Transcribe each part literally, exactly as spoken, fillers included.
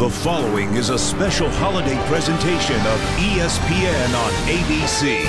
The following is a special holiday presentation of E S P N on A B C.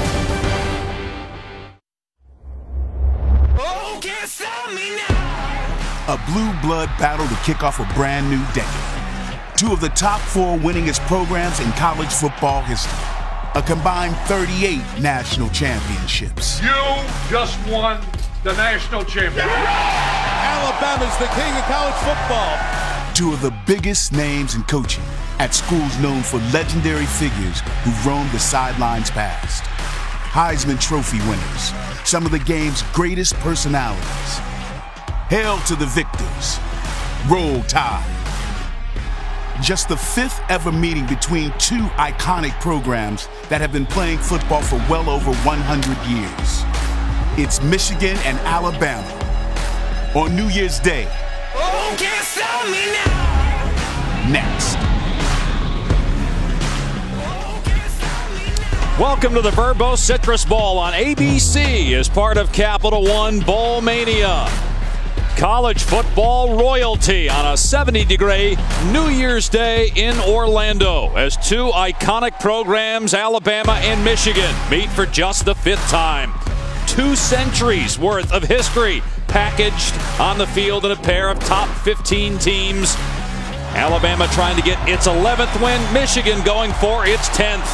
Oh, can't stop me now. A blue blood battle to kick off a brand new decade. Two of the top four winningest programs in college football history. A combined thirty-eight national championships. You just won the national championship. Alabama's the king of college football. Two of the biggest names in coaching at schools known for legendary figures who've roamed the sidelines past. Heisman Trophy winners, some of the game's greatest personalities. Hail to the victors. Roll Tide. Just the fifth ever meeting between two iconic programs that have been playing football for well over one hundred years. It's Michigan and Alabama on New Year's Day. Oh, can't stop me now. Next. Welcome to the Vrbo Citrus Bowl on A B C as part of Capital One Bowl Mania. College football royalty on a seventy degree New Year's Day in Orlando as two iconic programs, Alabama and Michigan, meet for just the fifth time. Two centuries worth of history packaged on the field in a pair of top fifteen teams. Alabama trying to get its eleventh win, Michigan going for its tenth.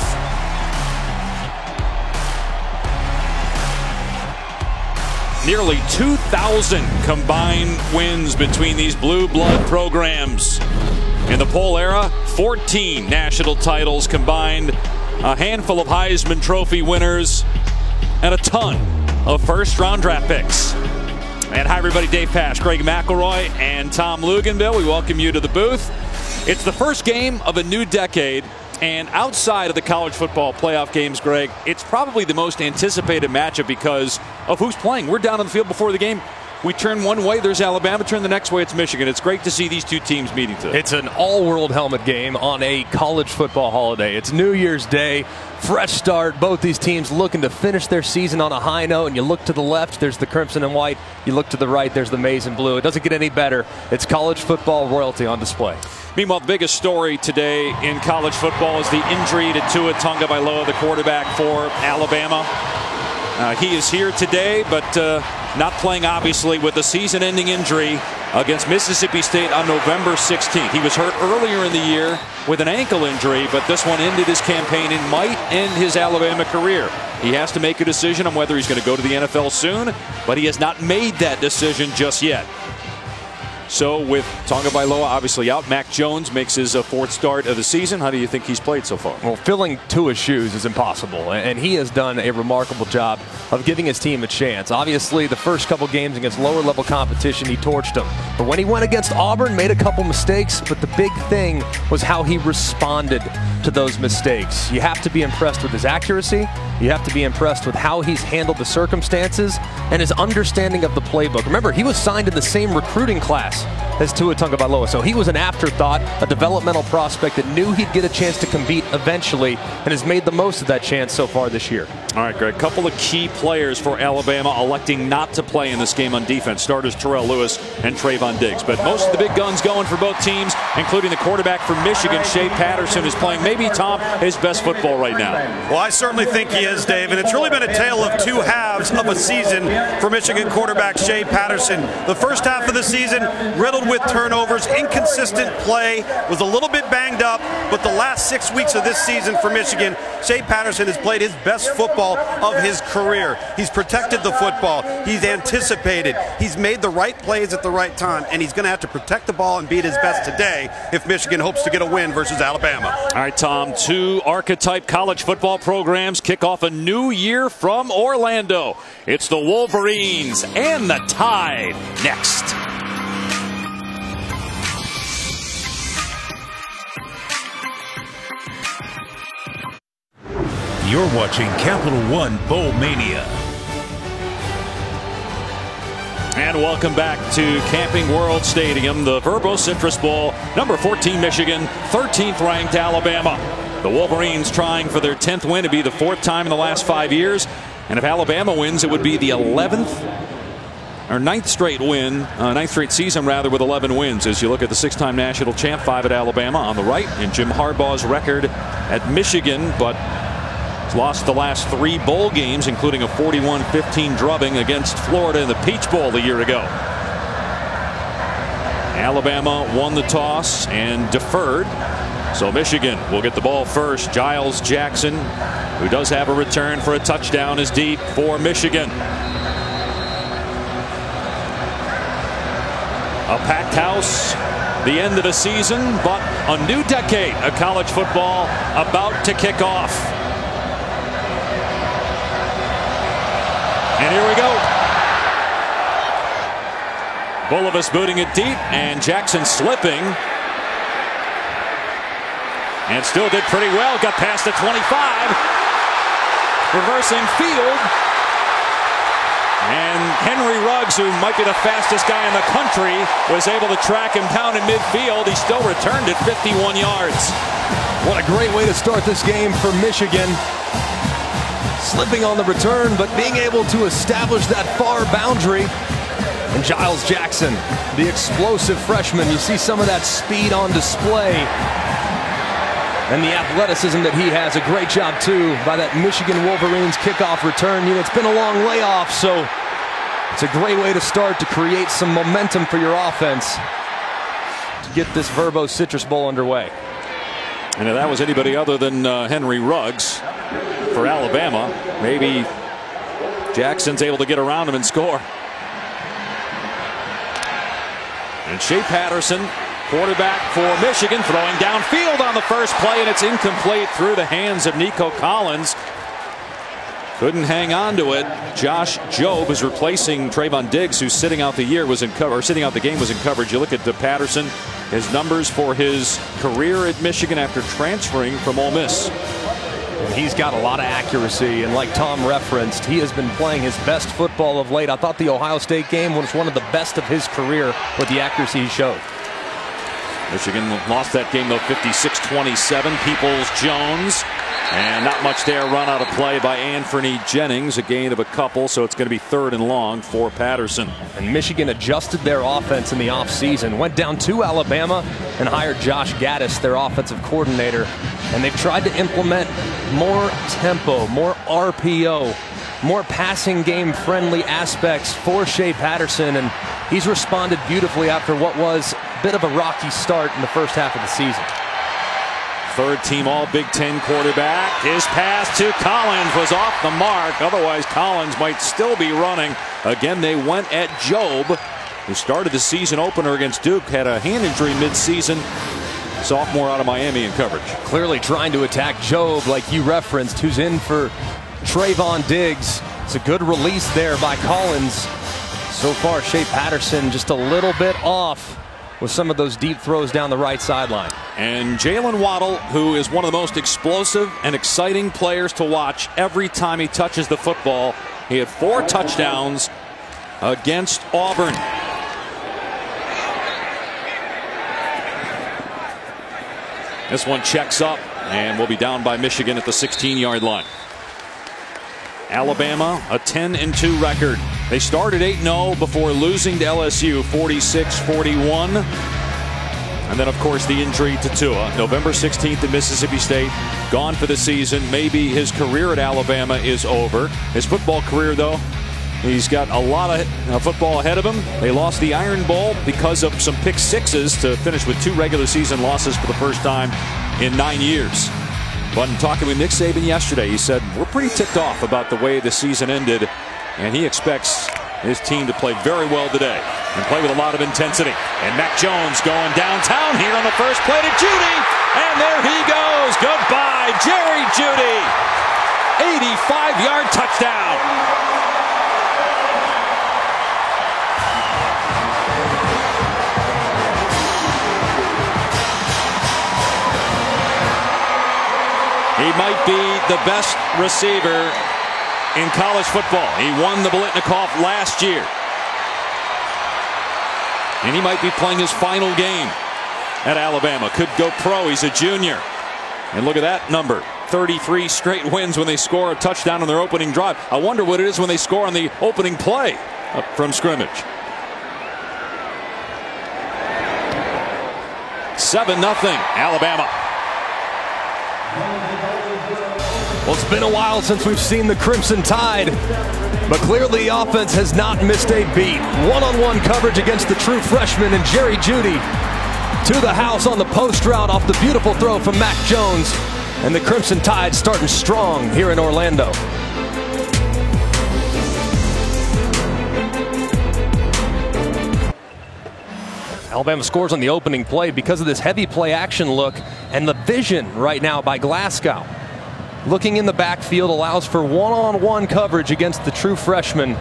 Nearly two thousand combined wins between these blue blood programs. In the poll era, fourteen national titles combined, a handful of Heisman Trophy winners, and a ton of first-round draft picks. And hi, everybody. Dave Pasch, Greg McElroy, and Tom Luginbill. We welcome you to the booth. It's the first game of a new decade. And outside of the college football playoff games, Greg, it's probably the most anticipated matchup because of who's playing. We're down on the field before the game. We turn one way, there's Alabama. Turn the next way, it's Michigan. It's great to see these two teams meeting today. It's an all-world helmet game on a college football holiday. It's New Year's Day, fresh start. Both these teams looking to finish their season on a high note. And you look to the left, there's the crimson and white. You look to the right, there's the maize and blue. It doesn't get any better. It's college football royalty on display. Meanwhile, the biggest story today in college football is the injury to Tua Tagovailoa, the quarterback for Alabama. Uh, he is here today, but uh, not playing, obviously, with a season-ending injury against Mississippi State on November sixteenth. He was hurt earlier in the year with an ankle injury, but this one ended his campaign and might end his Alabama career. He has to make a decision on whether he's going to go to the N F L soon, but he has not made that decision just yet. So with Tagovailoa obviously out, Mac Jones makes his uh, fourth start of the season. How do you think he's played so far? Well, filling Tua's shoes is impossible, and he has done a remarkable job of giving his team a chance. Obviously, the first couple games against lower-level competition, he torched them. But when he went against Auburn, made a couple mistakes, but the big thing was how he responded to those mistakes. You have to be impressed with his accuracy. You have to be impressed with how he's handled the circumstances and his understanding of the playbook. Remember, he was signed in the same recruiting class as Tua Tagovailoa, so he was an afterthought, a developmental prospect that knew he'd get a chance to compete eventually and has made the most of that chance so far this year. All right, Greg, a couple of key players for Alabama electing not to play in this game on defense. Starters Terrell Lewis and Trayvon Diggs. But most of the big guns going for both teams, including the quarterback for Michigan, Shea Patterson, is playing maybe, Tom, his best football right now. Well, I certainly think he is, Dave, and it's really been a tale of two halves of a season for Michigan quarterback Shea Patterson. The first half of the season riddled with turnovers, inconsistent play, was a little bit banged up, but the last six weeks of this season for Michigan, Shea Patterson has played his best football of his career. He's protected the football. He's anticipated. He's made the right plays at the right time, and he's going to have to protect the ball and be at his best today if Michigan hopes to get a win versus Alabama. All right, Tom, two archetype college football programs kick off a new year from Orlando. It's the Wolverines and the Tide next. You're watching Capital One Bowl Mania. And welcome back to Camping World Stadium, the Vrbo Citrus Bowl. Number fourteen, Michigan, thirteenth ranked Alabama. The Wolverines trying for their tenth win. It'd be the fourth time in the last five years. And if Alabama wins, it would be the eleventh or ninth straight win, uh, ninth straight season rather, with eleven wins. As you look at the six-time national champ, five at Alabama on the right, and Jim Harbaugh's record at Michigan, but he's lost the last three bowl games, including a forty-one fifteen drubbing against Florida in the Peach Bowl a year ago. Alabama won the toss and deferred, so Michigan will get the ball first. Giles Jackson, who does have a return for a touchdown, is deep for Michigan. A packed house, the end of a season, but a new decade of college football about to kick off. And here we go. Bulovas booting it deep, and Jackson slipping. And still did pretty well. Got past the twenty-five. Reversing field. And Henry Ruggs, who might be the fastest guy in the country, was able to track him down in midfield. He still returned it fifty-one yards. What a great way to start this game for Michigan. Slipping on the return, but being able to establish that far boundary. And Giles Jackson, the explosive freshman, you see some of that speed on display. And the athleticism that he has, a great job too by that Michigan Wolverines kickoff return. You know, it's been a long layoff, so it's a great way to start to create some momentum for your offense to get this Verbo Citrus Bowl underway. And if that was anybody other than uh, Henry Ruggs for Alabama, maybe Jackson's able to get around him and score. And Shea Patterson, quarterback for Michigan, throwing downfield on the first play, and it's incomplete through the hands of Nico Collins. Couldn't hang on to it. Josh Jobe is replacing Trayvon Diggs, who's sitting out the year was in cover, or sitting out the game was in coverage. You look at the Patterson, his numbers for his career at Michigan after transferring from Ole Miss. And he's got a lot of accuracy, and like Tom referenced, he has been playing his best football of late. I thought the Ohio State game was one of the best of his career with the accuracy he showed. Michigan lost that game though, fifty-six twenty-seven. Peoples-Jones, and not much there. Run out of play by Anthony Jennings, a gain of a couple, so it's going to be third and long for Patterson. And Michigan adjusted their offense in the offseason, went down to Alabama and hired Josh Gaddis, their offensive coordinator, and they've tried to implement more tempo, more R P O, more passing game friendly aspects for Shea Patterson, and he's responded beautifully after what was a bit of a rocky start in the first half of the season. Third team all Big Ten quarterback. His pass to Collins was off the mark. Otherwise Collins might still be running. Again, they went at Jobe, who started the season opener against Duke, had a hand injury mid-season. Sophomore out of Miami in coverage. Clearly trying to attack Jobe, like you referenced, who's in for Trayvon Diggs. It's a good release there by Collins. So far, Shea Patterson just a little bit off with some of those deep throws down the right sideline. And Jalen Waddle, who is one of the most explosive and exciting players to watch every time he touches the football. He had four touchdowns against Auburn. This one checks up, and will be down by Michigan at the sixteen yard line. Alabama, a ten and two record. They started eight and oh before losing to L S U forty-six forty-one. And then, of course, the injury to Tua. November sixteenth at Mississippi State. Gone for the season. Maybe his career at Alabama is over. His football career, though, he's got a lot of uh, football ahead of him. They lost the Iron Bowl because of some pick sixes to finish with two regular season losses for the first time in nine years. But in talking with Nick Saban yesterday, he said, we're pretty ticked off about the way the season ended, and he expects his team to play very well today and play with a lot of intensity. And Mac Jones going downtown here on the first play to Judy, and there he goes. Goodbye, Jerry Judy. eighty-five yard touchdown. He might be the best receiver in college football. He won the Biletnikoff last year. And he might be playing his final game at Alabama. Could go pro. He's a junior. And look at that number. thirty-three straight wins when they score a touchdown on their opening drive. I wonder what it is when they score on the opening play. up from scrimmage. seven nothing Alabama. Well, it's been a while since we've seen the Crimson Tide, but clearly the offense has not missed a beat. One-on-one coverage against the true freshman and Jerry Jeudy to the house on the post route off the beautiful throw from Mac Jones. And the Crimson Tide starting strong here in Orlando. Alabama scores on the opening play because of this heavy play action look and the vision right now by Glasgow. Looking in the backfield allows for one-on-one coverage against the true freshman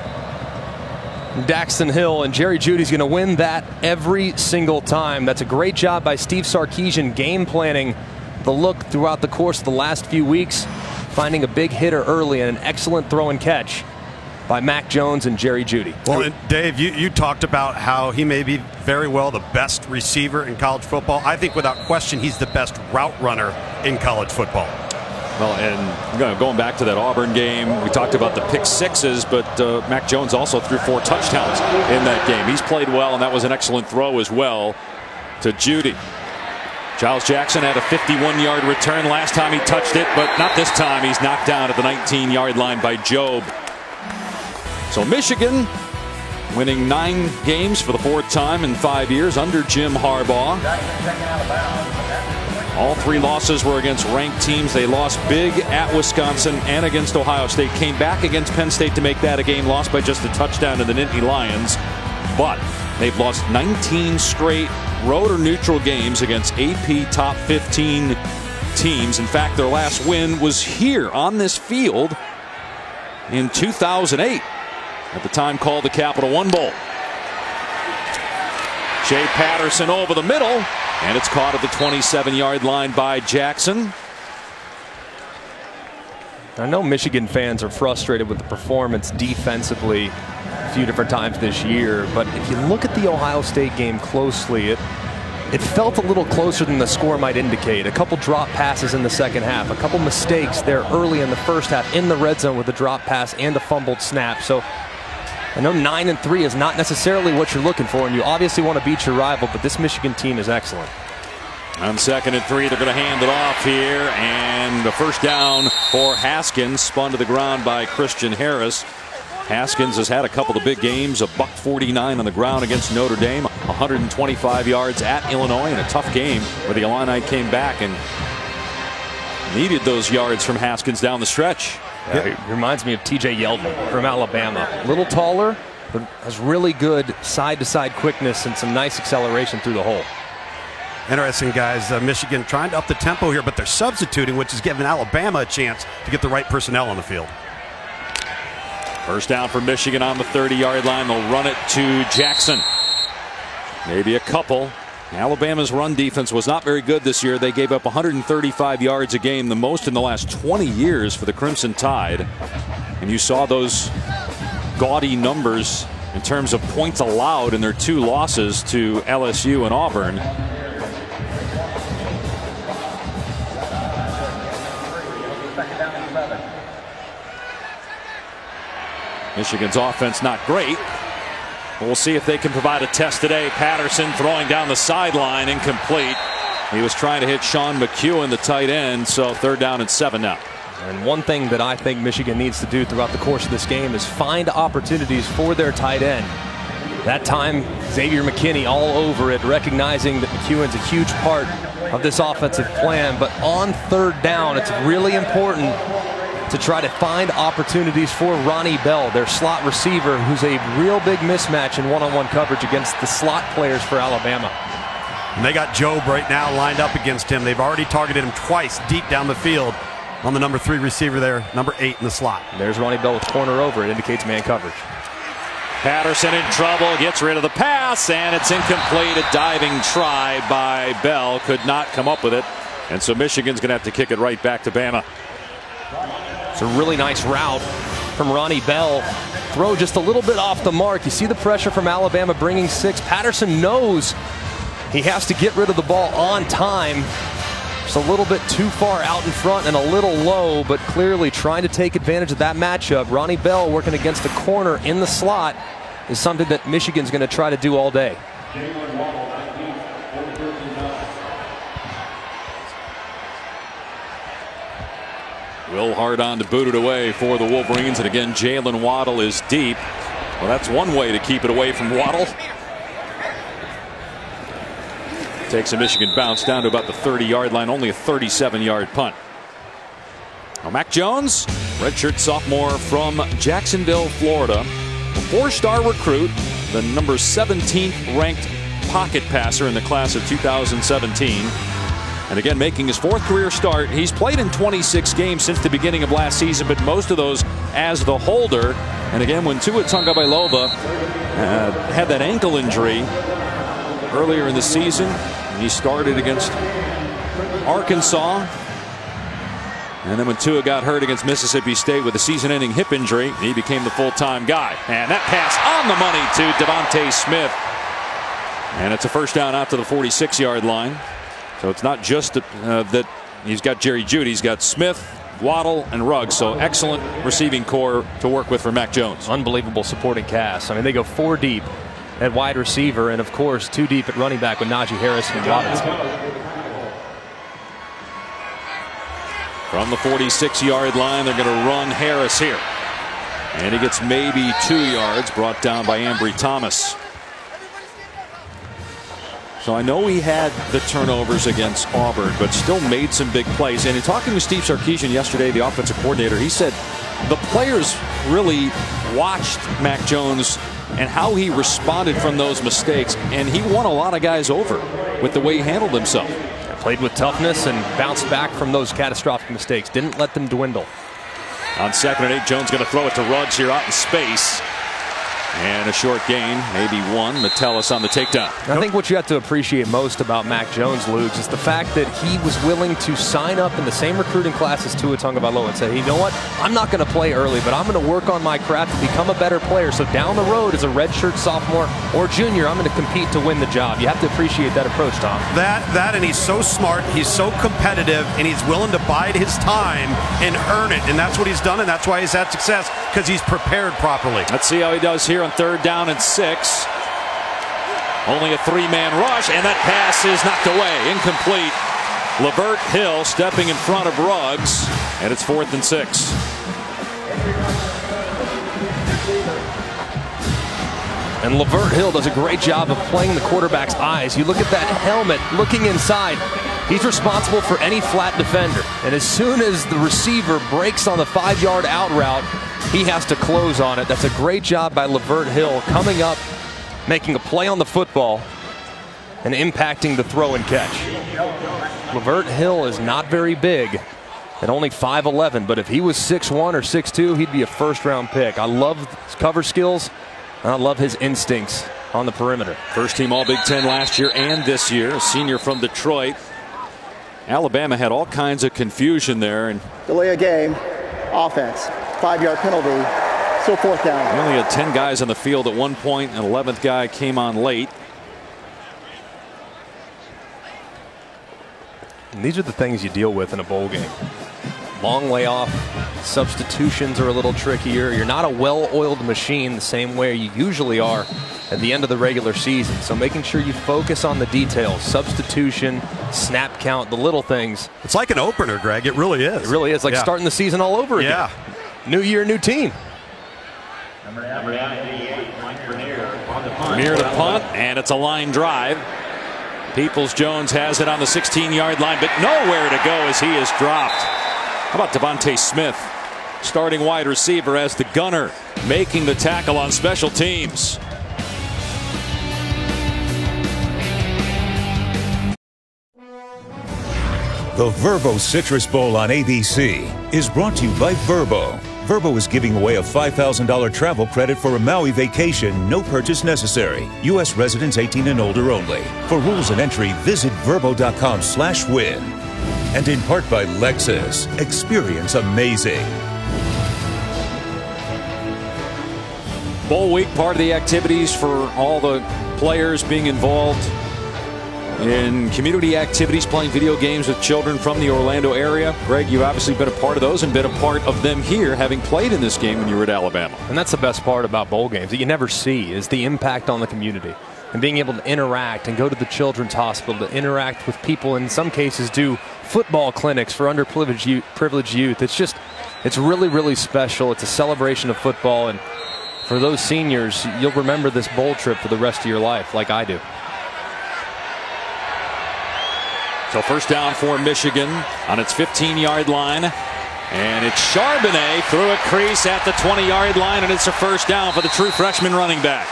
Daxton Hill, and Jerry Jeudy's going to win that every single time. That's a great job by Steve Sarkisian game planning the look throughout the course of the last few weeks, finding a big hitter early and an excellent throw and catch by Mac Jones and Jerry Jeudy. Well, and Dave, you, you talked about how he may be very well the best receiver in college football. I think without question he's the best route runner in college football. Well, and going back to that Auburn game, we talked about the pick sixes, but uh, Mac Jones also threw four touchdowns in that game. He's played well, and that was an excellent throw as well to Jeudy. Giles Jackson had a fifty-one yard return last time he touched it, but not this time. He's knocked down at the nineteen yard line by Jobe. So Michigan winning nine games for the fourth time in five years under Jim Harbaugh. All three losses were against ranked teams. They lost big at Wisconsin and against Ohio State. Came back against Penn State to make that a game, lost by just a touchdown to the Nittany Lions. But they've lost nineteen straight road or neutral games against A P top fifteen teams. In fact, their last win was here on this field in two thousand eight. At the time called the Capital One Bowl. Shea Patterson over the middle, and it's caught at the twenty-seven yard line by Jackson. I know Michigan fans are frustrated with the performance defensively a few different times this year, but if you look at the Ohio State game closely, it it felt a little closer than the score might indicate. A couple drop passes in the second half, a couple mistakes there early in the first half in the red zone with a drop pass and a fumbled snap. So I know nine and three is not necessarily what you're looking for, and you obviously want to beat your rival, but this Michigan team is excellent. On second and three, they're going to hand it off here, and the first down for Haskins, spun to the ground by Christian Harris. Haskins has had a couple of big games, a buck forty-nine on the ground against Notre Dame, one hundred twenty-five yards at Illinois in a tough game where the Illini came back and needed those yards from Haskins down the stretch. Yeah, he reminds me of T J Yeldon from Alabama. A little taller, but has really good side-to-side quickness and some nice acceleration through the hole. Interesting, guys. Uh, Michigan trying to up the tempo here, but they're substituting, which is giving Alabama a chance to get the right personnel on the field. First down for Michigan on the thirty yard line. They'll run it to Jackson. Maybe a couple. Alabama's run defense was not very good this year. They gave up one hundred thirty-five yards a game, the most in the last twenty years for the Crimson Tide. And you saw those gaudy numbers in terms of points allowed in their two losses to L S U and Auburn. Michigan's offense not great. We'll see if they can provide a test today. Patterson throwing down the sideline, incomplete. He was trying to hit Sean McEwen, the tight end, so third down and seven now. And one thing that I think Michigan needs to do throughout the course of this game is find opportunities for their tight end. That time, Xavier McKinney all over it, recognizing that McEwen's a huge part of this offensive plan. But on third down, it's really important to try to find opportunities for Ronnie Bell, their slot receiver, who's a real big mismatch in one-on-one coverage against the slot players for Alabama. And they got Jobe right now lined up against him. They've already targeted him twice deep down the field on the number three receiver there, number eight in the slot. There's Ronnie Bell with corner over. It indicates man coverage. Patterson in trouble, gets rid of the pass, and it's incomplete. A diving try by Bell, could not come up with it. And so Michigan's going to have to kick it right back to Bama. It's a really nice route from Ronnie Bell. Throw just a little bit off the mark. You see the pressure from Alabama bringing six. Patterson knows he has to get rid of the ball on time. Just a little bit too far out in front and a little low, but clearly trying to take advantage of that matchup. Ronnie Bell working against a corner in the slot is something that Michigan's going to try to do all day. Will Hardon to boot it away for the Wolverines, and again Jalen Waddle is deep. Well, that's one way to keep it away from Waddle. Takes a Michigan bounce down to about the thirty yard line, only a thirty-seven yard punt. Now Mac Jones, redshirt sophomore from Jacksonville, Florida, a four-star recruit, the number seventeenth ranked pocket passer in the class of two thousand seventeen. And again, making his fourth career start. He's played in twenty-six games since the beginning of last season, but most of those as the holder. And again, when Tua Tagovailoa uh, had that ankle injury earlier in the season, he started against Arkansas. And then when Tua got hurt against Mississippi State with a season-ending hip injury, he became the full-time guy. And that pass on the money to Devontae Smith. And it's a first down out to the forty-six yard line. So it's not just uh, that he's got Jerry Jeudy, he's got Smith, Waddle, and Ruggs. So excellent receiving core to work with for Mac Jones. Unbelievable supporting cast. I mean, they go four deep at wide receiver, and of course two deep at running back with Najee Harris and Robinson. From the forty-six yard line, they're going to run Harris here. And he gets maybe two yards, brought down by Ambry Thomas. So I know he had the turnovers against Auburn, but still made some big plays. And in talking with Steve Sarkisian yesterday, the offensive coordinator, he said the players really watched Mac Jones and how he responded from those mistakes, and he won a lot of guys over with the way he handled himself. Played with toughness and bounced back from those catastrophic mistakes. Didn't let them dwindle. On second and eight, Jones going to throw it to Ruggs here out in space. And a short gain, maybe one. Metellus on the takedown. I think what you have to appreciate most about Mac Jones, Luke, is the fact that he was willing to sign up in the same recruiting class as Tua Tagovailoa and say, hey, you know what? I'm not going to play early, but I'm going to work on my craft to become a better player. So down the road as a redshirt sophomore or junior, I'm going to compete to win the job. You have to appreciate that approach, Tom. That, that, and he's so smart, he's so competitive, and he's willing to bide his time and earn it. And that's what he's done, and that's why he's had success, because he's prepared properly. Let's see how he does here on third down and six. Only a three-man rush, and that pass is knocked away, incomplete. Lavert Hill stepping in front of Ruggs, and it's fourth and six. And Lavert Hill does a great job of playing the quarterback's eyes. You look at that helmet looking inside. He's responsible for any flat defender. And as soon as the receiver breaks on the five yard out route, he has to close on it. That's a great job by Lavert Hill coming up, making a play on the football, and impacting the throw and catch. Lavert Hill is not very big at only five eleven, but if he was six one or six two, he'd be a first round pick. I love his cover skills, and I love his instincts on the perimeter. First team All Big Ten last year and this year, a senior from Detroit. Alabama had all kinds of confusion there. And delay a game, offense, five yard penalty, still fourth down. They only had ten guys on the field at one point, and eleventh guy came on late. And these are the things you deal with in a bowl game. Long layoff, substitutions are a little trickier. You're not a well-oiled machine the same way you usually are at the end of the regular season. So making sure you focus on the details, substitution, snap count, the little things. It's like an opener, Greg. It really is. It really is like yeah. starting the season all over again. Yeah. New year, new team. Premier to punt, and it's a line drive. Peoples-Jones has it on the sixteen yard line, but nowhere to go as he is dropped. How about Devontae Smith, starting wide receiver as the gunner, making the tackle on special teams. The Verbo Citrus Bowl on A B C is brought to you by Verbo. Verbo is giving away a five thousand dollar travel credit for a Maui vacation, no purchase necessary. U S residents eighteen and older only. For rules and entry, visit verbo dot com slash win. And in part by Lexus. Experience amazing. Bowl week, part of the activities for all the players being involved in community activities, playing video games with children from the Orlando area. Greg, you've obviously been a part of those and been a part of them here, having played in this game when you were at Alabama. And that's the best part about bowl games that you never see, is the impact on the community. And being able to interact and go to the children's hospital to interact with people, in some cases do football clinics for underprivileged youth, privileged youth. It's just, it's really, really special. It's a celebration of football. And for those seniors, you'll remember this bowl trip for the rest of your life, like I do. So first down for Michigan on its fifteen yard line. And it's Charbonnet through a crease at the twenty yard line, and it's a first down for the true freshman running back.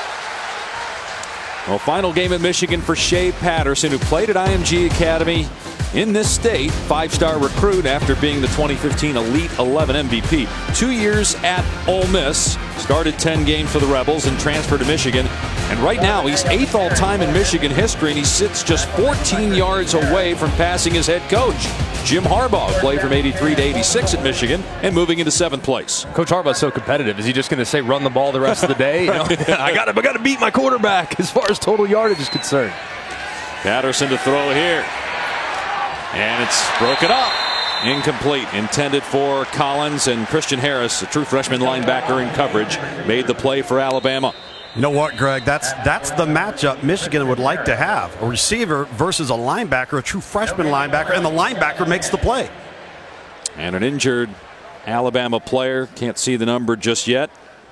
Well, final game at Michigan for Shea Patterson, who played at I M G Academy in this state, five-star recruit after being the twenty fifteen Elite eleven M V P. Two years at Ole Miss, started ten games for the Rebels and transferred to Michigan. And right now he's eighth all-time in Michigan history, and he sits just fourteen yards away from passing his head coach, Jim Harbaugh, who played from eighty-three to eighty-six at Michigan and moving into seventh place. Coach Harbaugh's so competitive. Is he just going to say run the ball the rest of the day? You know? I got to I got to beat my quarterback as far as total yardage is concerned. Patterson to throw here. And it's broken up. Incomplete. Intended for Collins, and Christian Harris, a true freshman linebacker in coverage, made the play for Alabama. You know what, Greg? That's that's the matchup Michigan would like to have. A receiver versus a linebacker, a true freshman linebacker, and the linebacker makes the play. And an injured Alabama player. Can't see the number just yet.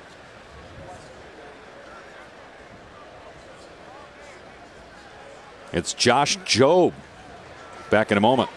It's Josh Jobe. Back in a moment.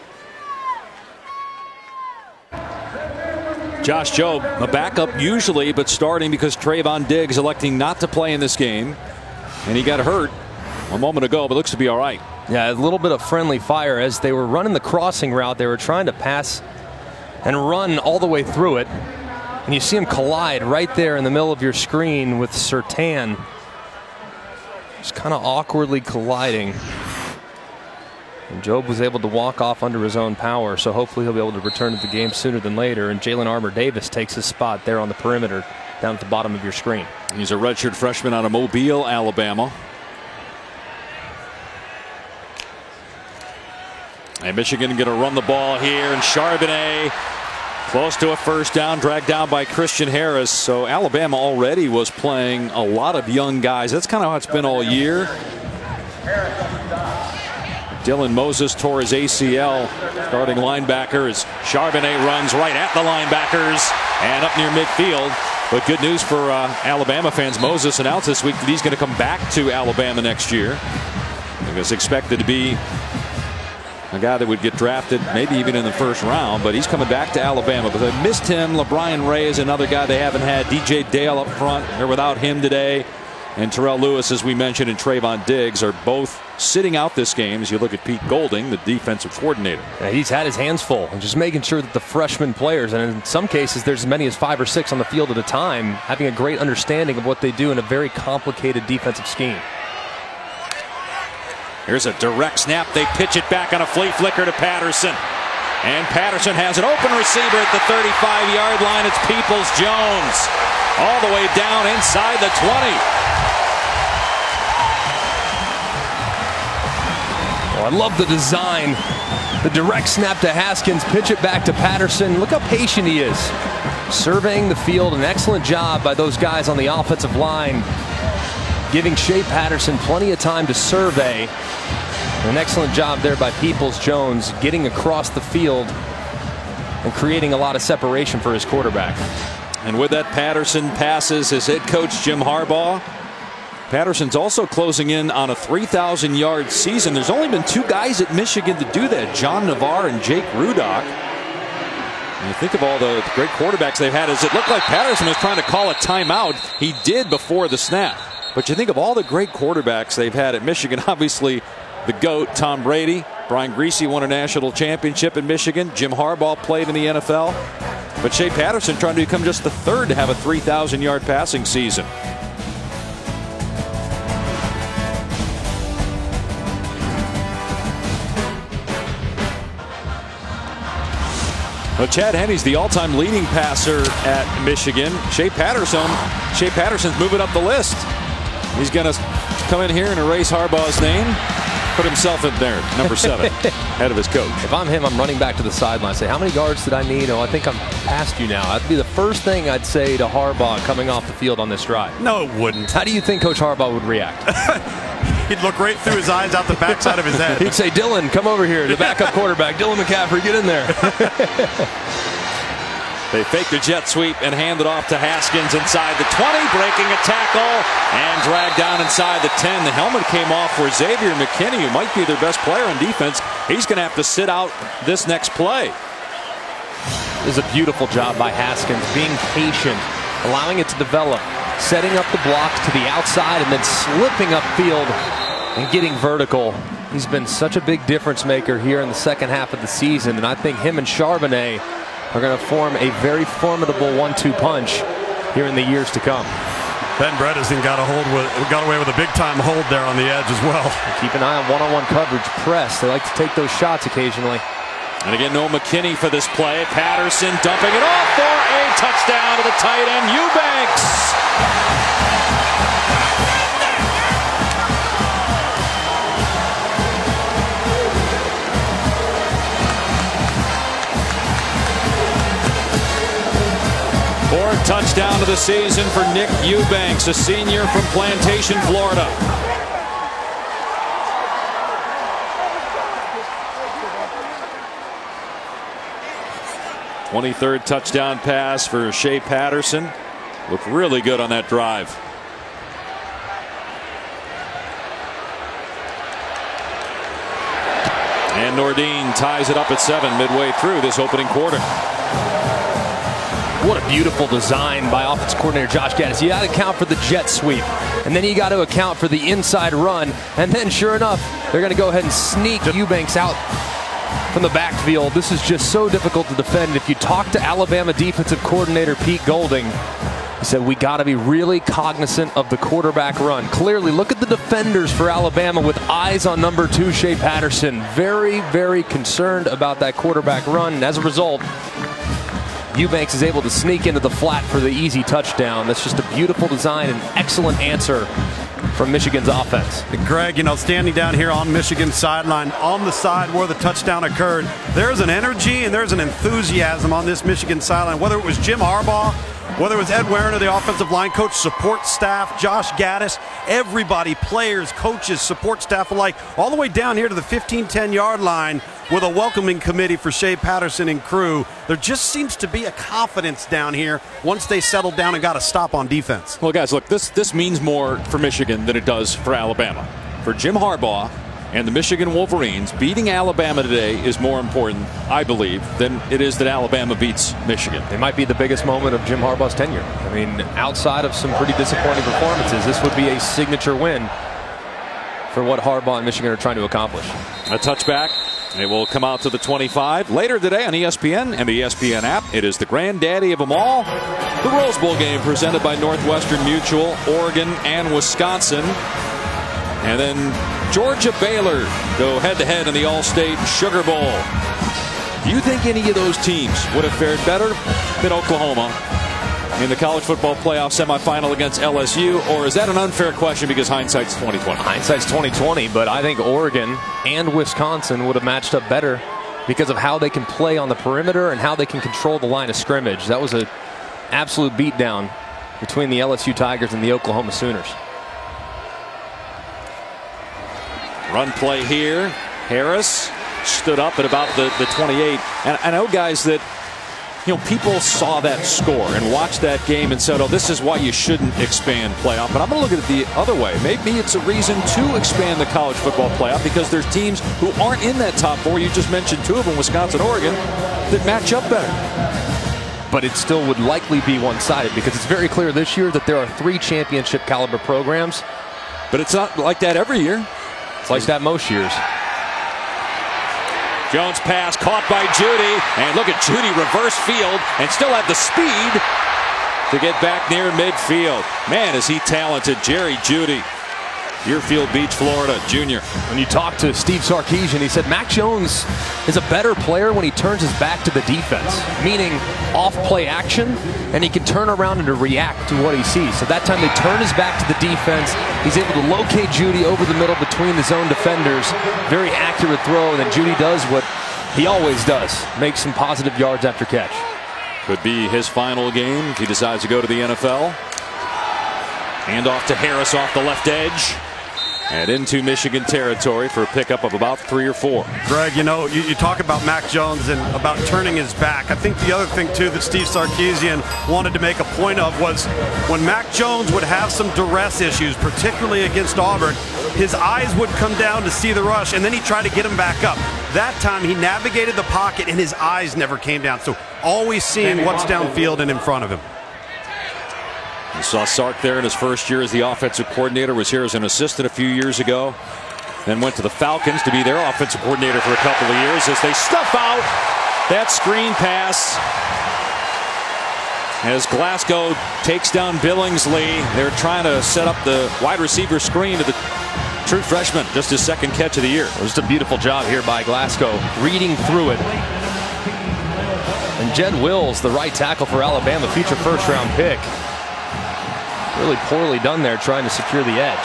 Josh Jobe, a backup usually, but starting because Trayvon Diggs electing not to play in this game. And he got hurt a moment ago, but looks to be all right. Yeah, a little bit of friendly fire as they were running the crossing route. They were trying to pass and run all the way through it. And you see him collide right there in the middle of your screen with Surtain. Just kind of awkwardly colliding. And Jobe was able to walk off under his own power, so hopefully he'll be able to return to the game sooner than later. And Jalen Armour Davis takes his spot there on the perimeter down at the bottom of your screen. He's a redshirt freshman out of Mobile, Alabama. And Michigan going to run the ball here, and Charbonnet close to a first down, dragged down by Christian Harris. So Alabama already was playing a lot of young guys. That's kind of how it's been all year. Dylan Moses tore his A C L, starting linebacker, as Charbonnet runs right at the linebackers and up near midfield. But good news for uh, Alabama fans. Moses announced this week that he's going to come back to Alabama next year. He was expected to be a guy that would get drafted maybe even in the first round, but he's coming back to Alabama. But they missed him. LeBrian Ray is another guy they haven't had. D J Dale up front. They're without him today. And Terrell Lewis, as we mentioned, and Trayvon Diggs are both sitting out this game as you look at Pete Golding, the defensive coordinator. Yeah, he's had his hands full and just making sure that the freshman players, and in some cases there's as many as five or six on the field at a time, having a great understanding of what they do in a very complicated defensive scheme. Here's a direct snap. They pitch it back on a flea flicker to Patterson. And Patterson has an open receiver at the thirty-five yard line. It's Peoples-Jones all the way down inside the twenty. Oh, I love the design. The direct snap to Haskins, pitch it back to Patterson. Look how patient he is. Surveying the field, an excellent job by those guys on the offensive line, giving Shea Patterson plenty of time to survey. An excellent job there by Peoples-Jones, getting across the field and creating a lot of separation for his quarterback. And with that, Patterson passes his head coach, Jim Harbaugh. Patterson's also closing in on a three thousand yard season. There's only been two guys at Michigan to do that, John Navarre and Jake Rudock. And you think of all the great quarterbacks they've had. As it looked like Patterson was trying to call a timeout. He did before the snap. But you think of all the great quarterbacks they've had at Michigan. Obviously, the GOAT, Tom Brady. Brian Griese won a national championship in Michigan. Jim Harbaugh played in the N F L. But Shea Patterson trying to become just the third to have a three thousand yard passing season. Well, Chad Henne's the all-time leading passer at Michigan. Shea Patterson, Shea Patterson's moving up the list. He's going to come in here and erase Harbaugh's name. Put himself in there, number seven, ahead of his coach. If I'm him, I'm running back to the sideline. Say, how many yards did I need? Oh, I think I'm past you now. That'd be the first thing I'd say to Harbaugh coming off the field on this drive. No, it wouldn't. How do you think Coach Harbaugh would react? He'd look right through his eyes out the backside of his head. He'd say, Dylan, come over here, the backup quarterback. Dylan McCaffrey, get in there. They fake the jet sweep and hand it off to Haskins inside the twenty, breaking a tackle and dragged down inside the ten. The helmet came off for Xavier McKinney, who might be their best player on defense. He's going to have to sit out this next play. This is a beautiful job by Haskins, being patient, allowing it to develop, setting up the blocks to the outside and then slipping upfield and getting vertical. He's been such a big difference maker here in the second half of the season, and I think him and Charbonnet are going to form a very formidable one two punch here in the years to come. Ben Bredeson got a hold with, got away with a big-time hold there on the edge as well. Keep an eye on one-on-one coverage, press. They like to take those shots occasionally. And again, no McKinney for this play. Patterson dumping it off for a touchdown to the tight end, Eubanks. Fourth touchdown of the season for Nick Eubanks, a senior from Plantation, Florida. twenty-third touchdown pass for Shea Patterson. Looked really good on that drive. And Nordine ties it up at seven midway through this opening quarter. What a beautiful design by offensive coordinator Josh Gattis. You got to account for the jet sweep, and then you got to account for the inside run, and then sure enough, they're going to go ahead and sneak Eubanks out from the backfield. This is just so difficult to defend. If you talk to Alabama defensive coordinator Pete Golding, he said we got to be really cognizant of the quarterback run. Clearly, look at the defenders for Alabama with eyes on number two, Shea Patterson. Very, very concerned about that quarterback run, and as a result, Eubanks is able to sneak into the flat for the easy touchdown. That's just a beautiful design and excellent answer from Michigan's offense. Greg, you know, standing down here on Michigan's sideline, on the side where the touchdown occurred, there's an energy and there's an enthusiasm on this Michigan sideline. Whether it was Jim Harbaugh, whether it was Ed Werner, the offensive line coach, support staff, Josh Gattis, everybody, players, coaches, support staff alike, all the way down here to the fifteen ten yard line with a welcoming committee for Shea Patterson and crew. There just seems to be a confidence down here once they settled down and got a stop on defense. Well, guys, look, this, this means more for Michigan than it does for Alabama. For Jim Harbaugh and the Michigan Wolverines, beating Alabama today is more important, I believe, than it is that Alabama beats Michigan. It might be the biggest moment of Jim Harbaugh's tenure. I mean, outside of some pretty disappointing performances, this would be a signature win for what Harbaugh and Michigan are trying to accomplish. A touchback. It will come out to the twenty-five. Later today on E S P N and the E S P N app, it is the granddaddy of them all, the Rose Bowl game presented by Northwestern Mutual, Oregon and Wisconsin. And then Georgia Baylor go head-to-head in the All-State Sugar Bowl. Do you think any of those teams would have fared better than Oklahoma in the college football playoff semifinal against L S U, or is that an unfair question because hindsight's twenty twenty? Hindsight's twenty twenty, but I think Oregon and Wisconsin would have matched up better because of how they can play on the perimeter and how they can control the line of scrimmage. That was an absolute beatdown between the L S U Tigers and the Oklahoma Sooners. Run play here. Harris stood up at about the, the twenty-eight. And I know, guys, that you know, people saw that score and watched that game and said, oh, this is why you shouldn't expand playoff. But I'm going to look at it the other way. Maybe it's a reason to expand the college football playoff because there's teams who aren't in that top four. You just mentioned two of them, Wisconsin, Oregon, that match up better. But it still would likely be one-sided because it's very clear this year that there are three championship caliber programs. But it's not like that every year. It's like that most years. Jones pass caught by Judy, and look at Judy reverse field and still have the speed to get back near midfield. Man, is he talented, Jerry Judy. Deerfield Beach, Florida, junior. When you talk to Steve Sarkisian, he said Mac Jones is a better player when he turns his back to the defense, meaning off-play action, and he can turn around and to react to what he sees. So that time they turn his back to the defense, he's able to locate Jeudy over the middle between the zone defenders. Very accurate throw, and then Jeudy does what he always does, makes some positive yards after catch. Could be his final game if he decides to go to the N F L. Hand off to Harris off the left edge. And into Michigan territory for a pickup of about three or four. Greg, you know, you, you talk about Mac Jones and about turning his back. I think the other thing, too, that Steve Sarkisian wanted to make a point of was when Mac Jones would have some duress issues, particularly against Auburn, his eyes would come down to see the rush, and then he tried to get him back up. That time, he navigated the pocket, and his eyes never came down. So always seeing what's downfield and in front of him. You saw Sark there in his first year as the offensive coordinator, was here as an assistant a few years ago, then went to the Falcons to be their offensive coordinator for a couple of years as they stuff out that screen pass as Glasgow takes down Billingsley. They're trying to set up the wide receiver screen to the true freshman, just his second catch of the year. It was just a beautiful job here by Glasgow, reading through it. And Jed Wills, the right tackle for Alabama, future first round pick. Really poorly done there trying to secure the edge.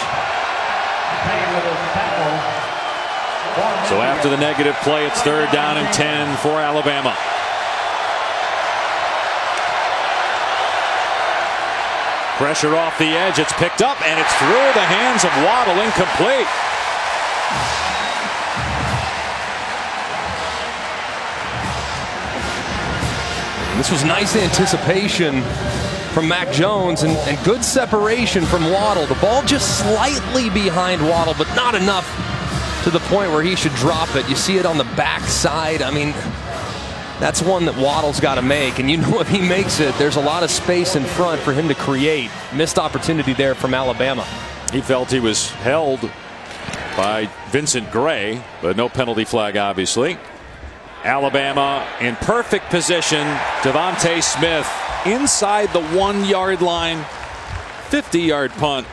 So after the negative play, it's third down and ten for Alabama. Pressure off the edge, it's picked up and it's through the hands of Waddle, incomplete. This was nice anticipation from Mac Jones and, and good separation from Waddle. The ball just slightly behind Waddle, but not enough to the point where he should drop it. You see it on the backside. I mean, that's one that Waddle's got to make. And you know if he makes it, there's a lot of space in front for him to create. Missed opportunity there from Alabama. He felt he was held by Vincent Gray, but no penalty flag, obviously. Alabama in perfect position. Devontae Smith inside the one yard line. fifty yard punt.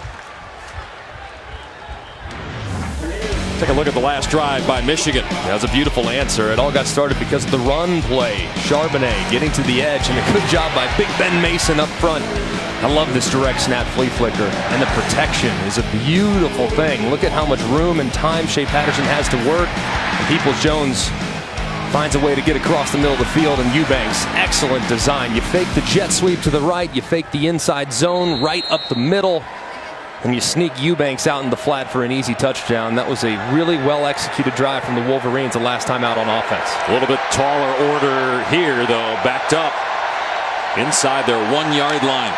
Take a look at the last drive by Michigan. That was a beautiful answer. It all got started because of the run play. Charbonnet getting to the edge, and a good job by Big Ben Mason up front. I love this direct snap flea flicker, and the protection is a beautiful thing. Look at how much room and time Shea Patterson has to work. And Peoples-Jones finds a way to get across the middle of the field, and Eubanks, excellent design. You fake the jet sweep to the right, you fake the inside zone right up the middle, and you sneak Eubanks out in the flat for an easy touchdown. That was a really well executed drive from the Wolverines the last time out on offense. A little bit taller order here, though, backed up inside their one yard line.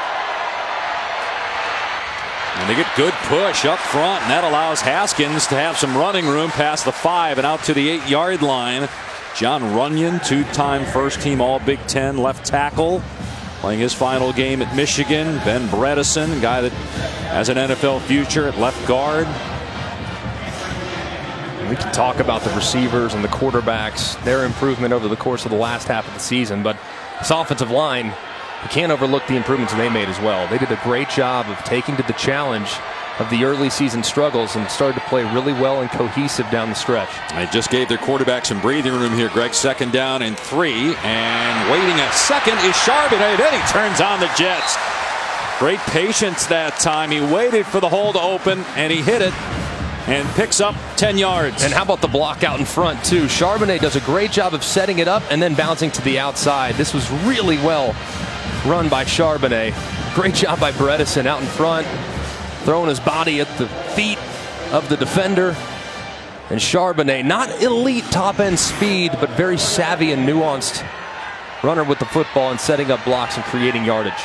And they get good push up front, and that allows Haskins to have some running room past the five and out to the eight yard line. John Runyon, two-time first-team All-Big Ten left tackle, playing his final game at Michigan. Ben Bredesen, a guy that has an N F L future at left guard. We can talk about the receivers and the quarterbacks, their improvement over the course of the last half of the season, but this offensive line, you can't overlook the improvements they made as well. They did a great job of taking to the challenge of the early season struggles and started to play really well and cohesive down the stretch. They just gave their quarterback some breathing room here, Greg. Second down and three, and waiting a second is Charbonnet. Then he turns on the Jets. Great patience that time. He waited for the hole to open, and he hit it and picks up ten yards. And how about the block out in front, too? Charbonnet does a great job of setting it up and then bouncing to the outside. This was really well run by Charbonnet. Great job by Bredesen out in front, throwing his body at the feet of the defender. And Charbonnet, not elite top-end speed, but very savvy and nuanced runner with the football and setting up blocks and creating yardage.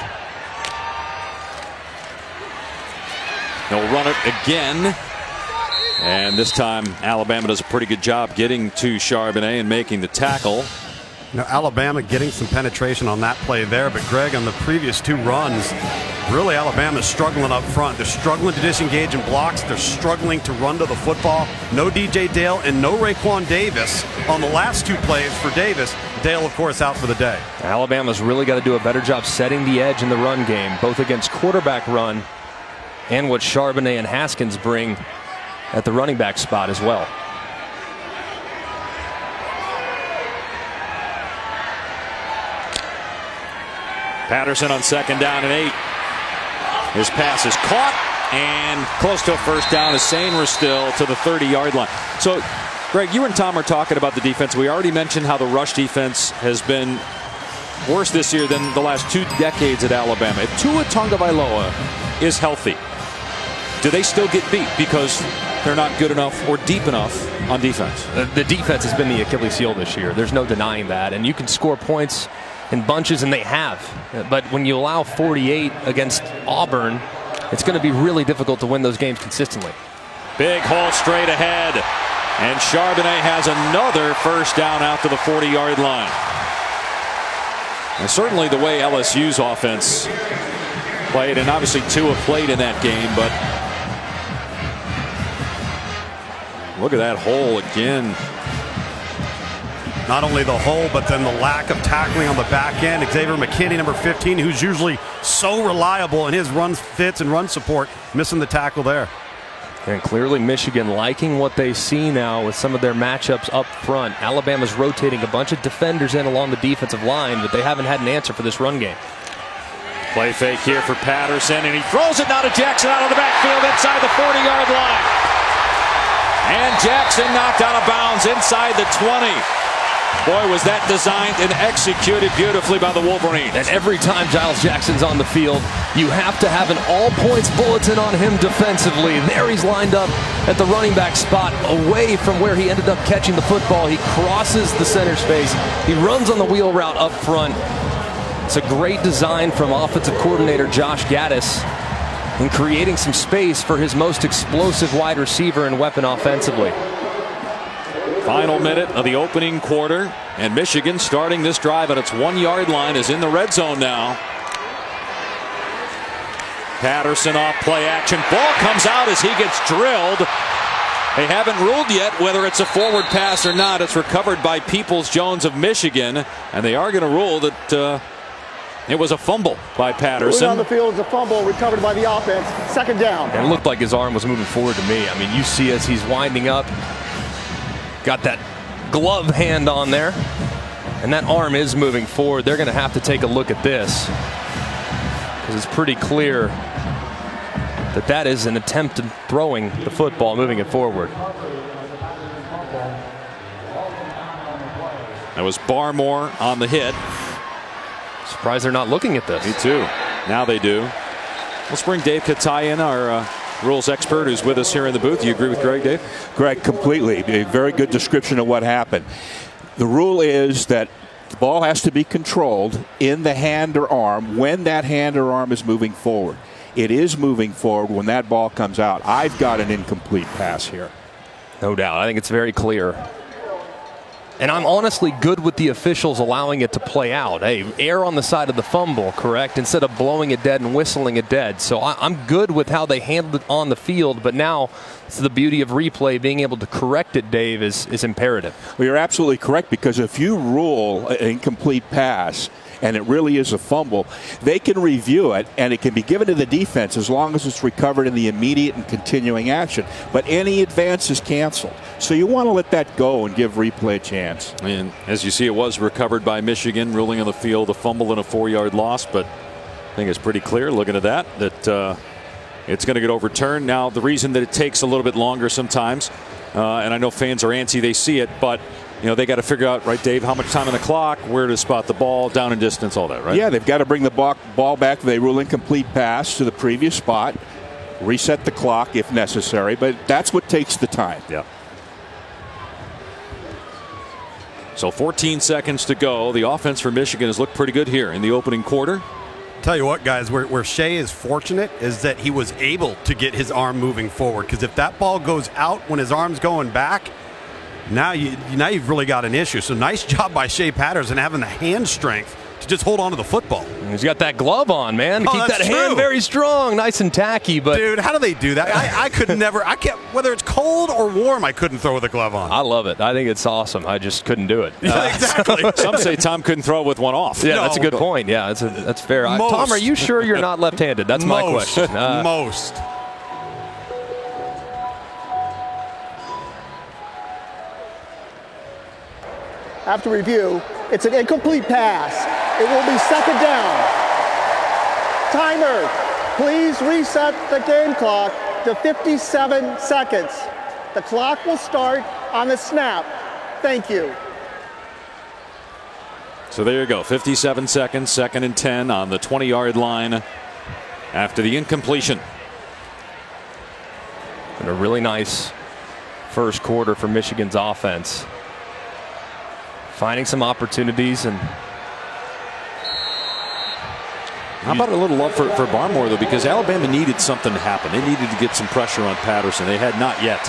They'll run it again. And this time, Alabama does a pretty good job getting to Charbonnet and making the tackle. Now, Alabama getting some penetration on that play there, but Greg, on the previous two runs, really Alabama's struggling up front. They're struggling to disengage in blocks. They're struggling to run to the football. No D J Dale and no Raekwon Davis on the last two plays for Davis. Dale, of course, out for the day. Alabama's really got to do a better job setting the edge in the run game, both against quarterback run and what Charbonnet and Haskins bring at the running back spot as well. Patterson on second down and eight. His pass is caught and close to a first down as Sainristil still to the thirty yard line. So, Greg, you and Tom are talking about the defense. We already mentioned how the rush defense has been worse this year than the last two decades at Alabama. If Tua Tagovailoa is healthy, do they still get beat because they're not good enough or deep enough on defense? The defense has been the Achilles heel this year. There's no denying that. And you can score points in bunches, and they have. But when you allow forty-eight against Auburn, it's going to be really difficult to win those games consistently. Big hole straight ahead. And Charbonnet has another first down out to the forty yard line. And certainly the way L S U's offense played, and obviously Tua played in that game, but look at that hole again. Not only the hole, but then the lack of tackling on the back end. Xavier McKinney, number fifteen, who's usually so reliable in his run fits and run support, missing the tackle there. And clearly Michigan liking what they see now with some of their matchups up front. Alabama's rotating a bunch of defenders in along the defensive line, but they haven't had an answer for this run game. Play fake here for Patterson, and he throws it now to Jackson out of the backfield inside the forty yard line. And Jackson knocked out of bounds inside the twenty. Boy, was that designed and executed beautifully by the Wolverines. And every time Giles Jackson's on the field, you have to have an all-points bulletin on him defensively. There he's lined up at the running back spot away from where he ended up catching the football. He crosses the center space. He runs on the wheel route up front. It's a great design from offensive coordinator Josh Gaddis in creating some space for his most explosive wide receiver and weapon offensively. Final minute of the opening quarter, and Michigan starting this drive at its one yard line is in the red zone now. Patterson off play action. Ball comes out as he gets drilled. They haven't ruled yet whether it's a forward pass or not. It's recovered by Peoples-Jones of Michigan, and they are going to rule that uh, it was a fumble by Patterson. On the field is a fumble recovered by the offense. Second down. And it looked like his arm was moving forward to me. I mean, you see as he's winding up, got that glove hand on there, and that arm is moving forward. They're going to have to take a look at this because it's pretty clear that that is an attempt at throwing the football, moving it forward. That was Barmore on the hit. Surprised they're not looking at this. Me too. Now they do. Let's bring Dave Katai in, our uh, rules expert who's with us here in the booth. You agree with Greg, Dave? Greg, completely. A very good description of what happened. The rule is that the ball has to be controlled in the hand or arm when that hand or arm is moving forward. It is moving forward when that ball comes out. I've got an incomplete pass here. No doubt. I think it's very clear. And I'm honestly good with the officials allowing it to play out. Hey, err on the side of the fumble, correct? Instead of blowing it dead and whistling it dead. So I, I'm good with how they handled it on the field, but now it's the beauty of replay. Being able to correct it, Dave, is, is imperative. Well, you're absolutely correct, because if you rule an incomplete pass and it really is a fumble, they can review it and it can be given to the defense as long as it's recovered in the immediate and continuing action. But any advance is canceled. So you want to let that go and give replay a chance. And as you see, it was recovered by Michigan, ruling on the field a fumble and a four yard loss. But I think it's pretty clear looking at that that uh, it's going to get overturned. Now, the reason that it takes a little bit longer sometimes, uh, and I know fans are antsy, they see it, but you know, they got to figure out, right, Dave, how much time on the clock, where to spot the ball, down and distance, all that, right? Yeah, they've got to bring the ball back. They rule incomplete pass to the previous spot, reset the clock if necessary, but that's what takes the time. Yeah. So fourteen seconds to go. The offense for Michigan has looked pretty good here in the opening quarter. Tell you what, guys, where, where Shea is fortunate is that he was able to get his arm moving forward, because if that ball goes out when his arm's going back, Now, you, now you've really got an issue. So nice job by Shea Patterson having the hand strength to just hold on to the football. He's got that glove on, man. To oh, keep that true. hand very strong, nice and tacky. But dude, how do they do that? I, I could never. I can't. Whether it's cold or warm, I couldn't throw with a glove on. I love it. I think it's awesome. I just couldn't do it. Yeah, uh, exactly. Some say Tom couldn't throw with one off. Yeah, no, that's a good point. Yeah, that's a, that's fair. Most. Tom, are you sure you're not left-handed? That's Most. my question. Uh, Most. after review, it's an incomplete pass. It will be second down. Timer, please reset the game clock to fifty-seven seconds. The clock will start on the snap. Thank you. So there you go, fifty-seven seconds, second and ten on the twenty-yard line after the incompletion. And a really nice first quarter for Michigan's offense. Finding some opportunities. And how about a little love for, for Barmore, though, because Alabama needed something to happen. They needed to get some pressure on Patterson. They had not yet.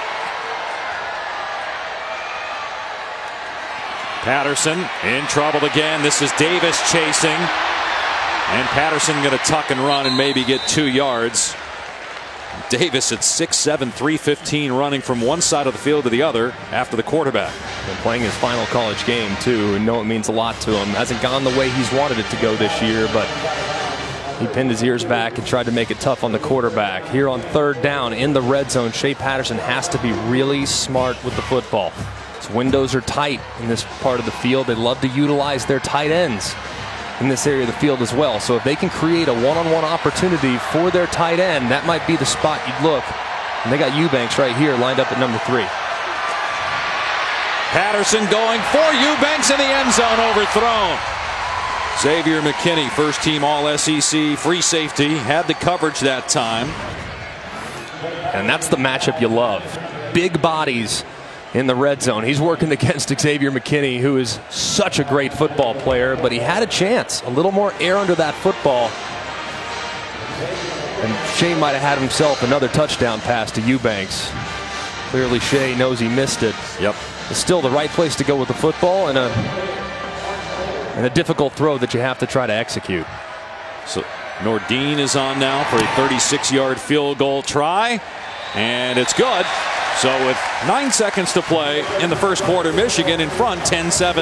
Patterson in trouble again. This is Davis chasing. And Patterson going to tuck and run and maybe get two yards. Davis at six seven, three fifteen, running from one side of the field to the other after the quarterback. And playing his final college game, too, and know it means a lot to him. Hasn't gone the way he's wanted it to go this year, but he pinned his ears back and tried to make it tough on the quarterback. Here on third down in the red zone, Shea Patterson has to be really smart with the football. His windows are tight in this part of the field. They love to utilize their tight ends in this area of the field as well. So if they can create a one-on-one opportunity for their tight end, that might be the spot you'd look. And they got Eubanks right here lined up at number three. Patterson going for Eubanks in the end zone, overthrown. Xavier McKinney, first team All S E C, free safety, had the coverage that time. And that's the matchup you love. Big bodies in the red zone. He's working against Xavier McKinney, who is such a great football player, but he had a chance. A little more air under that football. And Shea might have had himself another touchdown pass to Eubanks. Clearly Shea knows he missed it. Yep. It's still the right place to go with the football, and a, and a difficult throw that you have to try to execute. So Nordine is on now for a thirty-six yard field goal try, and it's good. So with nine seconds to play in the first quarter, Michigan in front ten seven.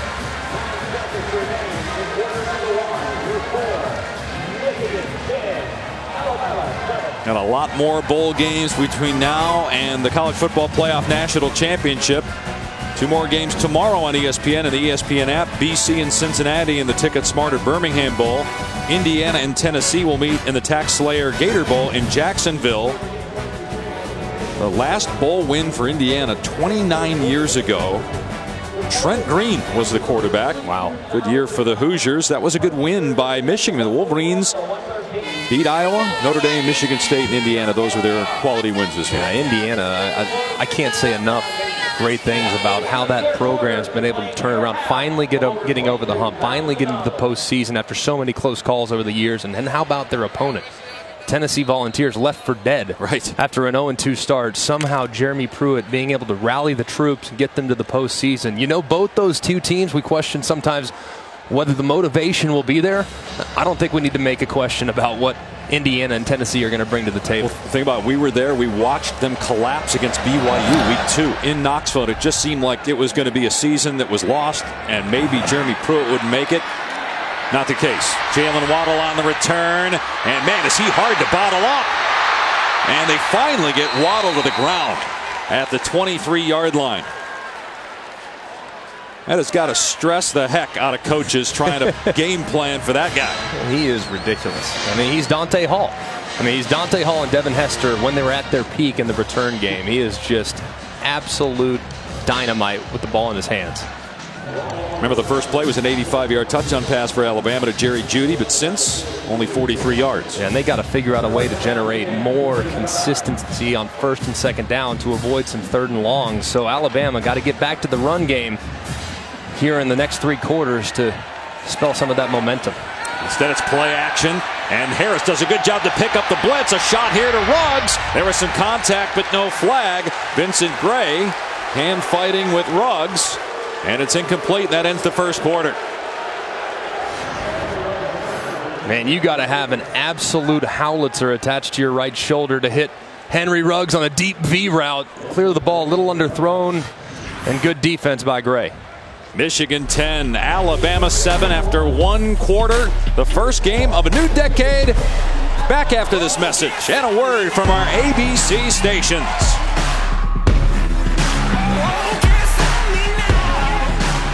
And a lot more bowl games between now and the College Football Playoff National Championship. Two more games tomorrow on E S P N and the E S P N app. B C and Cincinnati in the Ticket Smarter Birmingham Bowl. Indiana and Tennessee will meet in the Tax Slayer Gator Bowl in Jacksonville. The last bowl win for Indiana twenty-nine years ago. Trent Green was the quarterback. Wow. Good year for the Hoosiers. That was a good win by Michigan. The Wolverines beat Iowa, Notre Dame, Michigan State, and Indiana. Those were their quality wins this year. Yeah, Indiana, I, I can't say enough great things about how that program's been able to turn around, finally get up, getting over the hump, finally getting to the postseason after so many close calls over the years. And, and how about their opponent? Tennessee Volunteers left for dead right after an oh and two start. Somehow Jeremy Pruitt being able to rally the troops and get them to the postseason. You know, both those two teams, we question sometimes whether the motivation will be there. I don't think we need to make a question about what Indiana and Tennessee are going to bring to the table. Well, think about it. We were there. We watched them collapse against B Y U week two in Knoxville. It just seemed like it was going to be a season that was lost, and maybe Jeremy Pruitt would make it. Not the case. Jalen Waddle on the return, and man, is he hard to bottle up. And they finally get Waddle to the ground at the twenty-three yard line. That has got to stress the heck out of coaches trying to game plan for that guy. He is ridiculous. I mean, he's Dante Hall. I mean, he's Dante Hall and Devin Hester when they were at their peak in the return game. He is just absolute dynamite with the ball in his hands. Remember, the first play was an eighty-five yard touchdown pass for Alabama to Jerry Jeudy, but since only forty-three yards. Yeah, and they got to figure out a way to generate more consistency on first and second down to avoid some third and longs. So Alabama got to get back to the run game here in the next three quarters to spell some of that momentum. Instead, it's play action, and Harris does a good job to pick up the blitz. A shot here to Ruggs. There was some contact, but no flag. Vincent Gray hand fighting with Ruggs. And it's incomplete. That ends the first quarter. Man, you got to have an absolute howitzer attached to your right shoulder to hit Henry Ruggs on a deep V route. Clear the ball, a little underthrown, and good defense by Gray. Michigan ten, Alabama seven after one quarter. The first game of a new decade. Back after this message and a word from our A B C stations.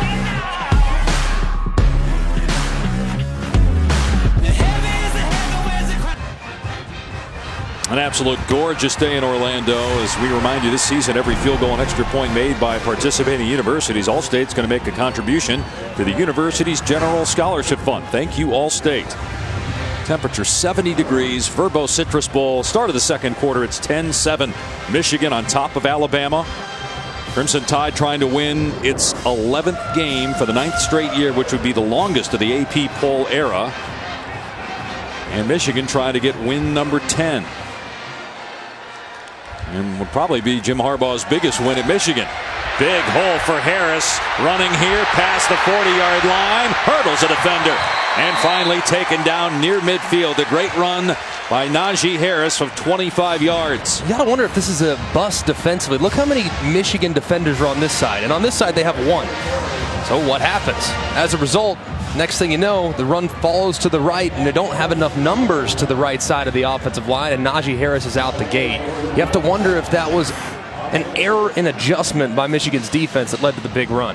absolute gorgeous day in Orlando. As we remind you, this season, every field goal and extra point made by participating universities, Allstate's going to make a contribution to the university's general scholarship fund. Thank you, Allstate. Temperature seventy degrees. Verbo Citrus Bowl. Start of the second quarter. It's ten seven. Michigan on top of Alabama. Crimson Tide trying to win its eleventh game for the ninth straight year, which would be the longest of the A P poll era. And Michigan trying to get win number ten. And would probably be Jim Harbaugh's biggest win at Michigan. Big hole for Harris. Running here past the forty yard line. Hurdles a defender. And finally taken down near midfield. A great run by Najee Harris of twenty-five yards. You gotta wonder if this is a bust defensively. Look how many Michigan defenders are on this side. And on this side they have one. So what happens? As a result, next thing you know, the run follows to the right, and they don't have enough numbers to the right side of the offensive line, and Najee Harris is out the gate. You have to wonder if that was an error in adjustment by Michigan's defense that led to the big run.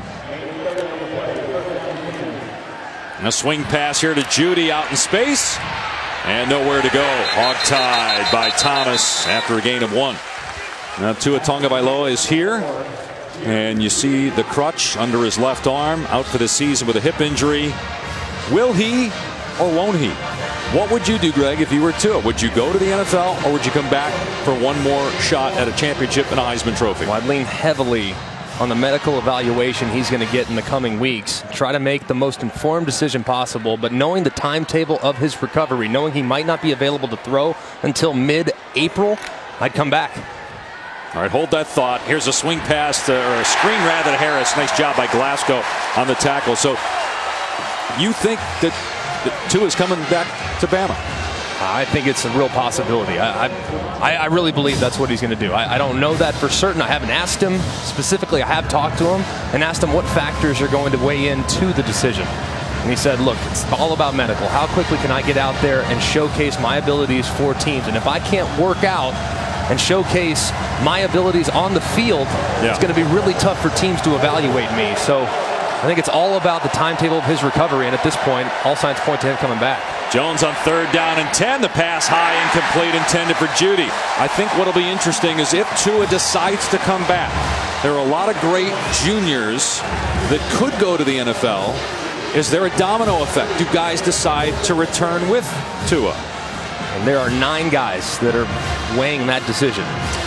And a swing pass here to Judy out in space, and nowhere to go. Hog-tied by Thomas after a gain of one. Now Tua Tagovailoa is here. And you see the crutch under his left arm, out for the season with a hip injury. Will he or won't he? What would you do, Greg, if you were Tua? Would you go to the N F L, or would you come back for one more shot at a championship and a Heisman Trophy? Well, I'd lean heavily on the medical evaluation he's going to get in the coming weeks. Try to make the most informed decision possible, but knowing the timetable of his recovery, knowing he might not be available to throw until mid-April, I'd come back. All right, hold that thought. Here's a swing pass, to, or a screen rather, to Harris. Nice job by Glasgow on the tackle. So you think that, that Tua is coming back to Bama? I think it's a real possibility. I, I, I really believe that's what he's going to do. I, I don't know that for certain. I haven't asked him specifically. I have talked to him and asked him what factors are going to weigh into the decision. And he said, look, it's all about medical. How quickly can I get out there and showcase my abilities for teams? And if I can't work out and showcase my abilities on the field, yeah. it's going to be really tough for teams to evaluate me. So I think it's all about the timetable of his recovery, and at this point, all signs point to him coming back. Jones on third down and ten. The pass high, incomplete, intended for Judy. I think what'll be interesting is if Tua decides to come back. There are a lot of great juniors that could go to the N F L. Is there a domino effect? Do guys decide to return with Tua? And there are nine guys that are weighing that decision.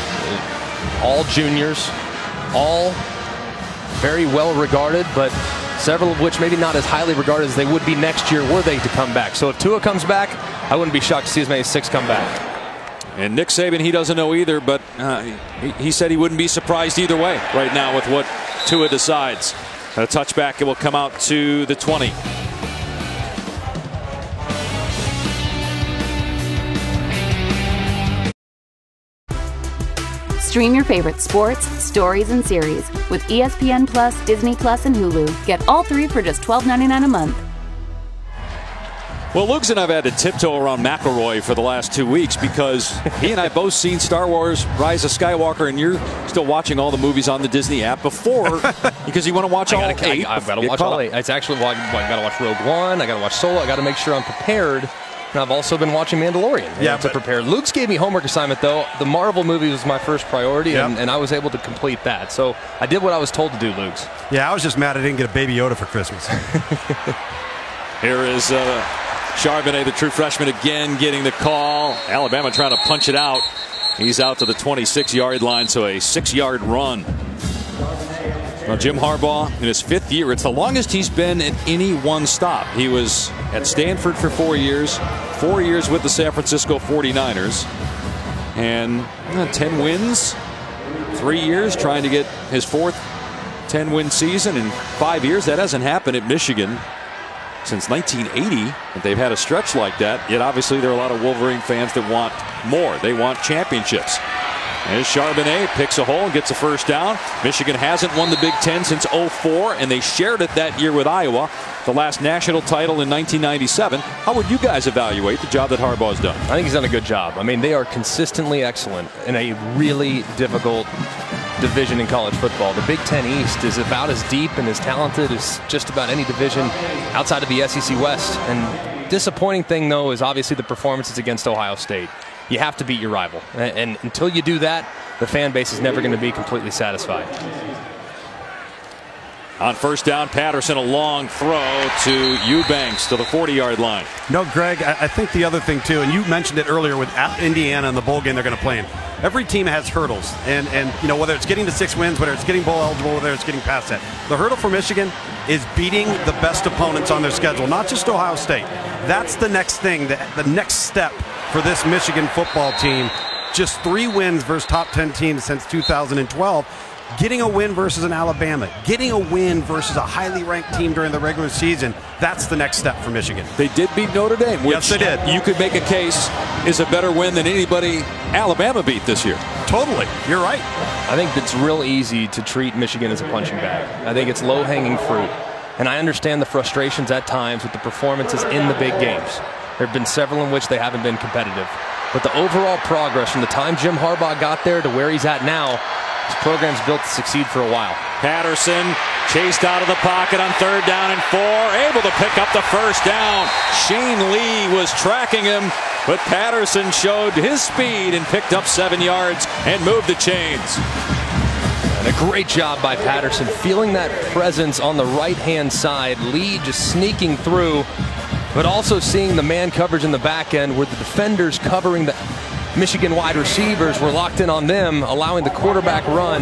All juniors, all very well regarded, but several of which maybe not as highly regarded as they would be next year were they to come back. So if Tua comes back, I wouldn't be shocked to see as many as six come back. And Nick Saban, he doesn't know either, but uh, he, he said he wouldn't be surprised either way right now with what Tua decides. A touchback, it will come out to the twenty. Stream your favorite sports, stories, and series with E S P N Plus, Disney Plus, and Hulu. Get all three for just twelve ninety-nine a month. Well, Luke's and I've had to tiptoe around McElroy for the last two weeks because he and I both seen Star Wars Rise of Skywalker, and you're still watching all the movies on the Disney app before because you want to watch all I gotta, eight. I, I've got to watch all eight. It's actually, well, I got to watch Rogue One. I got to watch Solo. I got to make sure I'm prepared. And I've also been watching Mandalorian yeah, to prepare. Luke's gave me homework assignment, though. The Marvel movie was my first priority, yep. and, and I was able to complete that. So I did what I was told to do, Luke's. Yeah, I was just mad I didn't get a Baby Yoda for Christmas. Here is uh, Charbonnet, the true freshman, again getting the call. Alabama trying to punch it out. He's out to the twenty-six yard line, so a six yard run. Well, Jim Harbaugh, in his fifth year, it's the longest he's been at any one stop. He was at Stanford for four years, four years with the San Francisco forty-niners, and uh, ten wins, three years trying to get his fourth ten win season in five years. That hasn't happened at Michigan since nineteen eighty, that they've had a stretch like that. Yet obviously there are a lot of Wolverine fans that want more. They want championships. As Charbonnet picks a hole and gets a first down. Michigan hasn't won the Big Ten since oh four, and they shared it that year with Iowa, the last national title in nineteen ninety-seven. How would you guys evaluate the job that Harbaugh's done? I think he's done a good job. I mean, they are consistently excellent in a really difficult division in college football. The Big Ten East is about as deep and as talented as just about any division outside of the S E C West. And disappointing thing, though, is obviously the performances against Ohio State. you have to beat your rival. And, and until you do that, the fan base is never going to be completely satisfied. On first down, Patterson, a long throw to Eubanks to the forty-yard line. No, Greg, I, I think the other thing, too, and you mentioned it earlier with Indiana and the bowl game they're going to play in. Every team has hurdles, and, and you know, whether it's getting to six wins, whether it's getting bowl eligible, whether it's getting past that. The hurdle for Michigan is beating the best opponents on their schedule, not just Ohio State. That's the next thing, the, the next step for this Michigan football team. Just three wins versus top ten teams since two thousand twelve. Getting a win versus an Alabama, getting a win versus a highly ranked team during the regular season, that's the next step for Michigan. They did beat Notre Dame, which yes, they did. You could make a case is a better win than anybody Alabama beat this year. Totally. You're right. I think it's real easy to treat Michigan as a punching bag. I think it's low-hanging fruit. And I understand the frustrations at times with the performances in the big games. There have been several in which they haven't been competitive. But the overall progress from the time Jim Harbaugh got there to where he's at now, this program's built to succeed for a while. Patterson chased out of the pocket on third down and four, able to pick up the first down. Shane Lee was tracking him, but Patterson showed his speed and picked up seven yards and moved the chains. And a great job by Patterson, feeling that presence on the right-hand side. Lee just sneaking through, but also seeing the man coverage in the back end where the defenders covering the Michigan wide receivers were locked in on them, allowing the quarterback run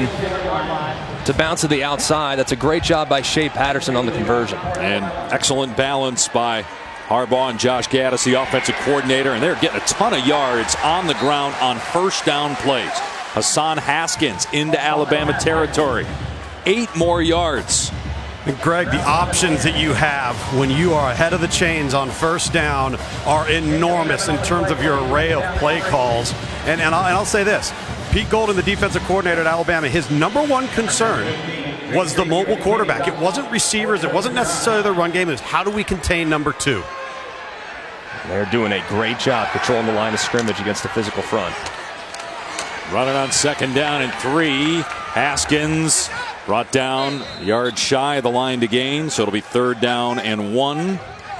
to bounce to the outside. That's a great job by Shea Patterson on the conversion. And excellent balance by Harbaugh and Josh Gaddis, the offensive coordinator, and they're getting a ton of yards on the ground on first down plays. Hassan Haskins into Alabama territory. Eight more yards. And Greg, the options that you have when you are ahead of the chains on first down are enormous in terms of your array of play calls. And, and, I'll, and I'll say this, Pete Golden, the defensive coordinator at Alabama, his number one concern was the mobile quarterback. It wasn't receivers, it wasn't necessarily the run game, it was how do we contain number two? They're doing a great job controlling the line of scrimmage against the physical front. Running on second down and three. Haskins brought down yard shy of the line to gain, so it'll be third down and one.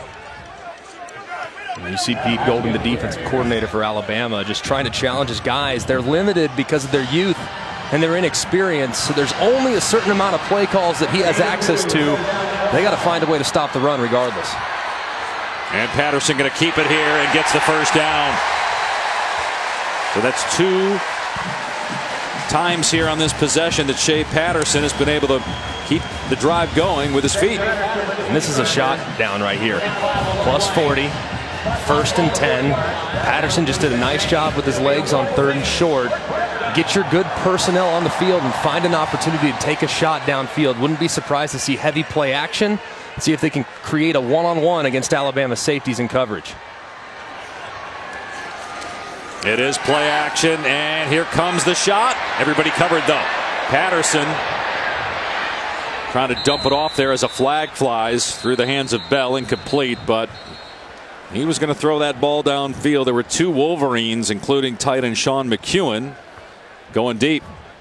And you see Pete Golden, the defensive coordinator for Alabama, just trying to challenge his guys. They're limited because of their youth and their inexperience, so there's only a certain amount of play calls that he has access to. They got to find a way to stop the run regardless. And Patterson going to keep it here and gets the first down. So that's two times here on this possession that Shea Patterson has been able to keep the drive going with his feet. And this is a shot down right here. Plus forty, first and ten. Patterson just did a nice job with his legs on third and short. Get your good personnel on the field and find an opportunity to take a shot downfield. Wouldn't be surprised to see heavy play action. See if they can create a one-on-one against Alabama safeties in coverage. It is play action, and here comes the shot. Everybody covered, though. Patterson trying to dump it off there as a flag flies through the hands of Bell, incomplete, but he was going to throw that ball downfield. There were two Wolverines, including tight end Sean McEwen, going deep.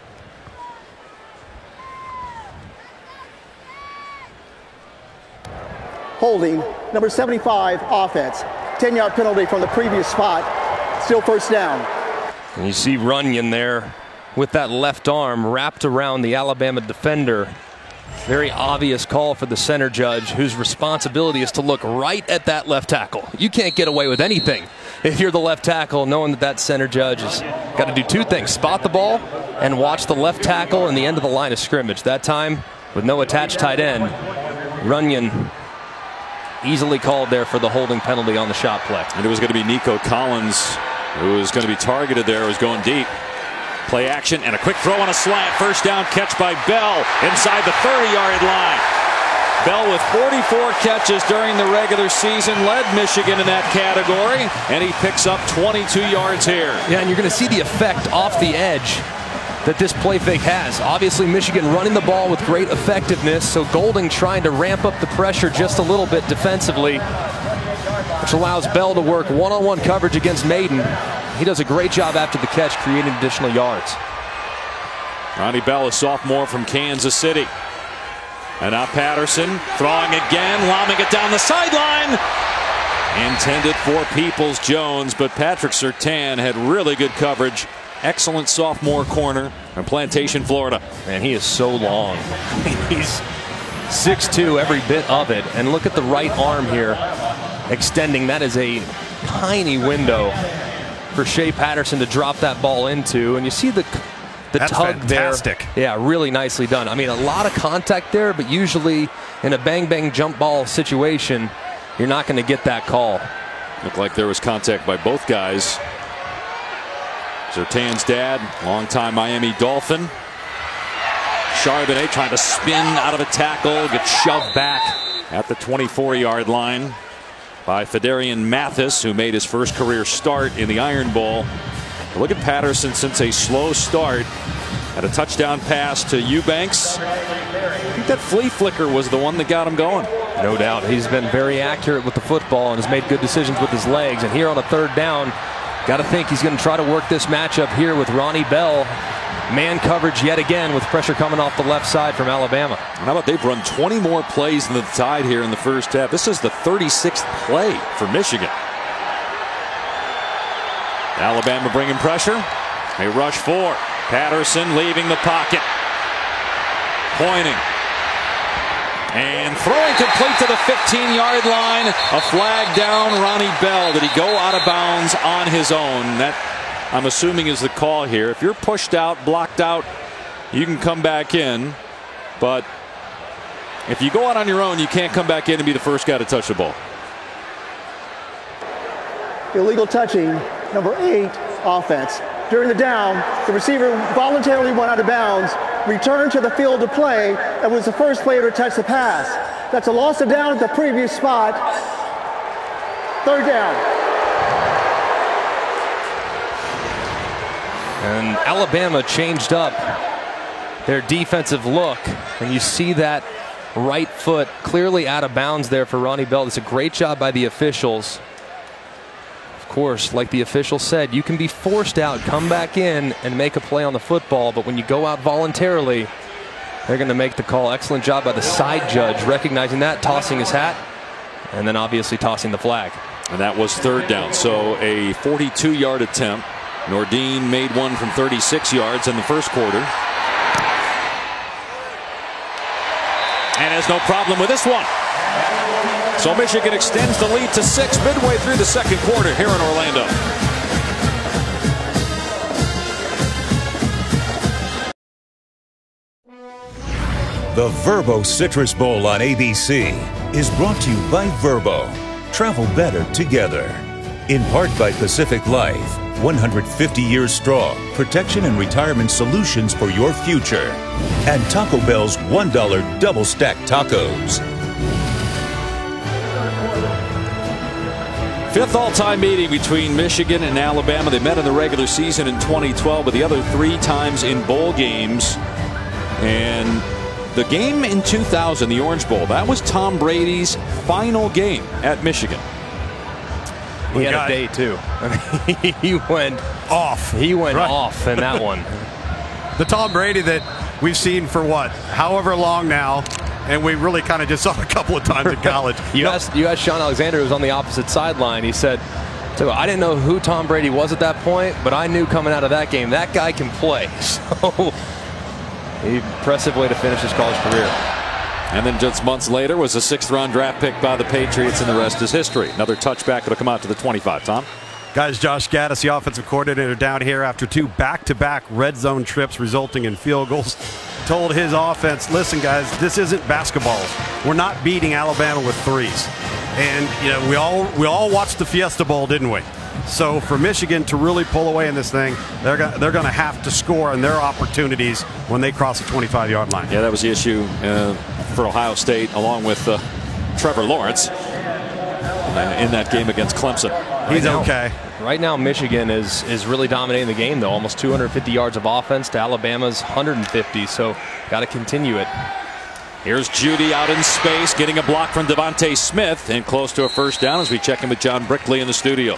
Holding, number seventy-five, offense. ten-yard penalty from the previous spot. Still first down. And you see Runyon there with that left arm wrapped around the Alabama defender. Very obvious call for the center judge, whose responsibility is to look right at that left tackle. You can't get away with anything if you're the left tackle, knowing that that center judge has got to do two things: spot the ball and watch the left tackle and the end of the line of scrimmage. That time, with no attached tight end, Runyon easily called there for the holding penalty on the shot play. And it was going to be Nico Collins who was going to be targeted there. It was going deep. Play action and a quick throw on a slant. First down catch by Bell inside the thirty-yard line. Bell with forty-four catches during the regular season led Michigan in that category, and he picks up twenty-two yards here. Yeah, and you're going to see the effect off the edge that this play fake has. Obviously, Michigan running the ball with great effectiveness, so Golding trying to ramp up the pressure just a little bit defensively, which allows Bell to work one-on-one coverage against Maiden. He does a great job after the catch, creating additional yards. Ronnie Bell, a sophomore from Kansas City. And now Patterson throwing again, lobbing it down the sideline. Intended for Peoples-Jones, but Patrick Surtain had really good coverage. Excellent sophomore corner in Plantation, Florida. Man, he is so long. He's six two, every bit of it. And look at the right arm here extending. That is a tiny window for Shea Patterson to drop that ball into. And you see the the That's tug fantastic. there. Yeah, really nicely done. I mean, a lot of contact there, but usually in a bang-bang jump ball situation, you're not going to get that call. Looked like there was contact by both guys. Surtain's dad, longtime Miami Dolphin. Charbonnet trying to spin out of a tackle, gets shoved back at the twenty-four yard line by Fedarian Mathis, who made his first career start in the Iron Bowl. But look at Patterson since a slow start. Had a touchdown pass to Eubanks. I think that flea flicker was the one that got him going. No doubt. He's been very accurate with the football and has made good decisions with his legs. And here on a third down, got to think he's going to try to work this matchup here with Ronnie Bell. Man coverage yet again with pressure coming off the left side from Alabama. And how about they've run twenty more plays than the Tide here in the first half. This is the thirty-sixth play for Michigan. Alabama bringing pressure. They rush four. Patterson leaving the pocket. Pointing. And throwing complete to the fifteen yard line. A flag down Ronnie Bell. Did he go out of bounds on his own? That, I'm assuming, is the call here. If you're pushed out, blocked out, you can come back in. But if you go out on your own, you can't come back in and be the first guy to touch the ball. Illegal touching, number eight, offense. During the down, the receiver voluntarily went out of bounds, returned to the field to play, and was the first player to touch the pass. That's a loss of down at the previous spot. Third down. And Alabama changed up their defensive look, and you see that right foot clearly out of bounds there for Ronnie Bell. It's a great job by the officials. Of course, like the official said, you can be forced out, come back in, and make a play on the football, but when you go out voluntarily, they're going to make the call. Excellent job by the side judge, recognizing that, tossing his hat, and then obviously tossing the flag. And that was third down, so a forty-two yard attempt. Nordine made one from thirty-six yards in the first quarter. And has no problem with this one. So Michigan extends the lead to six midway through the second quarter here in Orlando. The Verbo Citrus Bowl on A B C is brought to you by Verbo. Travel better together. In part by Pacific Life. one hundred fifty years strong. Protection and retirement solutions for your future. And Taco Bell's one dollar double stack tacos. Fifth all-time meeting between Michigan and Alabama. They met in the regular season in twenty twelve, but the other three times in bowl games. And the game in two thousand, the Orange Bowl, that was Tom Brady's final game at Michigan. He had a day too. I mean, he went off. He went right. off in that one. The Tom Brady that we've seen for what, however long now, and we really kind of just saw a couple of times in college. you, no. asked, you asked Sean Alexander, who was on the opposite sideline. He said, so I didn't know who Tom Brady was at that point, but I knew coming out of that game, that guy can play. So, impressive way to finish his college career. And then just months later was a sixth round draft pick by the Patriots, and the rest is history. Another touchback that'll come out to the twenty-five. Tom? Guys, Josh Gaddis, the offensive coordinator, down here after two back-to-back red zone trips resulting in field goals, told his offense, listen, guys, this isn't basketball. We're not beating Alabama with threes. And, you know, we all we all watched the Fiesta Bowl, didn't we? So for Michigan to really pull away in this thing, they're going they're going to have to score on their opportunities when they cross the twenty-five yard line. Yeah, that was the issue uh, for Ohio State, along with uh, Trevor Lawrence uh, in that game against Clemson. He's right now, okay. Right now, Michigan is is really dominating the game, though. Almost two hundred fifty yards of offense to Alabama's one hundred fifty. So got to continue it. Here's Judy out in space, getting a block from Devontae Smith, and close to a first down as we check in with John Brickley in the studio.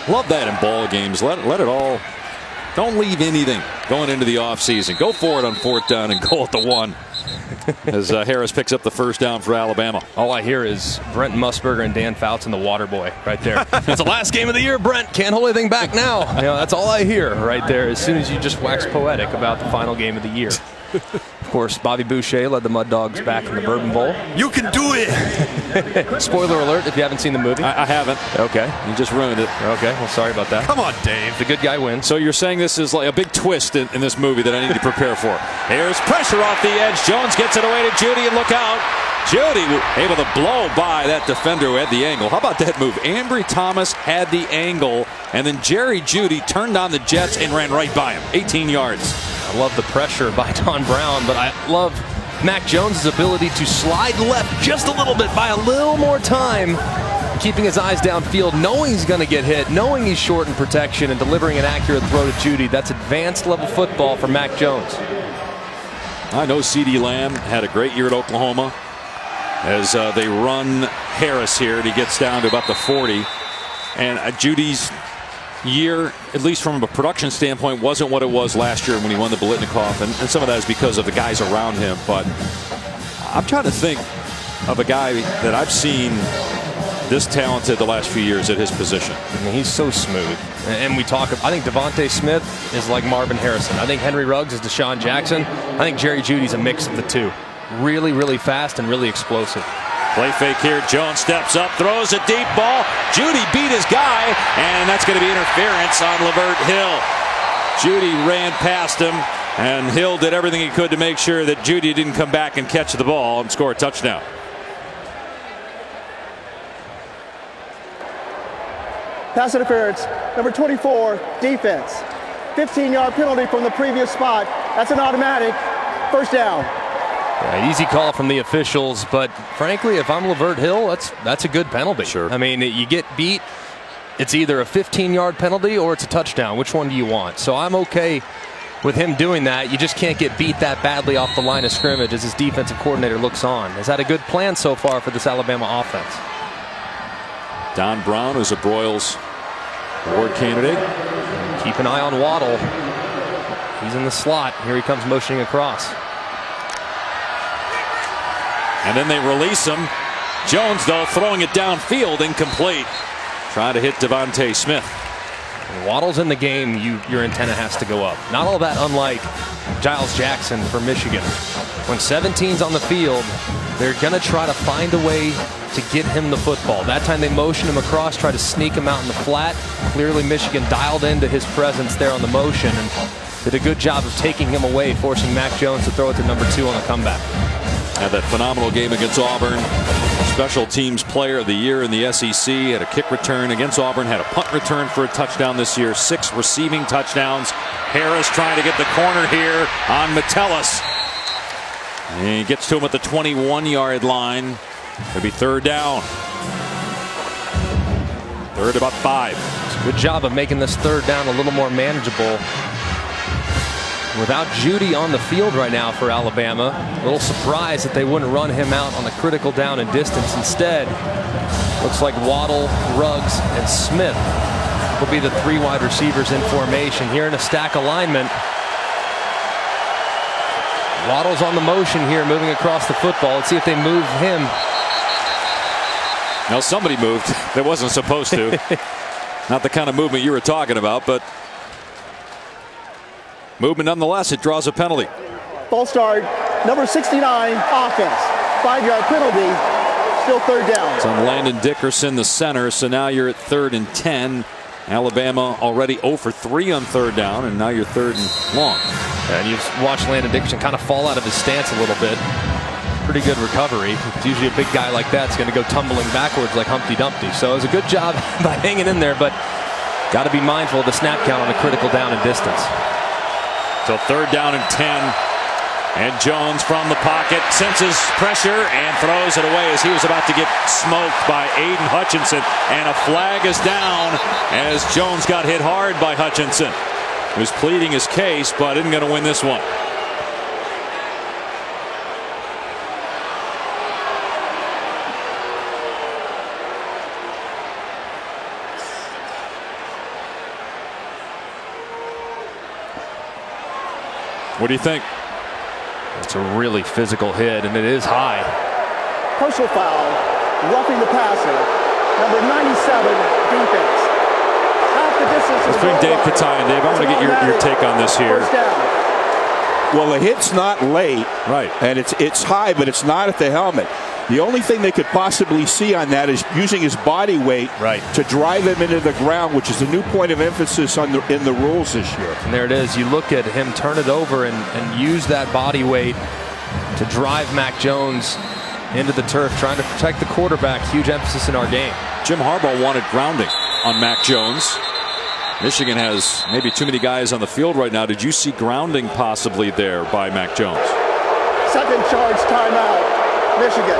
Love that in ball games. Let, let it all, don't leave anything going into the offseason. Go for it on fourth down and go at the one. As uh, Harris picks up the first down for Alabama. All I hear is Brent Musburger and Dan Fouts and the Water Boy right there. It's the last game of the year, Brent. Can't hold anything back now. You know, that's all I hear right there as soon as you just wax poetic about the final game of the year. Of course, Bobby Boucher led the Mud Dogs back in the Bourbon Bowl. You can do it! Spoiler alert if you haven't seen the movie. I, I haven't. Okay. You just ruined it. Okay, well, sorry about that. Come on, Dave. The good guy wins. So you're saying this is like a big twist in, in this movie that I need to prepare for. Here's pressure off the edge. Jones gets it away to Judy, and look out. Judy able to blow by that defender who had the angle. How about that move? Ambry Thomas had the angle, and then Jerry Judy turned on the Jets and ran right by him. eighteen yards. I love the pressure by Don Brown, but I love Mac Jones' ability to slide left just a little bit, buy a little more time, keeping his eyes downfield, knowing he's going to get hit, knowing he's short in protection, and delivering an accurate throw to Judy. That's advanced level football for Mac Jones. I know CeeDee Lamb had a great year at Oklahoma as uh, they run Harris here, and he gets down to about the forty. And uh, Judy's year, at least from a production standpoint, wasn't what it was last year when he won the Biletnikoff, and, and some of that is because of the guys around him. But I'm trying to think of a guy that I've seen this talented the last few years at his position. I mean, he's so smooth. And we talk, I think Devontae Smith is like Marvin Harrison. I think Henry Ruggs is Deshaun Jackson. I think Jerry Judy's a mix of the two. Really, really fast and really explosive. Play fake here. Jones steps up, throws a deep ball. Judy beat his guy, and that's going to be interference on Lavert Hill. Judy ran past him, and Hill did everything he could to make sure that Judy didn't come back and catch the ball and score a touchdown. Pass interference, number twenty-four, defense. fifteen yard penalty from the previous spot. That's an automatic first down. Yeah, easy call from the officials, but frankly, if I'm Lavert Hill, that's that's a good penalty. Sure. I mean, you get beat, it's either a fifteen yard penalty or it's a touchdown. Which one do you want? So I'm okay with him doing that. You just can't get beat that badly off the line of scrimmage as his defensive coordinator looks on. Has had a good plan so far for this Alabama offense. Don Brown is a Broyles Award candidate. Keep an eye on Waddle. He's in the slot. Here he comes motioning across. And then they release him. Jones, though, throwing it downfield, incomplete. Trying to hit Devontae Smith. When Waddle's in the game, you, your antenna has to go up. Not all that unlike Giles Jackson for Michigan. When seventeen's on the field, they're going to try to find a way to get him the football. That time they motion him across, try to sneak him out in the flat. Clearly Michigan dialed into his presence there on the motion and did a good job of taking him away, forcing Mac Jones to throw it to number two on the comeback. Had that phenomenal game against Auburn. Special teams player of the year in the S E C. Had a kick return against Auburn. Had a punt return for a touchdown this year. Six receiving touchdowns. Harris trying to get the corner here on Metellus. And he gets to him at the twenty-one yard line. It'll be third down. Third about five. Good job of making this third down a little more manageable. Without Judy on the field right now for Alabama, a little surprised that they wouldn't run him out on the critical down and distance. Instead, looks like Waddle, Ruggs, and Smith will be the three wide receivers in formation here in a stack alignment. Waddle's on the motion here, moving across the football. Let's see if they move him. Now somebody moved that wasn't supposed to. Not the kind of movement you were talking about, but movement nonetheless. It draws a penalty. False start, number sixty-nine, offense. Five yard penalty, still third down. It's on Landon Dickerson, the center, so now you're at third and ten. Alabama already zero for three on third down, and now you're third and long. And you've watched Landon Dickerson kind of fall out of his stance a little bit. Pretty good recovery. It's usually a big guy like that's going to go tumbling backwards like Humpty Dumpty. So it was a good job by hanging in there, but got to be mindful of the snap count on a critical down and distance. So third down and ten. And Jones from the pocket senses pressure and throws it away as he was about to get smoked by Aiden Hutchinson. And a flag is down as Jones got hit hard by Hutchinson. He was pleading his case, but isn't going to win this one. What do you think? It's a really physical hit, and it is high. Personal foul, roughing the passer, number ninety-seven, defense. Half the distance. Let's bring Dave Katayan. Dave, I want to get your, your take on this here. First down. Well, the hit's not late, right? And it's it's high, but it's not at the helmet. The only thing they could possibly see on that is using his body weight right. to drive him into the ground, which is a new point of emphasis on the, in the rules this year. And there it is. You look at him turn it over and, and use that body weight to drive Mac Jones into the turf, trying to protect the quarterback. Huge emphasis in our game. Jim Harbaugh wanted grounding on Mac Jones. Michigan has maybe too many guys on the field right now. Did you see grounding possibly there by Mac Jones? Second charge timeout, Michigan.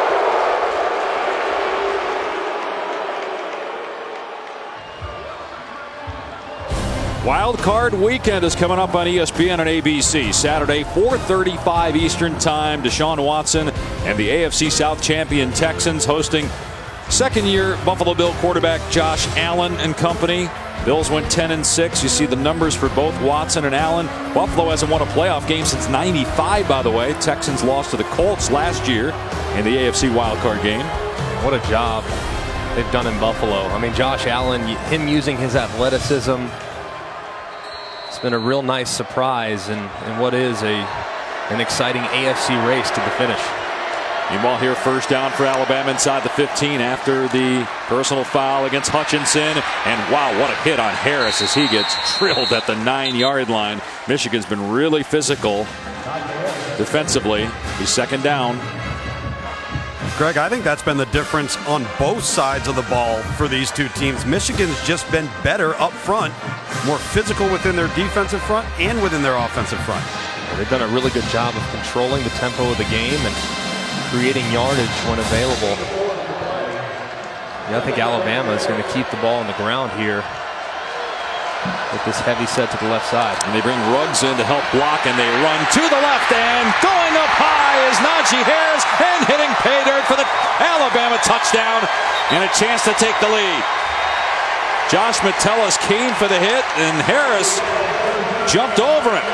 Wild Card Weekend is coming up on E S P N and A B C. Saturday, four thirty-five Eastern Time. Deshaun Watson and the A F C South champion Texans hosting second-year Buffalo Bill quarterback Josh Allen and company. Bills went ten and six. You see the numbers for both Watson and Allen. Buffalo hasn't won a playoff game since ninety-five, by the way. Texans lost to the Colts last year in the A F C wildcard game. What a job they've done in Buffalo. I mean, Josh Allen, him using his athleticism, it's been a real nice surprise in, in what is a an exciting A F C race to the finish. Meanwhile, here first down for Alabama inside the fifteen after the personal foul against Hutchinson. And wow, what a hit on Harris as he gets drilled at the nine-yard line. Michigan's been really physical defensively. He's second down. Greg, I think that's been the difference on both sides of the ball for these two teams. Michigan's just been better up front, more physical within their defensive front and within their offensive front. They've done a really good job of controlling the tempo of the game and creating yardage when available. Yeah, I think Alabama is going to keep the ball on the ground here with this heavy set to the left side. And they bring Ruggs in to help block, and they run to the left, and going up high is Najee Harris, and hitting pay dirt for the Alabama touchdown, and a chance to take the lead. Josh Metellus keen for the hit, and Harris jumped over him.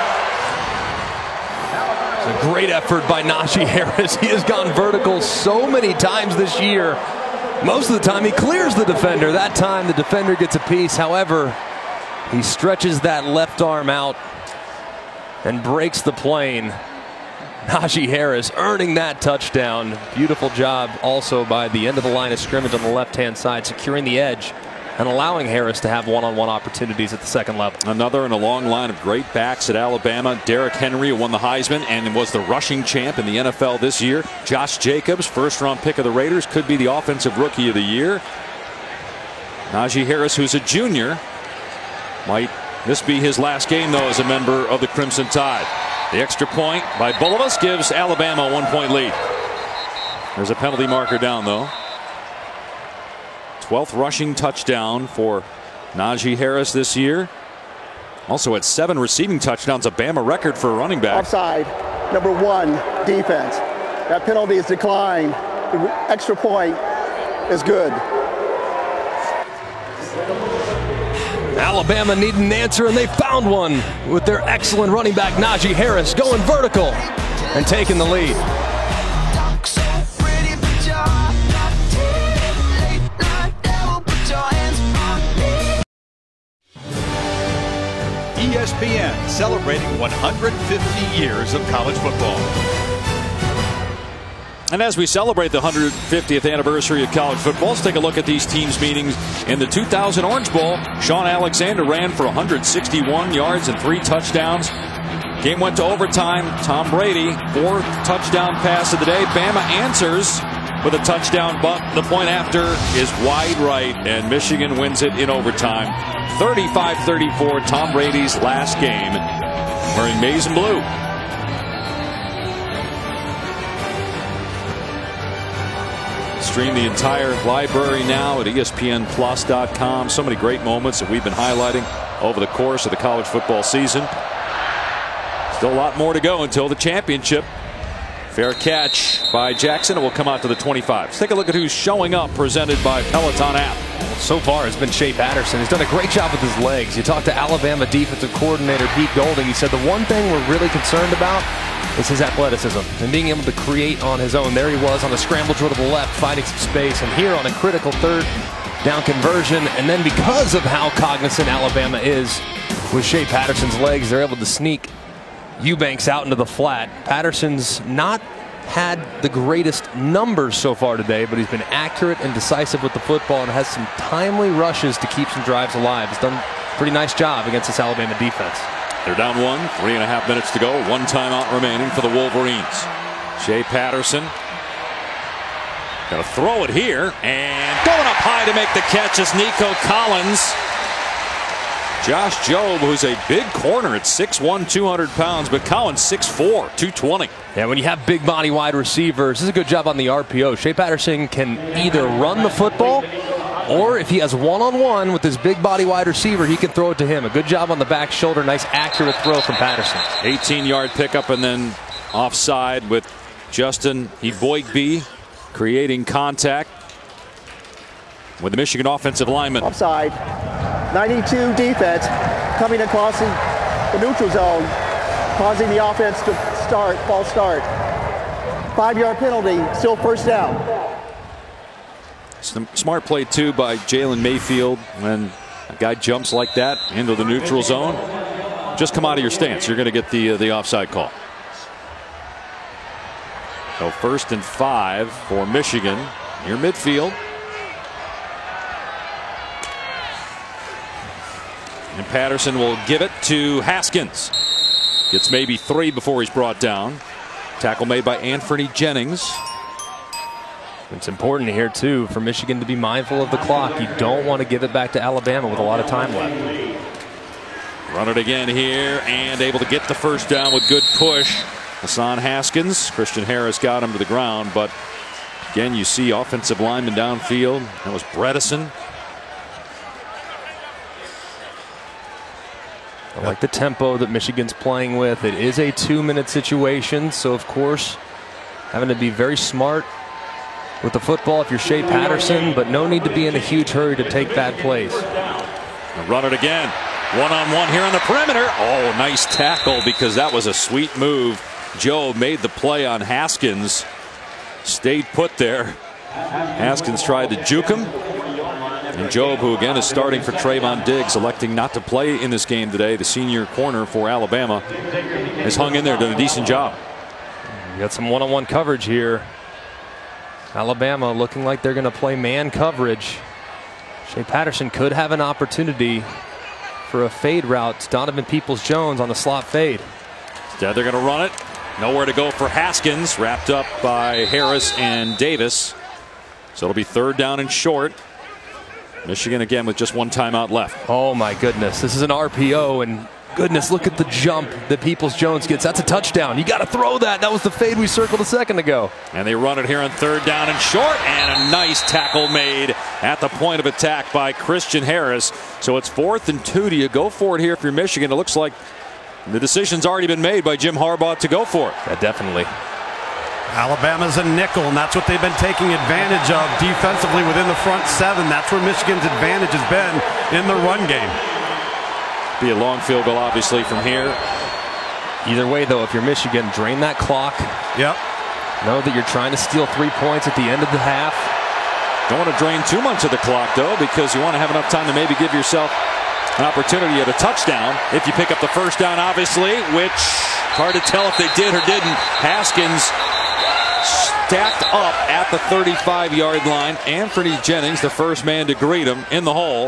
It's a great effort by Najee Harris. He has gone vertical so many times this year. Most of the time he clears the defender. That time the defender gets a piece. However, he stretches that left arm out and breaks the plane. Najee Harris earning that touchdown. Beautiful job also by the end of the line of scrimmage on the left-hand side, securing the edge and allowing Harris to have one-on-one opportunities at the second level. Another in a long line of great backs at Alabama. Derrick Henry won the Heisman and was the rushing champ in the N F L this year. Josh Jacobs, first-round pick of the Raiders, could be the offensive rookie of the year. Najee Harris, who's a junior, might this be his last game, though, as a member of the Crimson Tide. The extra point by Bulovas gives Alabama a one-point lead. There's a penalty marker down, though. twelfth rushing touchdown for Najee Harris this year. Also had seven receiving touchdowns, a Bama record for a running back. Offside, number one, defense. That penalty is declined. The extra point is good. Alabama needed an answer, and they found one with their excellent running back Najee Harris going vertical and taking the lead. E S P N celebrating one hundred fifty years of college football. And as we celebrate the one hundred fiftieth anniversary of college football, let's take a look at these teams' meetings in the two thousand Orange Bowl. Sean Alexander ran for one hundred sixty-one yards and three touchdowns. Game went to overtime. Tom Brady, fourth touchdown pass of the day. Bama answers with a touchdown, but the point after is wide right, and Michigan wins it in overtime. thirty-five thirty-four, Tom Brady's last game, wearing maize and blue. Stream the entire library now at E S P N plus dot com. So many great moments that we've been highlighting over the course of the college football season. Still a lot more to go until the championship. Fair catch by Jackson. It will come out to the twenty-five. Let's take a look at who's showing up, presented by Peloton app. So far, it's been Shea Patterson. He's done a great job with his legs. You talked to Alabama defensive coordinator Pete Golding. He said the one thing we're really concerned about is his athleticism and being able to create on his own. There he was on a scramble drill to the left, finding some space, and here on a critical third down conversion. And then because of how cognizant Alabama is with Shea Patterson's legs, they're able to sneak Eubanks out into the flat. Patterson's not had the greatest numbers so far today, but he's been accurate and decisive with the football and has some timely rushes to keep some drives alive. He's done a pretty nice job against this Alabama defense. They're down one, three and a half minutes to go. One timeout remaining for the Wolverines. Shea Patterson gonna throw it here, and going up high to make the catch is Nico Collins. Josh Jobe, who's a big corner at six one, two hundred pounds, but Collins six four, two twenty. Yeah, when you have big body wide receivers, this is a good job on the R P O. Shea Patterson can either run the football, or if he has one-on-one with his big body wide receiver, he can throw it to him. A good job on the back shoulder. Nice accurate throw from Patterson. eighteen yard pickup and then offside with Justin Eboigbe creating contact with the Michigan offensive lineman. Offside. ninety-two defense coming across the, the neutral zone, causing the offense to start, false start. Five yard penalty, still first down. Some smart play too by Jalen Mayfield. When a guy jumps like that into the neutral zone, just come out of your stance. You're going to get the uh, the offside call. So first and five for Michigan near midfield. And Patterson will give it to Haskins. Gets maybe three before he's brought down. Tackle made by Anthony Jennings. It's important here, too, for Michigan to be mindful of the clock. You don't want to give it back to Alabama with a lot of time left. Run it again here and able to get the first down with good push. Hassan Haskins. Christian Harris got him to the ground, but again, you see offensive lineman downfield. That was Bredesen. I like the tempo that Michigan's playing with. It is a two-minute situation, so of course, having to be very smart with the football if you're Shea Patterson, but no need to be in a huge hurry to take bad plays. Run it again. One-on-one here on the perimeter. Oh, nice tackle, because that was a sweet move. Joe made the play on Haskins. Stayed put there. Haskins tried to juke him. And Jobe, who again is starting for Trayvon Diggs, electing not to play in this game today, the senior corner for Alabama, has hung in there, done a decent job. You got some one-on-one coverage here. Alabama looking like they're going to play man coverage. Shea Patterson could have an opportunity for a fade route to Donovan Peoples-Jones on the slot fade. Instead, they're going to run it. Nowhere to go for Haskins, wrapped up by Harris and Davis. So it'll be third down and short. Michigan again with just one timeout left. Oh my goodness, this is an R P O, and goodness, look at the jump that Peoples-Jones gets. That's a touchdown. You got to throw that. That was the fade we circled a second ago. And they run it here on third down and short, and a nice tackle made at the point of attack by Christian Harris. So it's fourth and two. Do you go for it here if you're Michigan? It looks like the decision's already been made by Jim Harbaugh to go for it. Yeah, definitely. Alabama's a nickel, and that's what they've been taking advantage of defensively within the front seven. That's where Michigan's advantage has been in the run game. Be a long field goal, obviously, from here. Either way, though, if you're Michigan, drain that clock. Yep. Know that you're trying to steal three points at the end of the half. Don't want to drain too much of the clock, though, because you want to have enough time to maybe give yourself an opportunity at a touchdown. If you pick up the first down, obviously, which hard to tell if they did or didn't. Haskins stacked up at the thirty-five yard line. Anthony Jennings, the first man to greet him in the hole.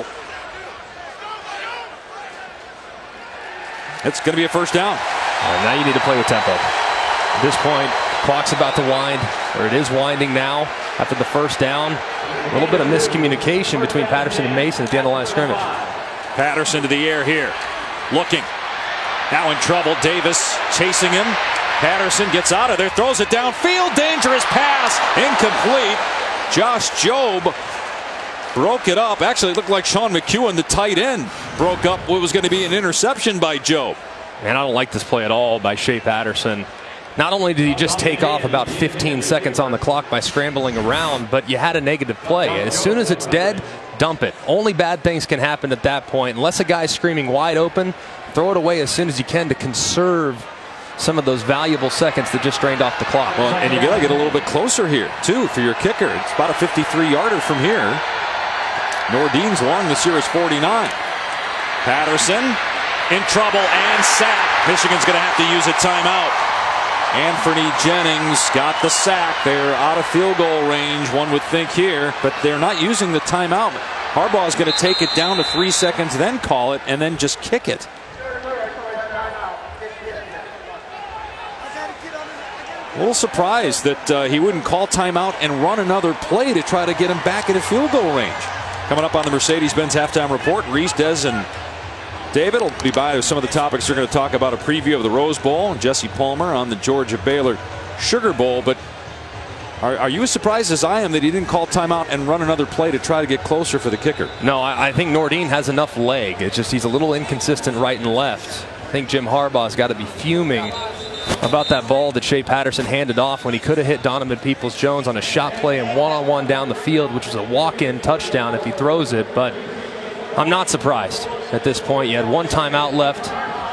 It's going to be a first down. And now you need to play with tempo. At this point, clock's about to wind, or it is winding now after the first down. A little bit of miscommunication between Patterson and Mason at the end of the line of scrimmage. Patterson to the air here. Looking. Now in trouble. Davis chasing him. Patterson gets out of there, throws it downfield, dangerous pass, incomplete. Josh Jobe broke it up. Actually, it looked like Sean McEwen, the tight end, broke up what was going to be an interception by Jobe. Man, I don't like this play at all by Shea Patterson. not only did he just take off about fifteen seconds on the clock by scrambling around, but you had a negative play. As soon as it's dead, dump it. Only bad things can happen at that point. Unless a guy's screaming wide open, throw it away as soon as you can to conserve some of those valuable seconds that just drained off the clock. Well, and you got to get a little bit closer here, too, for your kicker. It's about a fifty-three yarder from here. Nordin's long this year is forty-nine. Patterson in trouble and sack. Michigan's going to have to use a timeout. Anthony Jennings got the sack. They're out of field goal range, one would think here, but they're not using the timeout. Harbaugh is going to take it down to three seconds, then call it, and then just kick it. A little surprised that uh, he wouldn't call timeout and run another play to try to get him back into field goal range. Coming up on the Mercedes-Benz Halftime Report, Reese, Des, and David will be by with some of the topics. We're going to talk about a preview of the Rose Bowl and Jesse Palmer on the Georgia Baylor Sugar Bowl. But are, are you as surprised as I am that he didn't call timeout and run another play to try to get closer for the kicker? No, I, I think Nordin has enough leg. It's just he's a little inconsistent right and left. I think Jim Harbaugh's got to be fuming about that ball that Shea Patterson handed off when he could have hit Donovan Peoples-Jones on a shot play and one-on-one down the field, which was a walk-in touchdown if he throws it. But I'm not surprised at this point. You had one timeout left,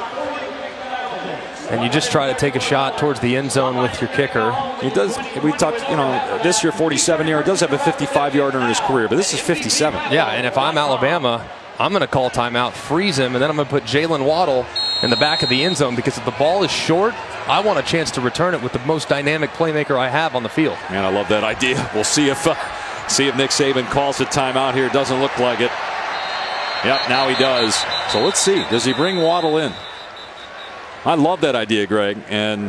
and you just try to take a shot towards the end zone with your kicker. He does. We talked, you know, this year forty-seven yard, does have a fifty-five yarder in his career, but this is fifty-seven. Yeah, and if I'm Alabama, I'm going to call timeout, freeze him, and then I'm going to put Jalen Waddle in the back of the end zone, because if the ball is short, I want a chance to return it with the most dynamic playmaker I have on the field. Man, I love that idea. We'll see if uh, see if Nick Saban calls a timeout here. It doesn't look like it. Yep, now he does. So let's see. Does he bring Waddle in? I love that idea, Greg. And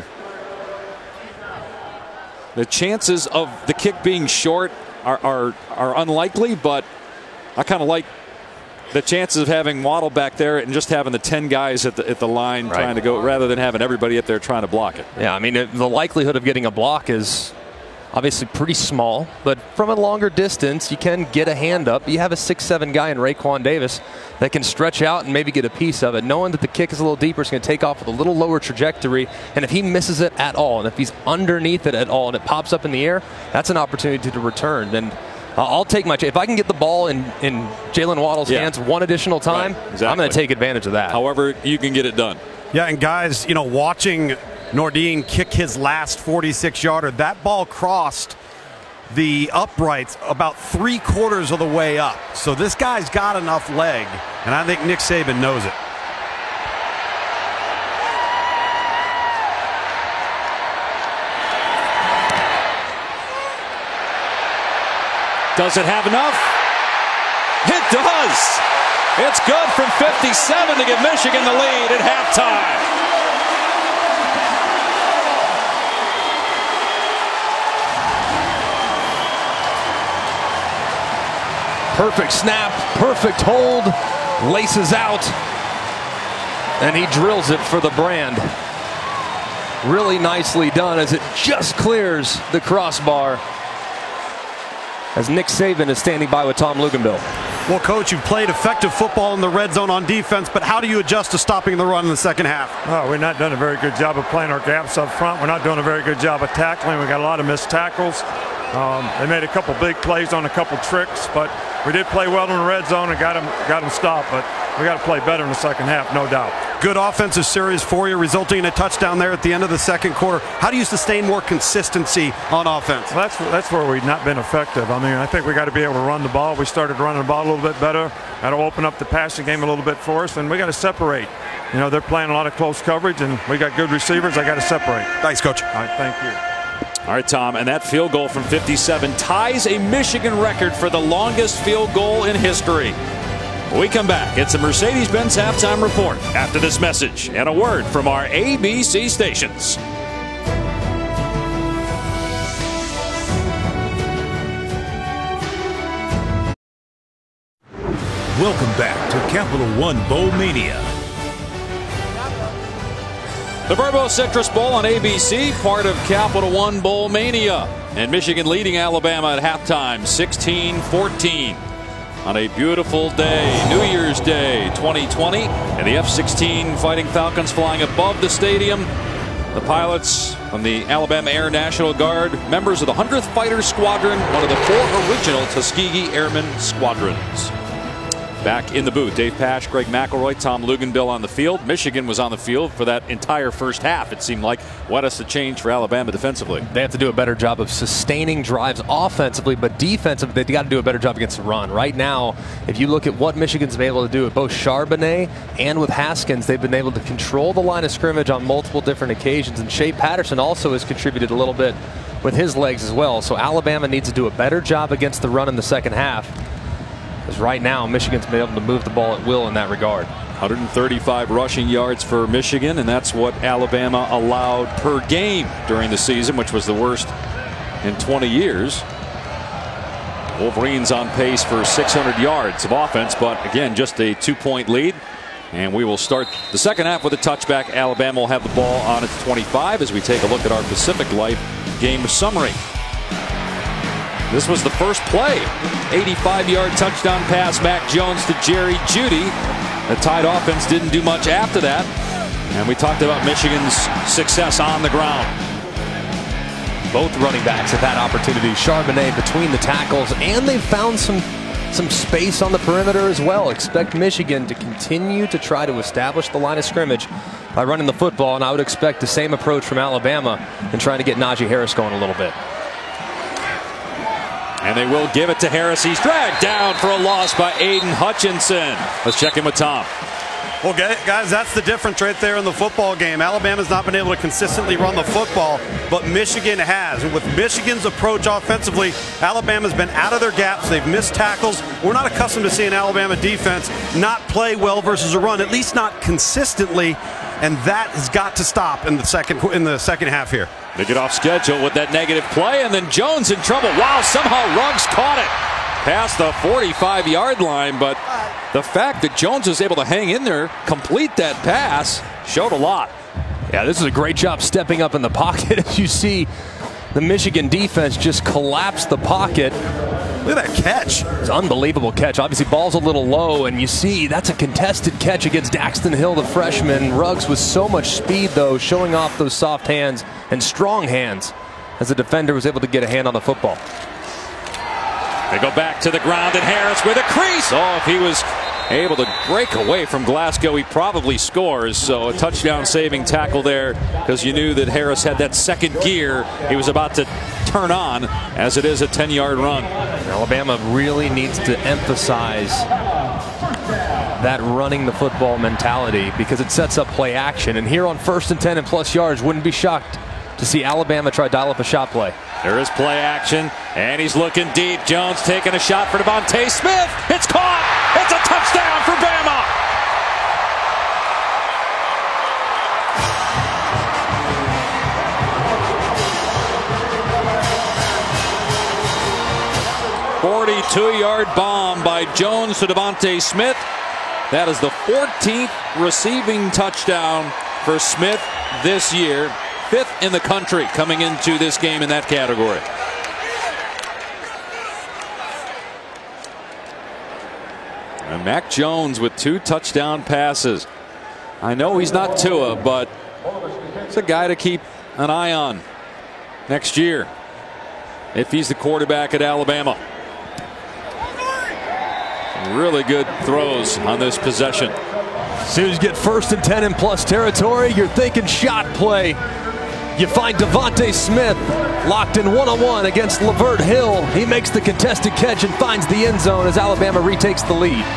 the chances of the kick being short are are, are unlikely, but I kind of like the chances of having Waddle back there and just having the ten guys at the at the line right. trying to go, rather than having everybody up there trying to block it. Yeah, I mean, the likelihood of getting a block is obviously pretty small, but from a longer distance, you can get a hand up. You have a six seven guy in Raekwon Davis that can stretch out and maybe get a piece of it. Knowing that the kick is a little deeper, it's going to take off with a little lower trajectory, and if he misses it at all, and if he's underneath it at all, and it pops up in the air, that's an opportunity to return. And uh, I'll take my, if I can get the ball in, in Jalen Waddle's yeah. hands one additional time, right. exactly. I'm going to take advantage of that. However you can get it done. Yeah, and guys, you know, watching Nordin kick his last forty-six yarder, that ball crossed the uprights about three quarters of the way up. So this guy's got enough leg, and I think Nick Saban knows it. Does it have enough? It does. It's good from fifty-seven to give Michigan the lead at halftime. Perfect snap, perfect hold, laces out, and he drills it for the brand. Really nicely done as it just clears the crossbar, as Nick Saban is standing by with Tom Luginbill. Well, Coach, you've played effective football in the red zone on defense, but how do you adjust to stopping the run in the second half? Oh, we're not doing a very good job of playing our gaps up front. We're not doing a very good job of tackling. We got a lot of missed tackles. Um, they made a couple big plays on a couple tricks, but we did play well in the red zone and got them, got them stopped. But we got to play better in the second half, no doubt. Good offensive series for you, resulting in a touchdown there at the end of the second quarter. How do you sustain more consistency on offense? Well, that's that's where we've not been effective. I mean, I think we got to be able to run the ball. We started running the ball a little bit better. Got to open up the passing game a little bit for us, and we got to separate. You know, they're playing a lot of close coverage, and we got good receivers. I got to separate. Thanks, Coach. All right, thank you. All right, Tom, and that field goal from fifty-seven ties a Michigan record for the longest field goal in history. When we come back, it's a Mercedes-Benz Halftime Report after this message and a word from our A B C stations. Welcome back to Capital One Bowl Mania. The Verbo Citrus Bowl on A B C, part of Capital One Bowl Mania. And Michigan leading Alabama at halftime, sixteen fourteen. On a beautiful day, New Year's Day twenty twenty. And the F sixteen Fighting Falcons flying above the stadium. The pilots from the Alabama Air National Guard, members of the hundredth Fighter Squadron, one of the four original Tuskegee Airmen squadrons. Back in the booth, Dave Pasch, Greg McElroy, Tom Luginbill on the field. Michigan was on the field for that entire first half, it seemed like. What has to change for Alabama defensively? They have to do a better job of sustaining drives offensively, but defensively, they've got to do a better job against the run. Right now, if you look at what Michigan's been able to do with both Charbonnet and with Haskins, they've been able to control the line of scrimmage on multiple different occasions, and Shea Patterson also has contributed a little bit with his legs as well. So Alabama needs to do a better job against the run in the second half. Because right now, Michigan's been able to move the ball at will in that regard. one hundred thirty-five rushing yards for Michigan, and that's what Alabama allowed per game during the season, which was the worst in twenty years. Wolverines on pace for six hundred yards of offense, but again, just a two-point lead. And we will start the second half with a touchback. Alabama will have the ball on its twenty-five as we take a look at our Pacific Life game summary. This was the first play. eighty-five yard touchdown pass, Mac Jones to Jerry Jeudy. The Tide offense didn't do much after that. And we talked about Michigan's success on the ground. Both running backs have had opportunities. Charbonnet between the tackles, and they've found some, some space on the perimeter as well. Expect Michigan to continue to try to establish the line of scrimmage by running the football, and I would expect the same approach from Alabama in trying to get Najee Harris going a little bit. And they will give it to Harris. He's dragged down for a loss by Aiden Hutchinson. Let's check in with Tom. Well, guys, that's the difference right there in the football game. Alabama's not been able to consistently run the football, but Michigan has. And with Michigan's approach offensively, Alabama's been out of their gaps. They've missed tackles. We're not accustomed to seeing Alabama defense not play well versus a run, at least not consistently. And that has got to stop in the second in the second half here. They get off schedule with that negative play, and then Jones in trouble. Wow, somehow Ruggs caught it past the forty-five yard line, but the fact that Jones was able to hang in there, complete that pass, showed a lot. Yeah, this is a great job stepping up in the pocket. As you see, the Michigan defense just collapsed the pocket. Look at that catch. It's an unbelievable catch. Obviously, ball's a little low, and you see that's a contested catch against Daxton Hill, the freshman. Ruggs with so much speed, though, showing off those soft hands and strong hands as the defender was able to get a hand on the football. They go back to the ground, and Harris with a crease. Oh, if he was able to break away from Glasgow, he probably scores. So a touchdown saving tackle there, because you knew that Harris had that second gear he was about to turn on, as it is a ten yard run. Alabama really needs to emphasize that running the football mentality, because it sets up play action. And here on first and ten and plus yards, wouldn't be shocked to see Alabama try to dial up a shot play. There is play action, and he's looking deep. Jones taking a shot for Devontae Smith. It's caught. It's a touchdown for Bama. forty-two yard bomb by Jones to Devontae Smith. That is the fourteenth receiving touchdown for Smith this year. Fifth in the country coming into this game in that category. And Mac Jones with two touchdown passes. I know he's not Tua, but it's a guy to keep an eye on next year if he's the quarterback at Alabama. Really good throws on this possession. As soon as you get first and ten in plus territory, you're thinking shot play. You find Devontae Smith locked in one-on-one against Lavert Hill. He makes the contested catch and finds the end zone as Alabama retakes the lead.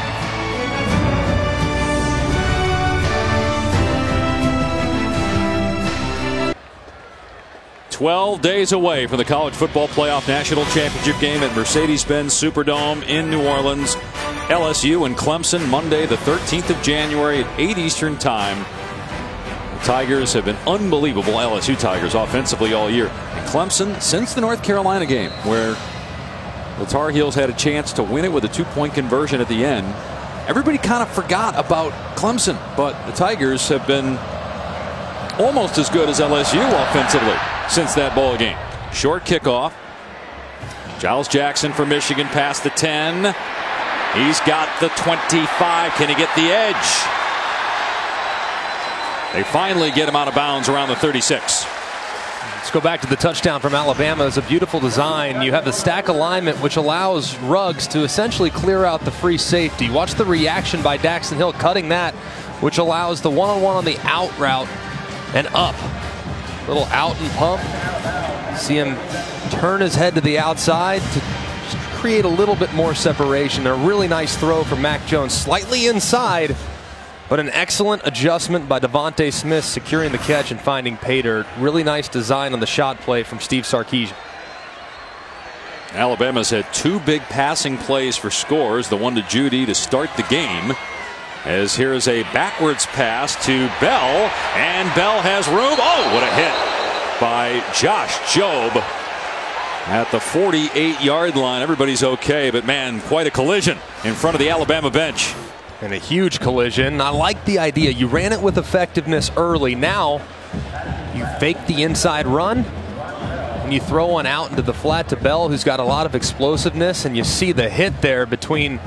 twelve days away from the College Football Playoff National Championship game at Mercedes-Benz Superdome in New Orleans. L S U and Clemson Monday the thirteenth of January at eight Eastern Time. The Tigers have been unbelievable, L S U Tigers, offensively all year. And Clemson, since the North Carolina game, where the Tar Heels had a chance to win it with a two-point conversion at the end, everybody kind of forgot about Clemson. But the Tigers have been almost as good as L S U offensively since that ball game. Short kickoff. Giles Jackson for Michigan past the ten. He's got the twenty-five. Can he get the edge? They finally get him out of bounds around the thirty-six. Let's go back to the touchdown from Alabama. It's a beautiful design. You have the stack alignment, which allows Ruggs to essentially clear out the free safety. Watch the reaction by Daxton Hill cutting that, which allows the one-on-one on the out route and up. Little out and pump. See him turn his head to the outside to just create a little bit more separation. A really nice throw from Mac Jones, slightly inside, but an excellent adjustment by Devontae Smith, securing the catch and finding pay dirt. Really nice design on the shot play from Steve Sarkisian. Alabama's had two big passing plays for scores. The one to Judy to start the game. As here's a backwards pass to Bell, and Bell has room. Oh, what a hit by Josh Jobe at the forty-eight yard line. Everybody's okay, but man, quite a collision in front of the Alabama bench. And a huge collision. I like the idea. You ran it with effectiveness early. Now you fake the inside run and you throw one out into the flat to Bell, who's got a lot of explosiveness, and you see the hit there between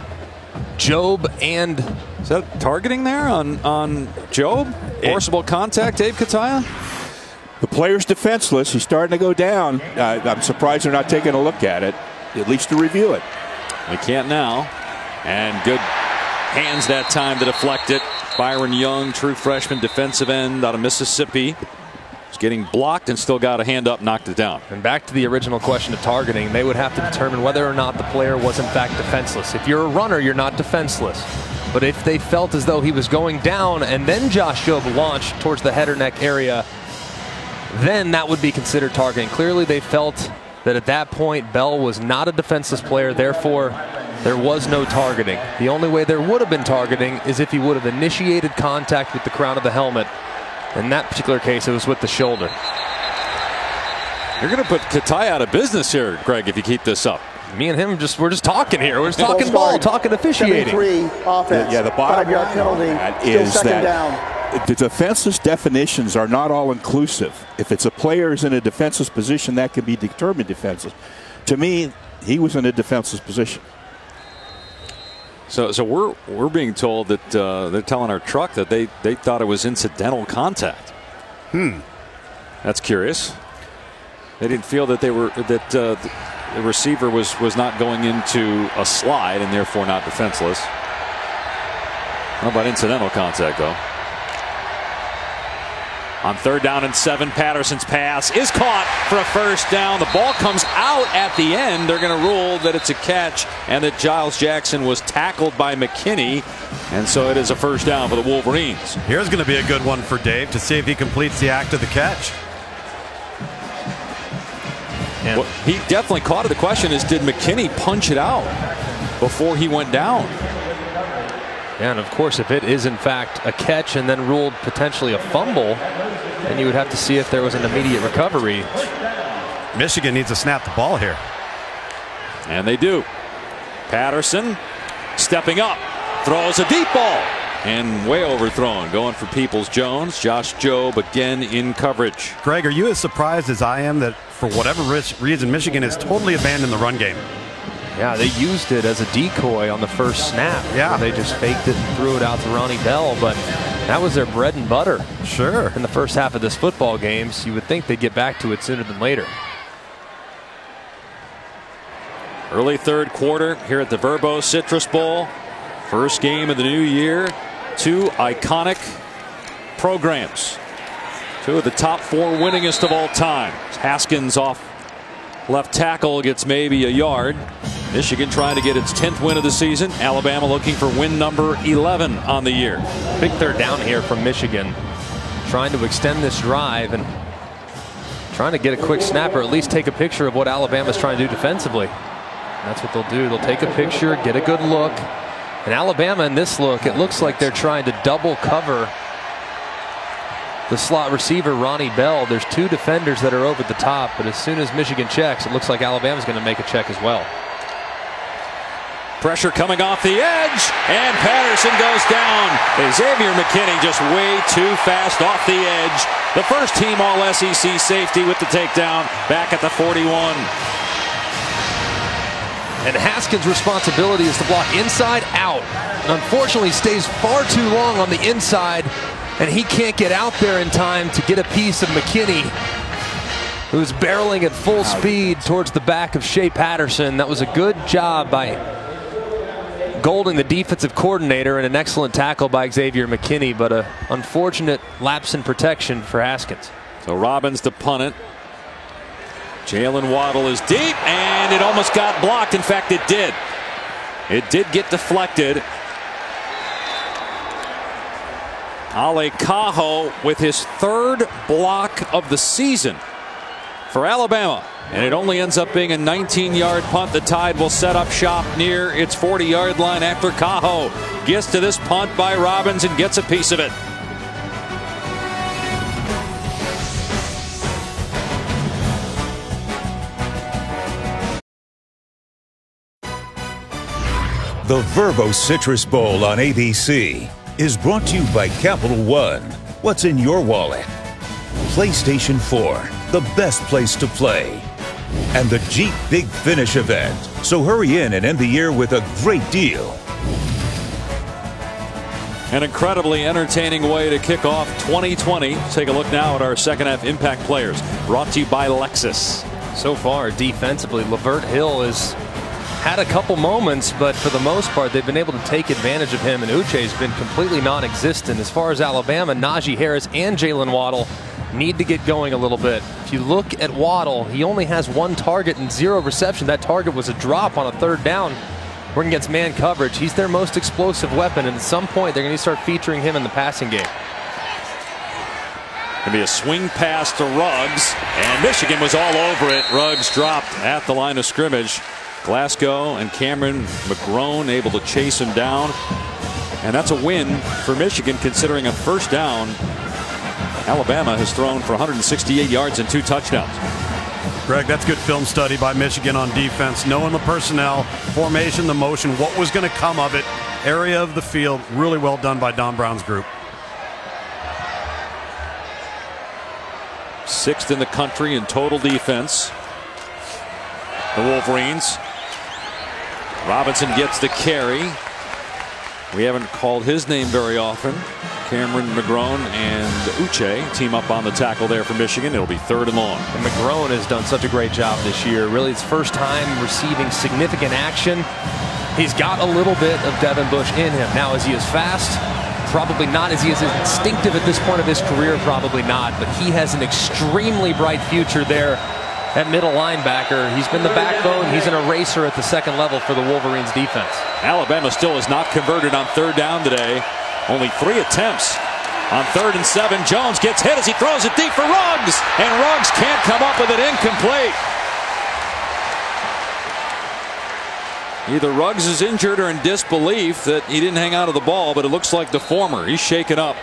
Jobe and... Is that targeting there on, on Jobe? Forcible contact, Dave Kataya? The player's defenseless. He's starting to go down. Uh, I'm surprised they're not taking a look at it, at least to review it. They can't now. And good hands that time to deflect it. Byron Young, true freshman defensive end out of Mississippi. He's getting blocked and still got a hand up, knocked it down. And back to the original question of targeting, they would have to determine whether or not the player was in fact defenseless. If you're a runner, you're not defenseless. But if they felt as though he was going down and then Josh Jobe launched towards the head or neck area, then that would be considered targeting. Clearly they felt that at that point Bell was not a defenseless player, therefore there was no targeting. The only way there would have been targeting is if he would have initiated contact with the crown of the helmet. In that particular case, it was with the shoulder. You're going to put Kataya out of business here, Greg, if you keep this up. Me and him just we're just talking here. We're just talking ball, talking officiating. Offense, yeah, the bottom five-yard penalty, still is second that down. the defenseless definitions are not all inclusive. If it's a player is in a defenseless position, that can be determined defenseless. To me, he was in a defenseless position. So, so we're we're being told that uh, they're telling our truck that they they thought it was incidental contact. Hmm, that's curious. They didn't feel that they were that uh, the receiver was was not going into a slide and therefore not defenseless. How about incidental contact though? On third down and seven, Patterson's pass is caught for a first down. The ball comes out at the end. They're going to rule that it's a catch and that Giles Jackson was tackled by McKinney. And so it is a first down for the Wolverines. Here's going to be a good one for Dave to see if he completes the act of the catch. Well, he definitely caught it. The question is, did McKinney punch it out before he went down? Yeah, and of course, if it is in fact a catch and then ruled potentially a fumble, then you would have to see if there was an immediate recovery. Michigan needs to snap the ball here. And they do. Patterson stepping up, throws a deep ball, and way overthrown. Going for Peoples-Jones. Josh Jobe again in coverage. Greg, are you as surprised as I am that for whatever reason Michigan has totally abandoned the run game? Yeah, they used it as a decoy on the first snap. Yeah. They just faked it and threw it out to Ronnie Bell, but that was their bread and butter. Sure. In the first half of this football game, so you would think they'd get back to it sooner than later. Early third quarter here at the Verbo Citrus Bowl. First game of the new year. Two iconic programs. Two of the top four winningest of all time. Haskins off left tackle gets maybe a yard. Michigan trying to get its tenth win of the season. Alabama looking for win number eleven on the year. Big third down here from Michigan. Trying to extend this drive and trying to get a quick snap or at least take a picture of what Alabama's trying to do defensively. And that's what they'll do. They'll take a picture, get a good look. And Alabama in this look, it looks like they're trying to double cover the slot receiver, Ronnie Bell. There's two defenders that are over the top, but as soon as Michigan checks, it looks like Alabama's going to make a check as well. Pressure coming off the edge, and Patterson goes down. Xavier McKinney just way too fast off the edge. The first team all S E C safety with the takedown back at the forty-one. And Haskins' responsibility is to block inside out. And unfortunately stays far too long on the inside And he can't get out there in time to get a piece of McKinney, who's barreling at full speed towards the back of Shea Patterson. That was a good job by Golding, the defensive coordinator, and an excellent tackle by Xavier McKinney, but an unfortunate lapse in protection for Haskins. So Robbins to punt it. Jalen Waddle is deep, and it almost got blocked. In fact, it did. It did get deflected. Ale Cajo with his third block of the season for Alabama. And it only ends up being a nineteen yard punt. The Tide will set up shop near its forty yard line after Cajo gets to this punt by Robbins and gets a piece of it. The Verbo Citrus Bowl on A B C is brought to you by Capital One. What's in your wallet? PlayStation four, the best place to play. And the Jeep Big Finish event. So hurry in and end the year with a great deal. An incredibly entertaining way to kick off twenty twenty. Take a look now at our second half impact players. Brought to you by Lexus. So far, defensively, Lavert Hill has had a couple moments, but for the most part, they've been able to take advantage of him, and Uche's been completely non-existent. As far as Alabama, Najee Harris and Jalen Waddle need to get going a little bit. If you look at Waddle, he only has one target and zero reception. That target was a drop on a third down working against man coverage. He's their most explosive weapon, and at some point, they're going to start featuring him in the passing game. Going to be a swing pass to Ruggs, and Michigan was all over it. Ruggs dropped at the line of scrimmage. Glasgow and Cameron McGrone able to chase him down. And that's a win for Michigan, considering a first down. Alabama has thrown for one hundred sixty-eight yards and two touchdowns. Greg, that's good film study by Michigan on defense. Knowing the personnel, formation, the motion, what was going to come of it, area of the field. Really well done by Don Brown's group. Sixth in the country in total defense. The Wolverines. Robinson gets the carry. We haven't called his name very often. Cameron McGrone and Uche team up on the tackle there for Michigan. It'll be third and long. And McGrone has done such a great job this year. Really, it's first time receiving significant action. He's got a little bit of Devin Bush in him. Now, is he as fast? Probably not. Is he as instinctive at this point of his career? Probably not. But he has an extremely bright future there at middle linebacker. He's been the backbone. He's an eraser at the second level for the Wolverines defense. Alabama still has not converted on third down today. Only three attempts on third and seven. Jones gets hit as he throws it deep for Ruggs, and Ruggs can't come up with it. Incomplete. Either Ruggs is injured or in disbelief that he didn't hang out of the ball, but it looks like the former. He's shaken up.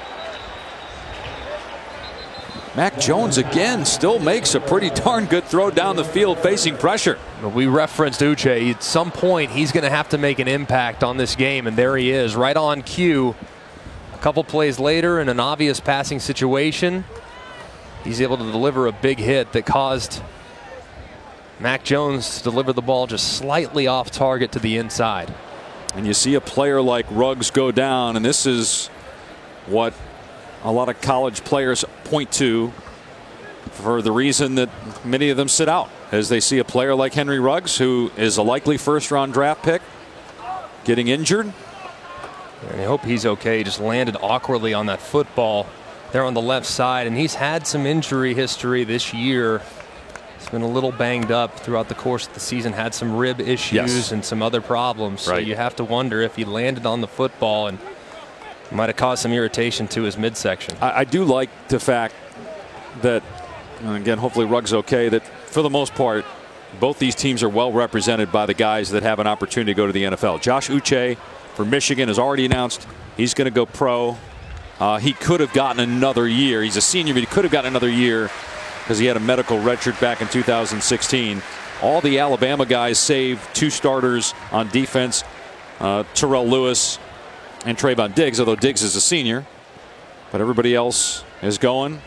Mac Jones again still makes a pretty darn good throw down the field facing pressure. We referenced Uche. At some point, he's going to have to make an impact on this game, and there he is, right on cue. A couple plays later, in an obvious passing situation, he's able to deliver a big hit that caused Mac Jones to deliver the ball just slightly off target to the inside. And you see a player like Ruggs go down, and this is what a lot of college players point to for the reason that many of them sit out, as they see a player like Henry Ruggs, who is a likely first round draft pick, getting injured. And I hope he's okay. He just landed awkwardly on that football there on the left side, and he's had some injury history this year. He's been a little banged up throughout the course of the season, had some rib issues yes. and some other problems. Right. So you have to wonder if he landed on the football and might have caused some irritation to his midsection. I, I do like the fact that, and again, hopefully Ruggs okay, that for the most part, both these teams are well represented by the guys that have an opportunity to go to the N F L. Josh Uche for Michigan has already announced he's going to go pro. Uh, he could have gotten another year. He's a senior, but he could have gotten another year because he had a medical redshirt back in two thousand sixteen. All the Alabama guys, save two starters on defense, uh, Terrell Lewis and Trayvon Diggs, although Diggs is a senior, but everybody else is going.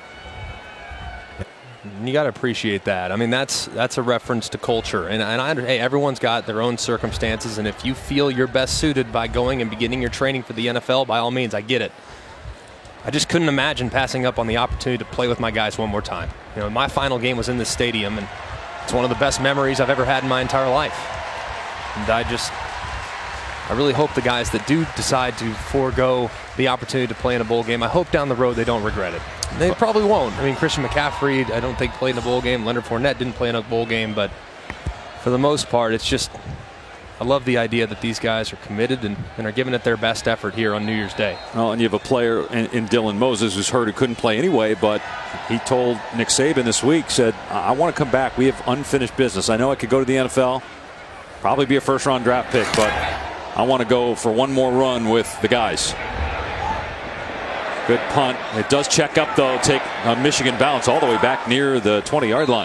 You got to appreciate that. I mean, that's that's a reference to culture, and, and I, hey, everyone's got their own circumstances, and if you feel you're best suited by going and beginning your training for the N F L, by all means, I get it. I just couldn't imagine passing up on the opportunity to play with my guys one more time. You know, my final game was in this stadium, and it's one of the best memories I've ever had in my entire life. And I just, I really hope the guys that do decide to forego the opportunity to play in a bowl game, I hope down the road they don't regret it. They probably won't. I mean, Christian McCaffrey, I don't think played in a bowl game. Leonard Fournette didn't play in a bowl game, but for the most part, it's just, I love the idea that these guys are committed and, and are giving it their best effort here on New Year's Day. Well, and you have a player in, in Dylan Moses who's hurt, who couldn't play anyway, but he told Nick Saban this week, said, I want to come back. We have unfinished business. I know I could go to the N F L, probably be a first round draft pick, but I want to go for one more run with the guys. Good punt. It does check up, though, take a Michigan bounce all the way back near the twenty yard line.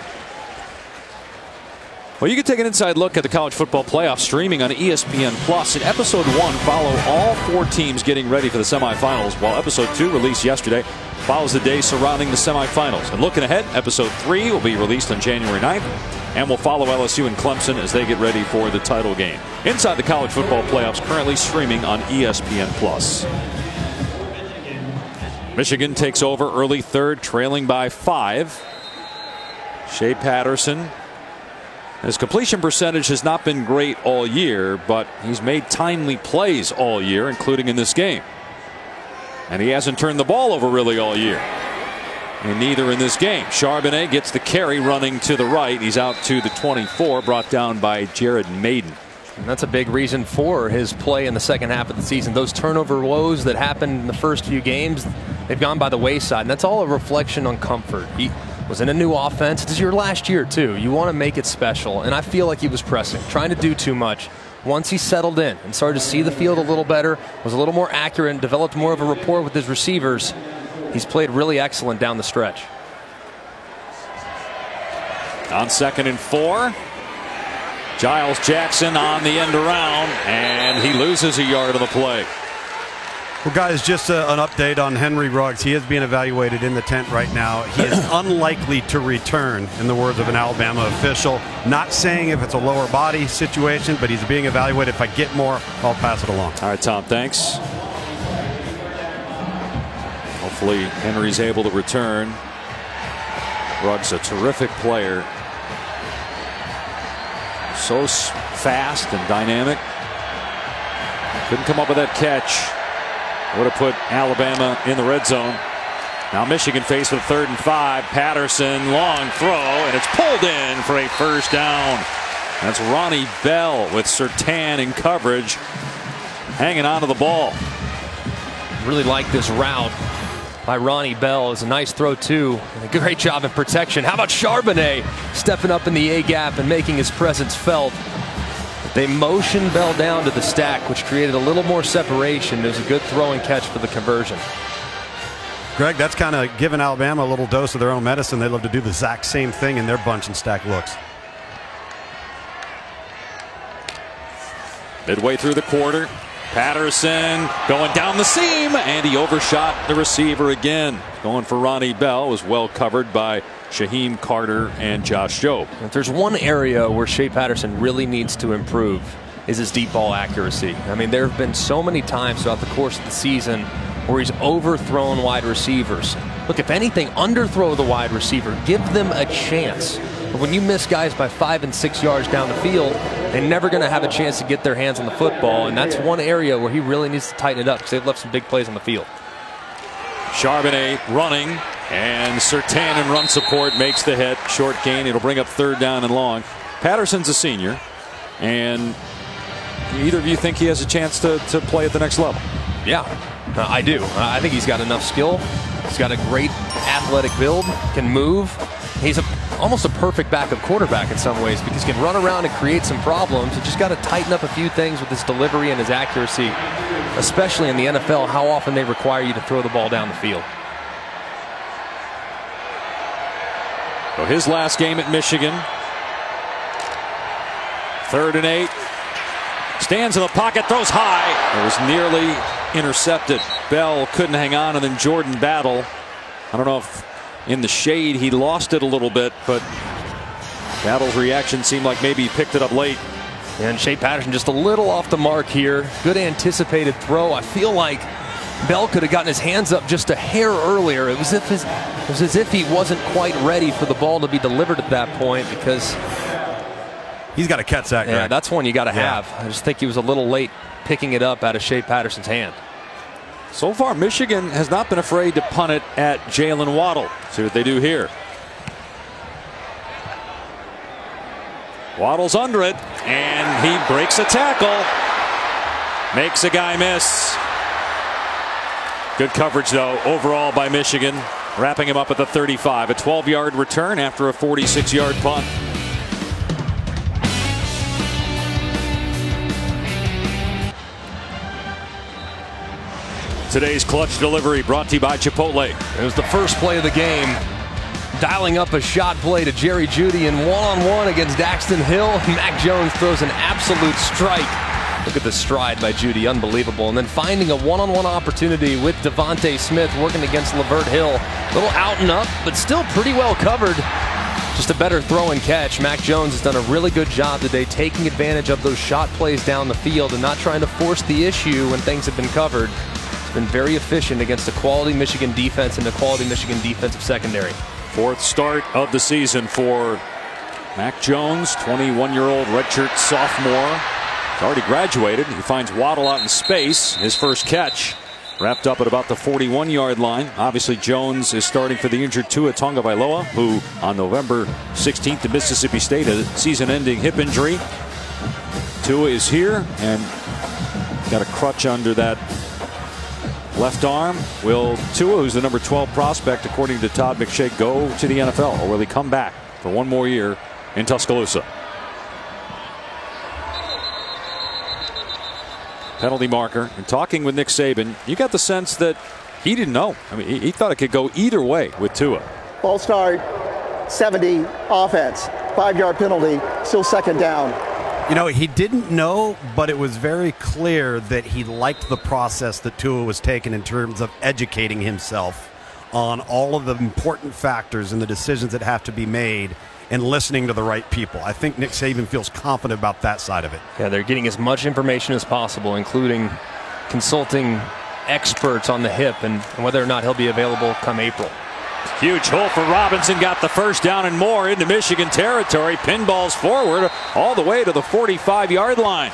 Well, you can take an inside look at the college football playoff streaming on E S P N Plus. In episode one, follow all four teams getting ready for the semifinals, while episode two, released yesterday, follows the day surrounding the semifinals. And looking ahead, episode three will be released on January ninth, and will follow L S U and Clemson as they get ready for the title game. Inside the college football playoffs, currently streaming on E S P N Plus. Michigan takes over early third, trailing by five. Shea Patterson. His completion percentage has not been great all year, but he's made timely plays all year, including in this game. And he hasn't turned the ball over really all year. And neither in this game. Charbonnet gets the carry running to the right. He's out to the twenty-four, brought down by Jared Maiden. And that's a big reason for his play in the second half of the season. Those turnover woes that happened in the first few games, they've gone by the wayside. And that's all a reflection on comfort. He was in a new offense. This is your last year, too. You want to make it special. And I feel like he was pressing, trying to do too much. Once he settled in and started to see the field a little better, was a little more accurate, and developed more of a rapport with his receivers, he's played really excellent down the stretch. On second and four, Giles Jackson on the end around, and he loses a yard on the play. Well, guys, just a, an update on Henry Ruggs. He is being evaluated in the tent right now. He is unlikely to return, in the words of an Alabama official. Not saying if it's a lower body situation, but he's being evaluated. If I get more, I'll pass it along. All right, Tom, thanks. Hopefully Henry's able to return. Ruggs, a terrific player. So fast and dynamic. Couldn't come up with that catch. Would have put Alabama in the red zone. Now Michigan faced with third and five. Patterson, long throw, and it's pulled in for a first down. That's Ronnie Bell with Surtain in coverage, hanging on to the ball. Really like this route by Ronnie Bell. It's a nice throw, too. And a great job in protection. How about Charbonnet stepping up in the A-gap and making his presence felt? They motioned Bell down to the stack, which created a little more separation. It was a good throw and catch for the conversion. Greg, that's kind of giving Alabama a little dose of their own medicine. They love to do the exact same thing in their bunch and stack looks. Midway through the quarter, Patterson going down the seam, and he overshot the receiver again. Going for Ronnie Bell, was well covered by Shaheem Carter and Josh Jobe. If there's one area where Shea Patterson really needs to improve, is his deep ball accuracy. I mean, there have been so many times throughout the course of the season where he's overthrown wide receivers. Look, if anything, underthrow the wide receiver. Give them a chance. But when you miss guys by five and six yards down the field, they're never going to have a chance to get their hands on the football. And that's one area where he really needs to tighten it up, because they've left some big plays on the field. Charbonnet running, and Surtain in run support makes the hit. Short gain. It'll bring up third down and long. Patterson's a senior, and either of you think he has a chance to, to play at the next level? Yeah, uh, I do. Uh, I think he's got enough skill. He's got a great athletic build, can move. He's a, almost a perfect backup quarterback in some ways, because he can run around and create some problems. You just got to tighten up a few things with his delivery and his accuracy, especially in the N F L, how often they require you to throw the ball down the field. So his last game at Michigan. Third and eight. Stands in the pocket, throws high. It was nearly intercepted. Bell couldn't hang on, and then Jordan Battle. I don't know if in the shade he lost it a little bit, but Battle's reaction seemed like maybe he picked it up late. And Shea Patterson just a little off the mark here. Good anticipated throw. I feel like Bell could have gotten his hands up just a hair earlier. It was, if his, it was as if he wasn't quite ready for the ball to be delivered at that point, because he's got to catch that guy. Yeah, that's one you got to Yeah. have. I just think he was a little late picking it up out of Shea Patterson's hand. So far, Michigan has not been afraid to punt it at Jalen Waddle. See what they do here. Waddle's under it, and he breaks a tackle. Makes a guy miss. Good coverage, though, overall by Michigan. Wrapping him up at the thirty-five. A twelve yard return after a forty-six yard punt. Today's clutch delivery brought to you by Chipotle. It was the first play of the game. Dialing up a shot play to Jerry Jeudy and one-on-one against Daxton Hill. Mac Jones throws an absolute strike. Look at the stride by Jeudy, unbelievable. And then finding a one-on-one opportunity with Devontae Smith working against Lavert Hill. A little out and up, but still pretty well covered. Just a better throw and catch. Mac Jones has done a really good job today taking advantage of those shot plays down the field and not trying to force the issue when things have been covered. He's been very efficient against a quality Michigan defense and a quality Michigan defensive secondary. Fourth start of the season for Mac Jones, twenty-one year old redshirt sophomore. He's already graduated. He finds Waddle out in space. His first catch wrapped up at about the forty-one yard line. Obviously, Jones is starting for the injured Tua Tagovailoa, who on November sixteenth at Mississippi State had a season-ending hip injury. Tua is here and got a crutch under that left arm. Will Tua, who's the number twelve prospect according to Todd McShay, go to the N F L, or will he come back for one more year in Tuscaloosa? Penalty marker. And talking with Nick Saban, you got the sense that he didn't know. I mean, he, he thought it could go either way with Tua. Ball start, seventy offense, five yard penalty, still second down. You know, he didn't know, but it was very clear that he liked the process that Tua was taking in terms of educating himself on all of the important factors and the decisions that have to be made and listening to the right people. I think Nick Saban feels confident about that side of it. Yeah, they're getting as much information as possible, including consulting experts on the hip and, and whether or not he'll be available come April. Huge hole for Robinson, got the first down and more into Michigan territory. Pinballs forward all the way to the forty-five yard line.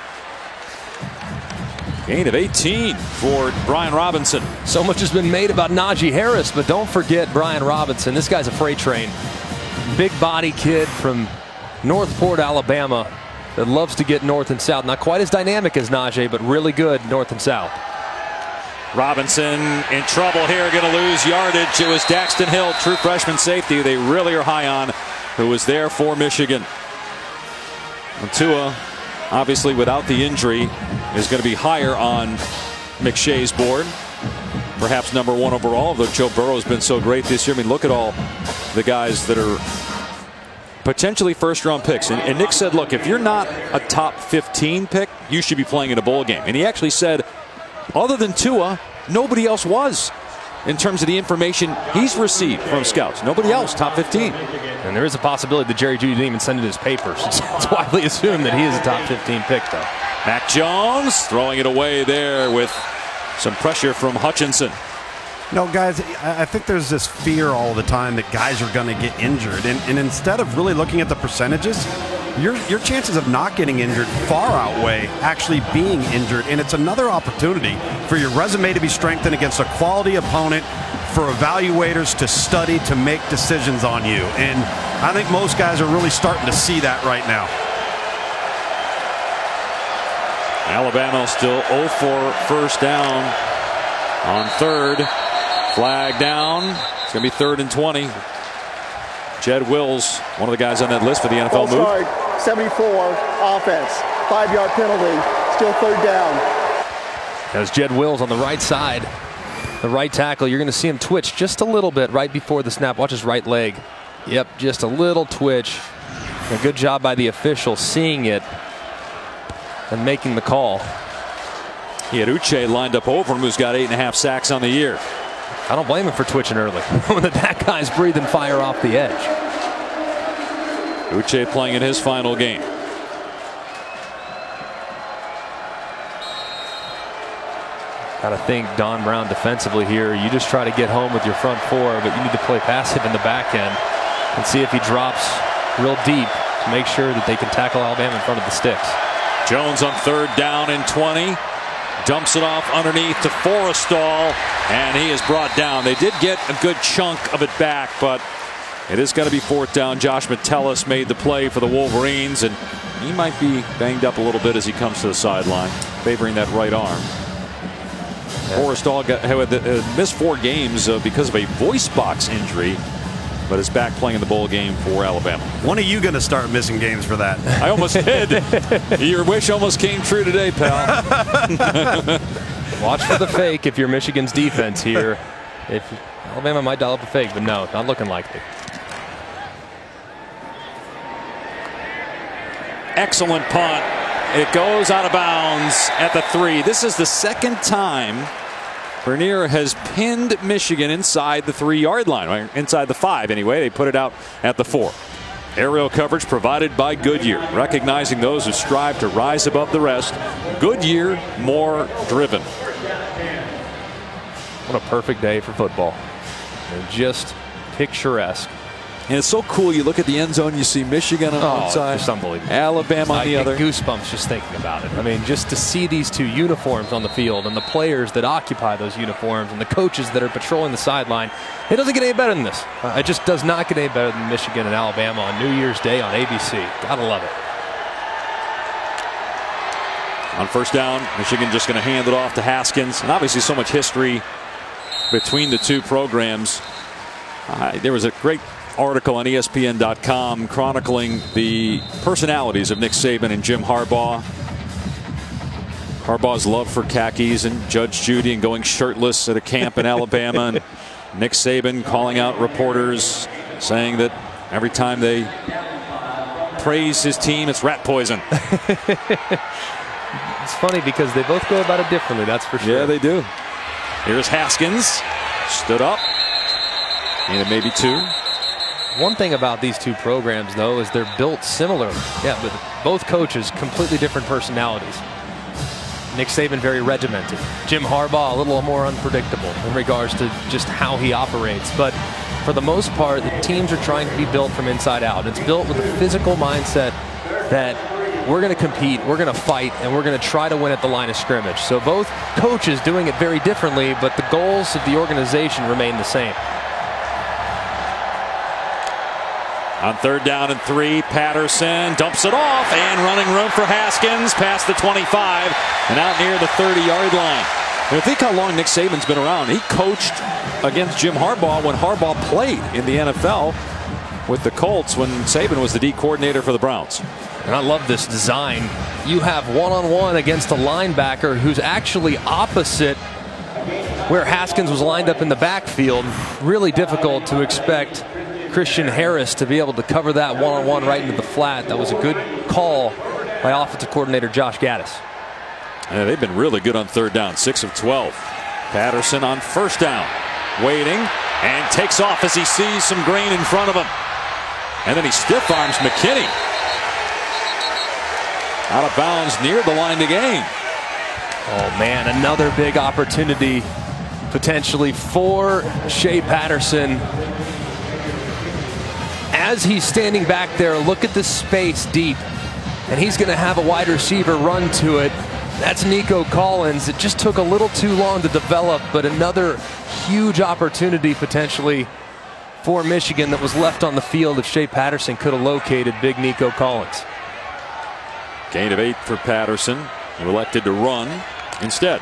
Gain of eighteen for Brian Robinson. So much has been made about Najee Harris, but don't forget Brian Robinson. This guy's a freight train. Big body kid from Northport, Alabama, that loves to get north and south. Not quite as dynamic as Najee, but really good north and south. Robinson in trouble here, going to lose yardage. It was Daxton Hill, true freshman safety, they really are high on, who was there for Michigan. And Tua, obviously without the injury, is going to be higher on McShay's board. Perhaps number one overall, though Joe Burrow has been so great this year. I mean, look at all the guys that are potentially first round picks. And, and Nick said, look, if you're not a top fifteen pick, you should be playing in a bowl game. And he actually said, other than Tua, nobody else was in terms of the information he's received from scouts. Nobody else top fifteen. And there is a possibility that Jerry Jeudy didn't even send in his papers. It's widely assumed that he is a top fifteen pick, though. Mac Jones throwing it away there with some pressure from Hutchinson. No, guys, I think there's this fear all the time that guys are going to get injured. And, and instead of really looking at the percentages, your, your chances of not getting injured far outweigh actually being injured. And it's another opportunity for your resume to be strengthened against a quality opponent, for evaluators to study, to make decisions on you. And I think most guys are really starting to see that right now. Alabama still oh for first down on third. Flag down. It's going to be third and twenty. Jed Wills, one of the guys on that list for the N F L move. Start, seventy-four offense, five yard penalty, still third down. As Jed Wills on the right side, the right tackle, you're going to see him twitch just a little bit right before the snap. Watch his right leg. Yep, just a little twitch. A good job by the official seeing it and making the call. He had Uche lined up over him, who's got eight and a half sacks on the year. I don't blame him for twitching early when that guy's breathing fire off the edge. Uche playing in his final game. Got to think Don Brown defensively here. You just try to get home with your front four, but you need to play passive in the back end and see if he drops real deep to make sure that they can tackle Alabama in front of the sticks. Jones on third down and twenty. Dumps it off underneath to Forrestall, and he is brought down. They did get a good chunk of it back, but it is going to be fourth down. Josh Metellus made the play for the Wolverines, and he might be banged up a little bit as he comes to the sideline, favoring that right arm. Yeah. Forrestall got, uh, missed four games uh, because of a voice box injury, but is back playing in the bowl game for Alabama. When are you going to start missing games for that? I almost did. Your wish almost came true today, pal. Watch for the fake if you're Michigan's defense here. If Alabama might dial up a fake, but no, not looking likely. Excellent punt. It goes out of bounds at the three. This is the second time Bernier has pinned Michigan inside the three-yard line, right? Inside the five anyway. They put it out at the four. Aerial coverage provided by Goodyear, recognizing those who strive to rise above the rest. Goodyear, more driven. What a perfect day for football. And just picturesque. And it's so cool. You look at the end zone, you see Michigan on oh, one side, it's unbelievable. Alabama on I the get other. Goosebumps just thinking about it. I mean, just to see these two uniforms on the field and the players that occupy those uniforms and the coaches that are patrolling the sideline, it doesn't get any better than this. Uh, it just does not get any better than Michigan and Alabama on New Year's Day on A B C. Gotta love it. On first down, Michigan just going to hand it off to Haskins. And obviously so much history between the two programs. Uh, there was a great article on E S P N dot com chronicling the personalities of Nick Saban and Jim Harbaugh. Harbaugh's love for khakis and Judge Judy and going shirtless at a camp in Alabama. And Nick Saban calling out reporters, saying that every time they praise his team, it's rat poison. It's funny because they both go about it differently, that's for sure. Yeah, they do. Here's Haskins. Stood up. And maybe two. One thing about these two programs, though, is they're built similarly. Yeah, but both coaches, completely different personalities. Nick Saban, very regimented. Jim Harbaugh, a little more unpredictable in regards to just how he operates. But for the most part, the teams are trying to be built from inside out. It's built with a physical mindset that we're going to compete, we're going to fight, and we're going to try to win at the line of scrimmage. So both coaches doing it very differently, but the goals of the organization remain the same. On third down and three, Patterson dumps it off, and running room for Haskins past the twenty-five and out near the thirty-yard line. And think how long Nick Saban's been around. He coached against Jim Harbaugh when Harbaugh played in the N F L with the Colts when Saban was the D coordinator for the Browns. And I love this design. You have one-on-one against a linebacker who's actually opposite where Haskins was lined up in the backfield. Really difficult to expect Christian Harris to be able to cover that one-on-one right into the flat. That was a good call by offensive coordinator Josh Gaddis. Yeah, they've been really good on third down, six of twelve. Patterson on first down, waiting, and takes off as he sees some grain in front of him. And then he stiff arms McKinney. Out of bounds near the line to gain. Oh man, another big opportunity potentially for Shea Patterson. As he's standing back there, look at the space deep, and he's going to have a wide receiver run to it. That's Nico Collins. It just took a little too long to develop, but another huge opportunity potentially for Michigan that was left on the field if Shea Patterson could have located big Nico Collins. Gain of eight for Patterson, who elected to run instead.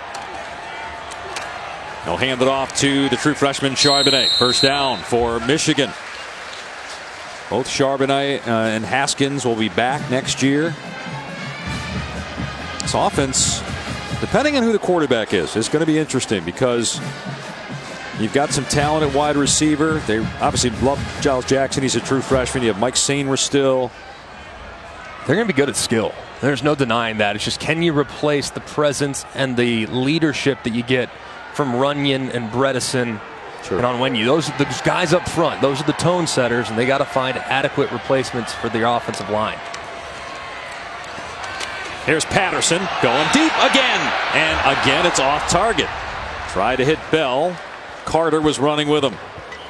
He'll hand it off to the true freshman Charbonnet. First down for Michigan. Both Charbonnet uh, and Haskins will be back next year. This offense, depending on who the quarterback is, is going to be interesting because you've got some talent at wide receiver. They obviously love Giles Jackson. He's a true freshman. You have Mike Sainristil still. They're going to be good at skill. There's no denying that. It's just, can you replace the presence and the leadership that you get from Runyon and Bredesen? Sure. And on Onwenu, those are the guys up front. Those are the tone setters, and they got to find adequate replacements for their offensive line. Here's Patterson going deep again, and again it's off target. Tried to hit Bell. Carter was running with him.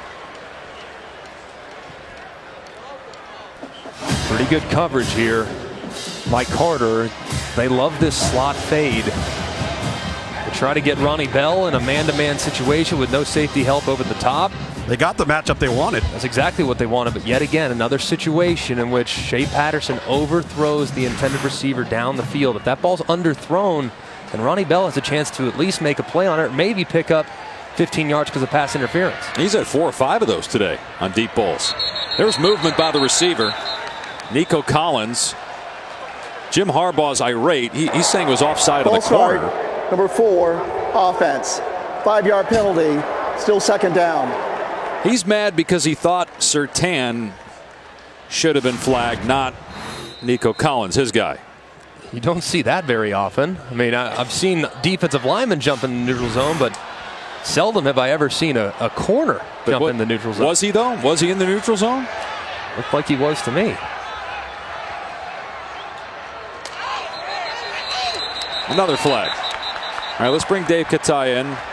Pretty good coverage here by Carter. They love this slot fade. They try to get Ronnie Bell in a man-to-man situation with no safety help over the top. They got the matchup they wanted. That's exactly what they wanted, but yet again, another situation in which Shea Patterson overthrows the intended receiver down the field. If that ball's underthrown, then Ronnie Bell has a chance to at least make a play on it, maybe pick up fifteen yards because of pass interference. He's had four or five of those today on deep balls. There's movement by the receiver, Nico Collins. Jim Harbaugh's irate. He, he's saying it was offside of the corner. Number four, offense. Five-yard penalty, still second down. He's mad because he thought Surtain should have been flagged, not Nico Collins, his guy. You don't see that very often. I mean, I, I've seen defensive linemen jump in the neutral zone, but seldom have I ever seen a, a corner but jump what, in the neutral zone. Was he, though? Was he in the neutral zone? Looked like he was to me. Another flag. All right, let's bring Dave Kataya in.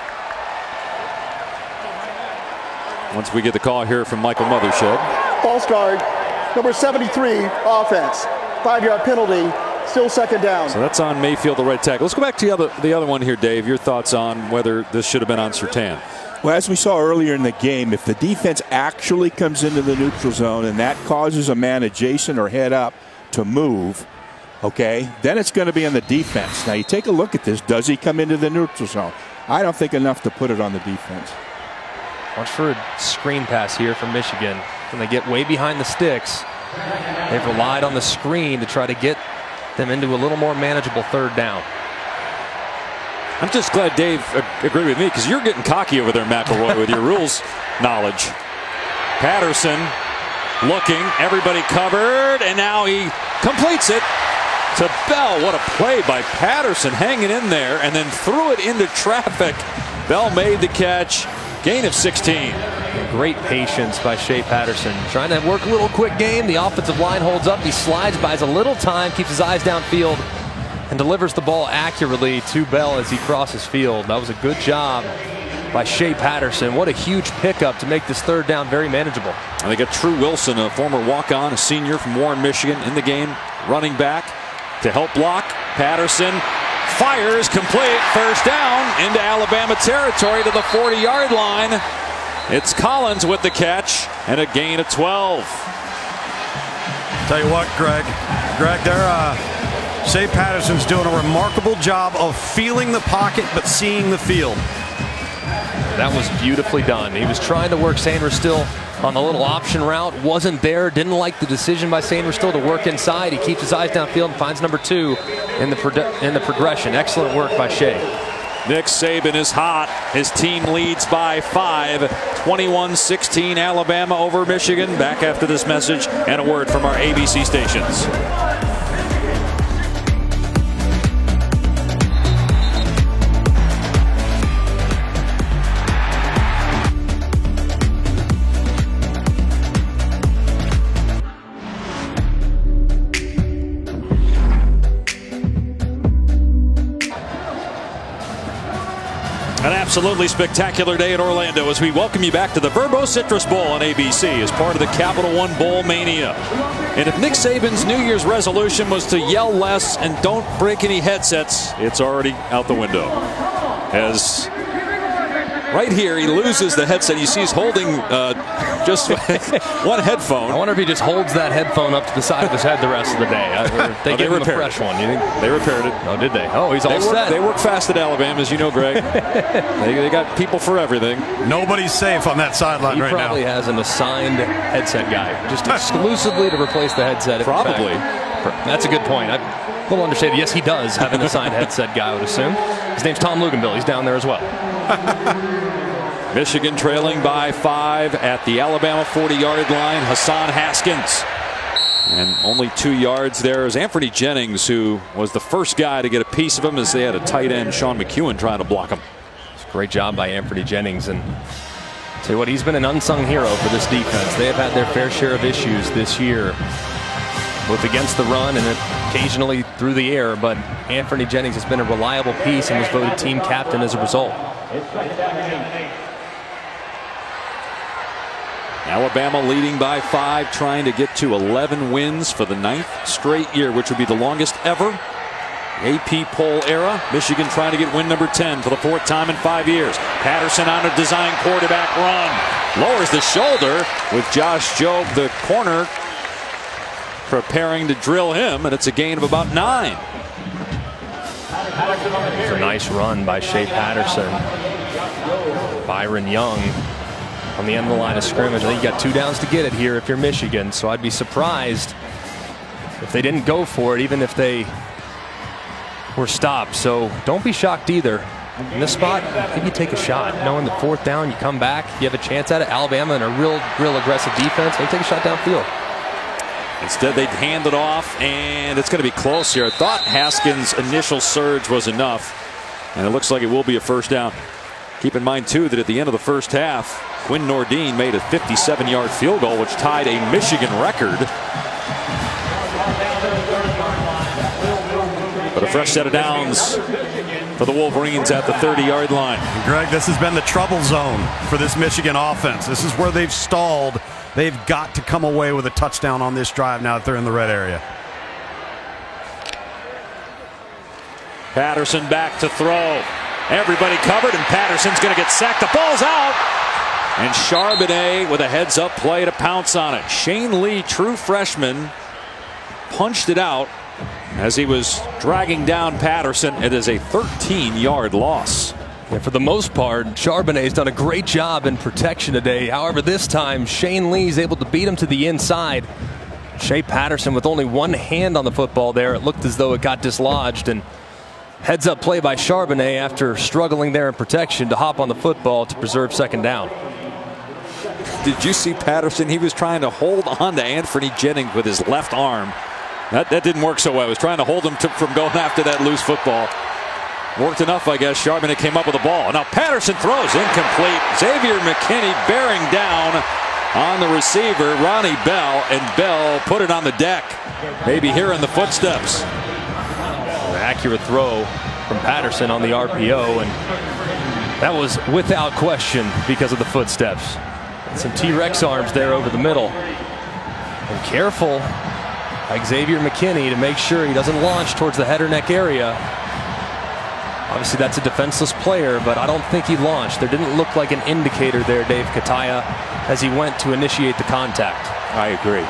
Once we get the call here from Michael Mothershed. False start, number seventy-three, offense. Five-yard penalty, still second down. So that's on Mayfield, the right tackle. Let's go back to the other, the other one here, Dave. Your thoughts on whether this should have been on Surtain? Well, as we saw earlier in the game, if the defense actually comes into the neutral zone and that causes a man adjacent or head up to move, okay, then it's going to be on the defense. Now, you take a look at this. Does he come into the neutral zone? I don't think enough to put it on the defense. Watch for a screen pass here from Michigan. When they get way behind the sticks, they've relied on the screen to try to get them into a little more manageable third down. I'm just glad Dave agreed with me because you're getting cocky over there, McElroy, with your rules knowledge. Patterson looking, everybody covered, and now he completes it to Bell. What a play by Patterson, hanging in there and then threw it into traffic. Bell made the catch. Gain of sixteen. Great patience by Shea Patterson. Trying to work a little quick game. The offensive line holds up. He slides, buys a little time, keeps his eyes downfield, and delivers the ball accurately to Bell as he crosses field. That was a good job by Shea Patterson. What a huge pickup to make this third down very manageable. And they got True Wilson, a former walk-on, a senior from Warren, Michigan, in the game, running back to help block. Patterson fires, complete, first down into Alabama territory to the forty-yard line. It's Collins with the catch and a gain of twelve. Tell you what, Greg, Greg, they're uh, Shea Patterson's doing a remarkable job of feeling the pocket but seeing the field. That was beautifully done. He was trying to work Sainristil on the little option route. Wasn't there. Didn't like the decision by Sainristil to work inside. He keeps his eyes downfield and finds number two in the pro in the progression. Excellent work by Shea. Nick Saban is hot. His team leads by five. twenty-one sixteen Alabama over Michigan. Back after this message and a word from our A B C stations. An absolutely spectacular day in Orlando as we welcome you back to the Verbo Citrus Bowl on A B C as part of the Capital One Bowl mania. And if Nick Saban's New Year's resolution was to yell less and don't break any headsets, it's already out the window. As right here, he loses the headset. You see he's holding uh, just one headphone. I wonder if he just holds that headphone up to the side of his head the rest of the day. Uh, they oh, give they him a fresh it. one. You think they repaired it? Oh, did they? Oh, he's all they work, set. They work fast at Alabama, as you know, Greg. they, they got people for everything. Nobody's safe on that sideline right now. He probably has an assigned headset guy, just exclusively to replace the headset. Probably. Fact, that's a good point. I, a little understated. Yes, he does have an assigned headset guy, I would assume. His name's Tom Luganville. He's down there as well. Michigan trailing by five at the Alabama forty-yard line. Hassan Haskins. And only two yards there is Anthony Jennings, who was the first guy to get a piece of him as they had a tight end, Sean McEwen, trying to block him. Great job by Anthony Jennings. And tell you what, he's been an unsung hero for this defense. They have had their fair share of issues this year, both against the run and occasionally through the air. But Anthony Jennings has been a reliable piece and was voted team captain as a result. Alabama leading by five, trying to get to eleven wins for the ninth straight year, which would be the longest ever. A P poll era. Michigan trying to get win number ten for the fourth time in five years. Patterson on a design quarterback run. Lowers the shoulder with Josh Jobe, the corner, preparing to drill him, and it's a gain of about nine. It's a nice run by Shea Patterson. Byron Young on the end of the line of scrimmage. I think you got two downs to get it here if you're Michigan, so I'd be surprised if they didn't go for it, even if they were stopped. So don't be shocked either. In this spot, I think you take a shot. Knowing the fourth down, you come back, you have a chance at it. Alabama in a real, real aggressive defense. Maybe take a shot downfield. Instead, they hand it off, and it's going to be close here. I thought Haskins' initial surge was enough, and it looks like it will be a first down. Keep in mind, too, that at the end of the first half, Quinn Nordin made a fifty-seven yard field goal, which tied a Michigan record. But a fresh set of downs for the Wolverines at the thirty yard line. And Greg, this has been the trouble zone for this Michigan offense. This is where they've stalled. They've got to come away with a touchdown on this drive now that they're in the red area. Patterson back to throw. Everybody covered, and Patterson's going to get sacked. The ball's out. And Charbonnet with a heads-up play to pounce on it. Shane Lee, true freshman, punched it out as he was dragging down Patterson. It is a thirteen yard loss. Yeah, for the most part, Charbonnet's done a great job in protection today. However, this time, Shane Lee's able to beat him to the inside. Shea Patterson with only one hand on the football there. It looked as though it got dislodged, and heads-up play by Charbonnet after struggling there in protection to hop on the football to preserve second down. Did you see Patterson? He was trying to hold on to Anthony Jennings with his left arm. That, that didn't work so well. He was trying to hold him to, from going after that loose football. Worked enough, I guess. Charbonnet came up with the ball. Now Patterson throws incomplete. Xavier McKinney bearing down on the receiver, Ronnie Bell, and Bell put it on the deck. Maybe hearing the footsteps. An accurate throw from Patterson on the R P O, and that was without question because of the footsteps. And some T-Rex arms there over the middle. And careful, like Xavier McKinney, to make sure he doesn't launch towards the head or neck area. Obviously, that's a defenseless player, but I don't think he launched. There didn't look like an indicator there, Dave Kataya, as he went to initiate the contact. I agree.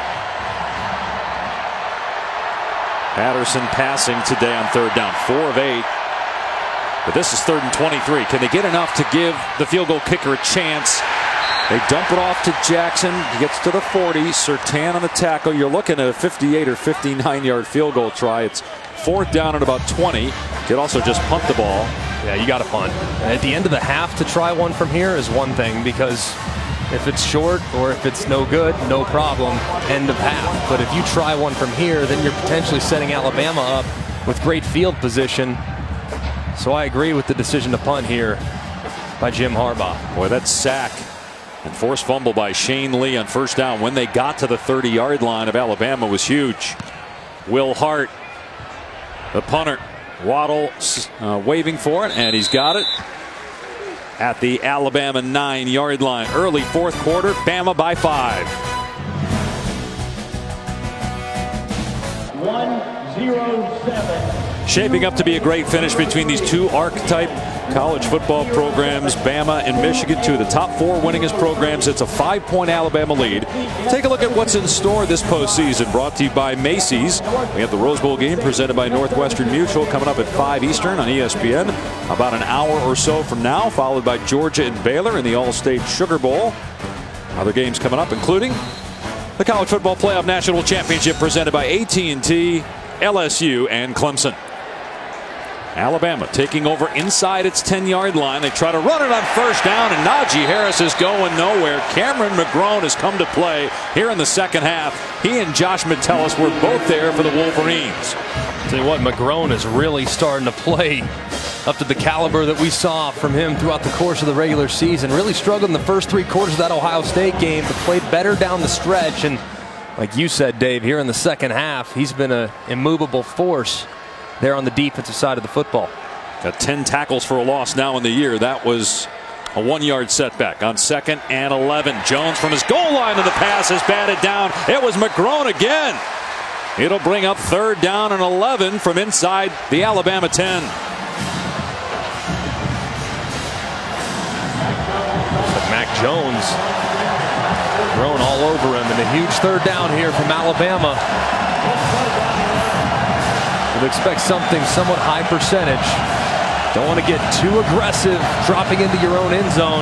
Patterson passing today on third down, four of eight. But this is third and twenty-three. Can they get enough to give the field goal kicker a chance? They dump it off to Jackson. He gets to the forty. Surtain on the tackle. You're looking at a fifty-eight or fifty-nine yard field goal try. It's fourth down at about twenty. Could also just punt the ball. Yeah, you got to punt. And at the end of the half, to try one from here is one thing, because if it's short or if it's no good, no problem, end of half. But if you try one from here, then you're potentially setting Alabama up with great field position. So I agree with the decision to punt here by Jim Harbaugh. Boy, that sack and forced fumble by Shane Lee on first down when they got to the thirty yard line of Alabama was huge. Will Hart, the punter. Waddle uh, waving for it, and he's got it at the Alabama nine yard line. Early fourth quarter, Bama by five. one zero seven. Shaping up to be a great finish between these two archetype college football programs, Bama and Michigan, two of the top four winningest programs. It's a five point Alabama lead. Take a look at what's in store this postseason, brought to you by Macy's. We have the Rose Bowl game presented by Northwestern Mutual coming up at five Eastern on E S P N about an hour or so from now, followed by Georgia and Baylor in the All-State Sugar Bowl. Other games coming up, including the College Football Playoff National Championship presented by A T and T, L S U, and Clemson. Alabama taking over inside its ten yard line. They try to run it on first down, and Najee Harris is going nowhere. Cameron McGrone has come to play here in the second half. He and Josh Metellus were both there for the Wolverines. Tell you what, McGrone is really starting to play up to the caliber that we saw from him throughout the course of the regular season. Really struggled in the first three quarters of that Ohio State game, but played better down the stretch. And like you said, Dave, here in the second half, he's been an immovable force there on the defensive side of the football. Got ten tackles for a loss now in the year. That was a one-yard setback on second and eleven. Jones from his goal line, and the pass is batted down. It was McGrone again. It'll bring up third down and eleven from inside the Alabama ten. Mac Jones thrown all over him, and a huge third down here from Alabama. You'd expect something somewhat high percentage. Don't want to get too aggressive dropping into your own end zone.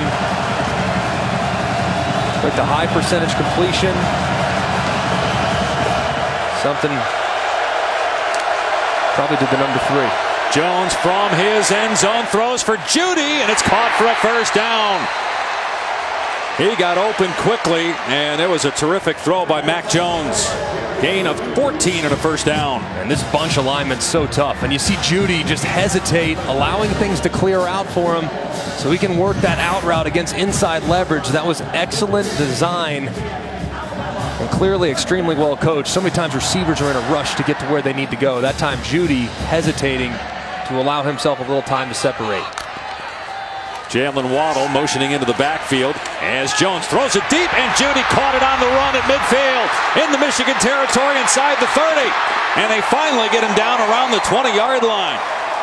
Like the high percentage completion. Something probably to the number three. Jones from his end zone throws for Judy, and it's caught for a first down. He got open quickly, and it was a terrific throw by Mac Jones. Gain of fourteen and a first down. And this bunch alignment's so tough. And you see Judy just hesitate, allowing things to clear out for him so he can work that out route against inside leverage. That was excellent design and clearly extremely well coached. So many times receivers are in a rush to get to where they need to go. That time Judy hesitating to allow himself a little time to separate. Jalen Waddle motioning into the backfield as Jones throws it deep, and Judy caught it on the run at midfield in the Michigan territory inside the thirty. And they finally get him down around the twenty-yard line.